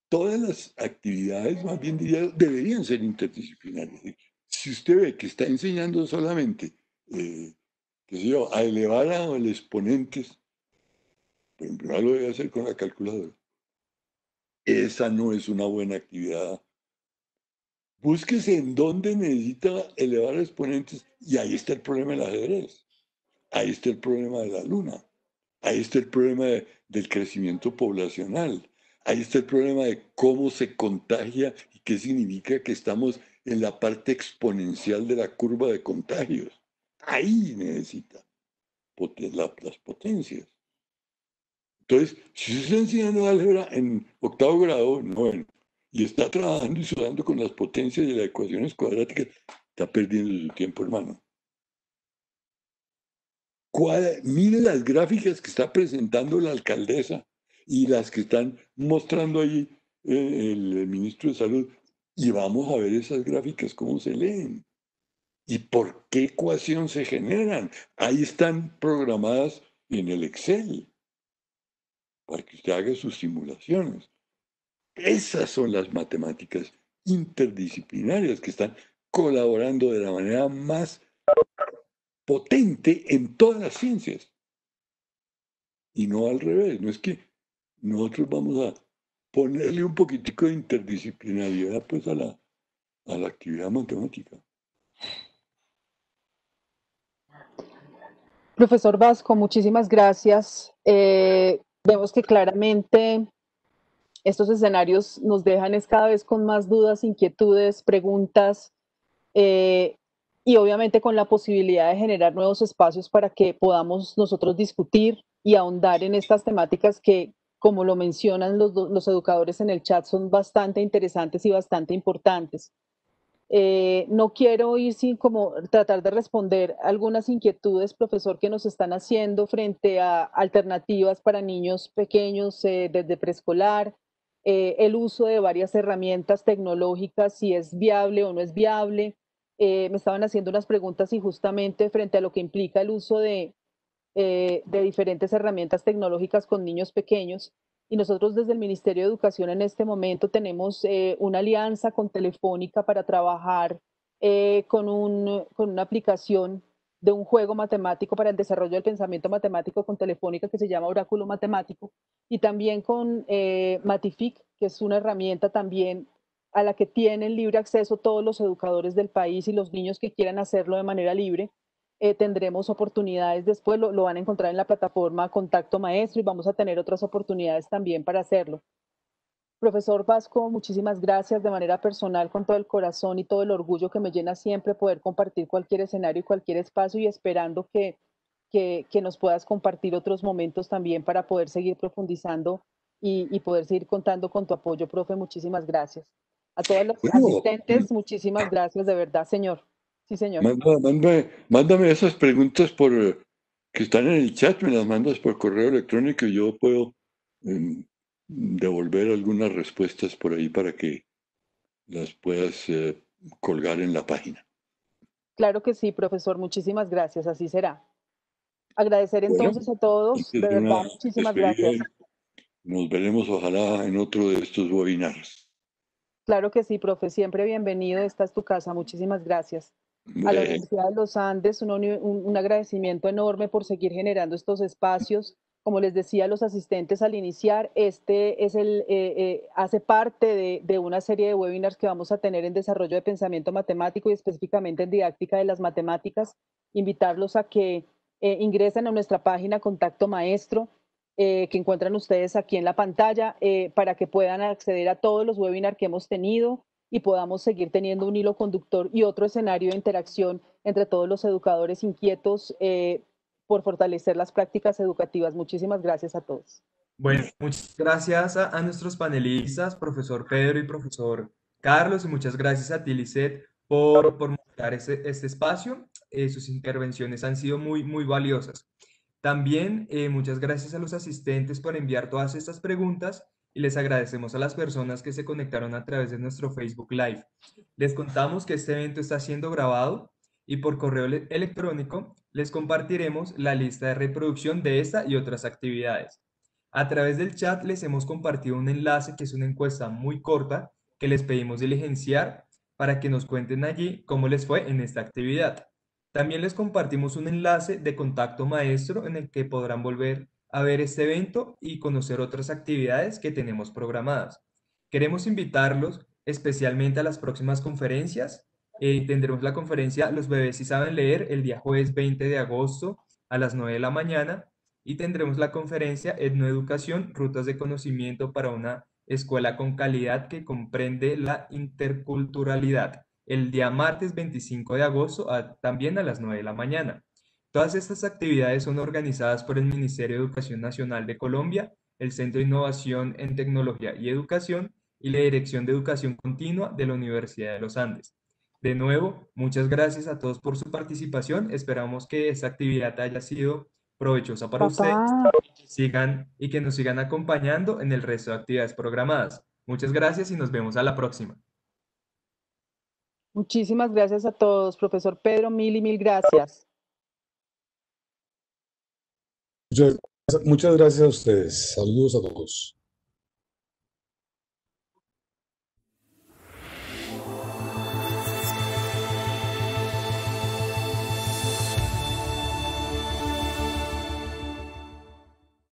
todas las actividades, más bien diría, deberían ser interdisciplinarias. Si usted ve que está enseñando solamente, eh, qué sé yo, a elevar a los exponentes, pues en primer lugar lo debe hacer con la calculadora. Esa no es una buena actividad. Búsquese en dónde necesita elevar a exponentes y ahí está el problema del ajedrez. Ahí está el problema de la luna. Ahí está el problema de, del crecimiento poblacional. Ahí está el problema de cómo se contagia y qué significa que estamos en la parte exponencial de la curva de contagios. Ahí necesita poten- la- las potencias. Entonces, si usted está enseñando álgebra en octavo grado, noveno, y está trabajando y sudando con las potencias de las ecuaciones cuadráticas, está perdiendo su tiempo, hermano. ¿Cuál- mire las gráficas que está presentando la alcaldesa y las que están mostrando ahí eh, el, ministro de Salud, y vamos a ver esas gráficas cómo se leen y por qué ecuación se generan. Ahí están programadas en el Excel para que usted haga sus simulaciones. Esas son las matemáticas interdisciplinarias que están colaborando de la manera más potente en todas las ciencias. Y no al revés, no es que nosotros vamos a ponerle un poquitico de interdisciplinariedad pues a la, a la actividad matemática. Profesor Vasco, muchísimas gracias. Eh, vemos que claramente estos escenarios nos dejan es cada vez con más dudas, inquietudes, preguntas, eh, y obviamente con la posibilidad de generar nuevos espacios para que podamos nosotros discutir y ahondar en estas temáticas que, como lo mencionan los, los educadores en el chat, son bastante interesantes y bastante importantes. Eh, no quiero ir sin como tratar de responder algunas inquietudes, profesor, que nos están haciendo frente a alternativas para niños pequeños eh, desde preescolar, eh, el uso de varias herramientas tecnológicas, si es viable o no es viable. Eh, me estaban haciendo unas preguntas y justamente frente a lo que implica el uso de, eh, de diferentes herramientas tecnológicas con niños pequeños. Y nosotros desde el Ministerio de Educación en este momento tenemos eh, una alianza con Telefónica para trabajar eh, con, un, con una aplicación de un juego matemático para el desarrollo del pensamiento matemático con Telefónica que se llama Oráculo Matemático, y también con eh, Matific, que es una herramienta también a la que tienen libre acceso todos los educadores del país y los niños que quieran hacerlo de manera libre. Eh, tendremos oportunidades después, lo, lo van a encontrar en la plataforma Contacto Maestro y vamos a tener otras oportunidades también para hacerlo. Profesor Vasco, muchísimas gracias de manera personal, con todo el corazón y todo el orgullo que me llena siempre poder compartir cualquier escenario y cualquier espacio, y esperando que, que, que nos puedas compartir otros momentos también para poder seguir profundizando y, y poder seguir contando con tu apoyo, profe. Muchísimas gracias. A todos los Bueno, asistentes, muchísimas gracias de verdad, señor. Sí, señor. manda- mándame, mándame esas preguntas por, eh, que están en el chat, me las mandas por correo electrónico y yo puedo eh, devolver algunas respuestas por ahí para que las puedas eh, colgar en la página. Claro que sí, profesor. Muchísimas gracias. Así será. Agradecer Bueno, entonces a todos. antes De de una verdad, muchísimas despedida, gracias. nos veremos ojalá en otro de estos webinars. Claro que sí, profe. Siempre bienvenido. Esta es tu casa. Muchísimas gracias. A la Bueno, Universidad de los Andes, un, un, un agradecimiento enorme por seguir generando estos espacios. Como les decía a los asistentes al iniciar, este es el, eh, eh, hace parte de, de una serie de webinars que vamos a tener en desarrollo de pensamiento matemático y específicamente en didáctica de las matemáticas. Invitarlos a que eh, ingresen a nuestra página Contacto Maestro, eh, que encuentran ustedes aquí en la pantalla, eh, para que puedan acceder a todos los webinars que hemos tenido y podamos seguir teniendo un hilo conductor y otro escenario de interacción entre todos los educadores inquietos eh, por fortalecer las prácticas educativas. Muchísimas gracias a todos. Bueno, muchas gracias a, a nuestros panelistas, profesor Pedro y profesor Carlos, y muchas gracias a ti, Lisset, por, por mostrar este, este espacio. Eh, sus intervenciones han sido muy, muy valiosas. También eh, muchas gracias a los asistentes por enviar todas estas preguntas, y les agradecemos a las personas que se conectaron a través de nuestro Facebook Live. Les contamos que este evento está siendo grabado y por correo electrónico les compartiremos la lista de reproducción de esta y otras actividades. A través del chat les hemos compartido un enlace que es una encuesta muy corta que les pedimos diligenciar para que nos cuenten allí cómo les fue en esta actividad. También les compartimos un enlace de contacto maestro en el que podrán volver a ver este evento y conocer otras actividades que tenemos programadas. Queremos invitarlos especialmente a las próximas conferencias. Eh, tendremos la conferencia Los bebés sí saben leer el día jueves veinte de agosto a las nueve de la mañana y tendremos la conferencia Etnoeducación, Rutas de Conocimiento para una Escuela con Calidad que comprende la interculturalidad el día martes veinticinco de agosto a, también a las nueve de la mañana. Todas estas actividades son organizadas por el Ministerio de Educación Nacional de Colombia, el Centro de Innovación en Tecnología y Educación y la Dirección de Educación Continua de la Universidad de los Andes. De nuevo, muchas gracias a todos por su participación. Esperamos que esta actividad haya sido provechosa para ustedes Papá, y que, sigan, y que nos sigan acompañando en el resto de actividades programadas. Muchas gracias y nos vemos a la próxima. muchísimas gracias a todos. Profesor Pedro, mil y mil gracias. Muchas, muchas gracias a ustedes. Saludos a todos.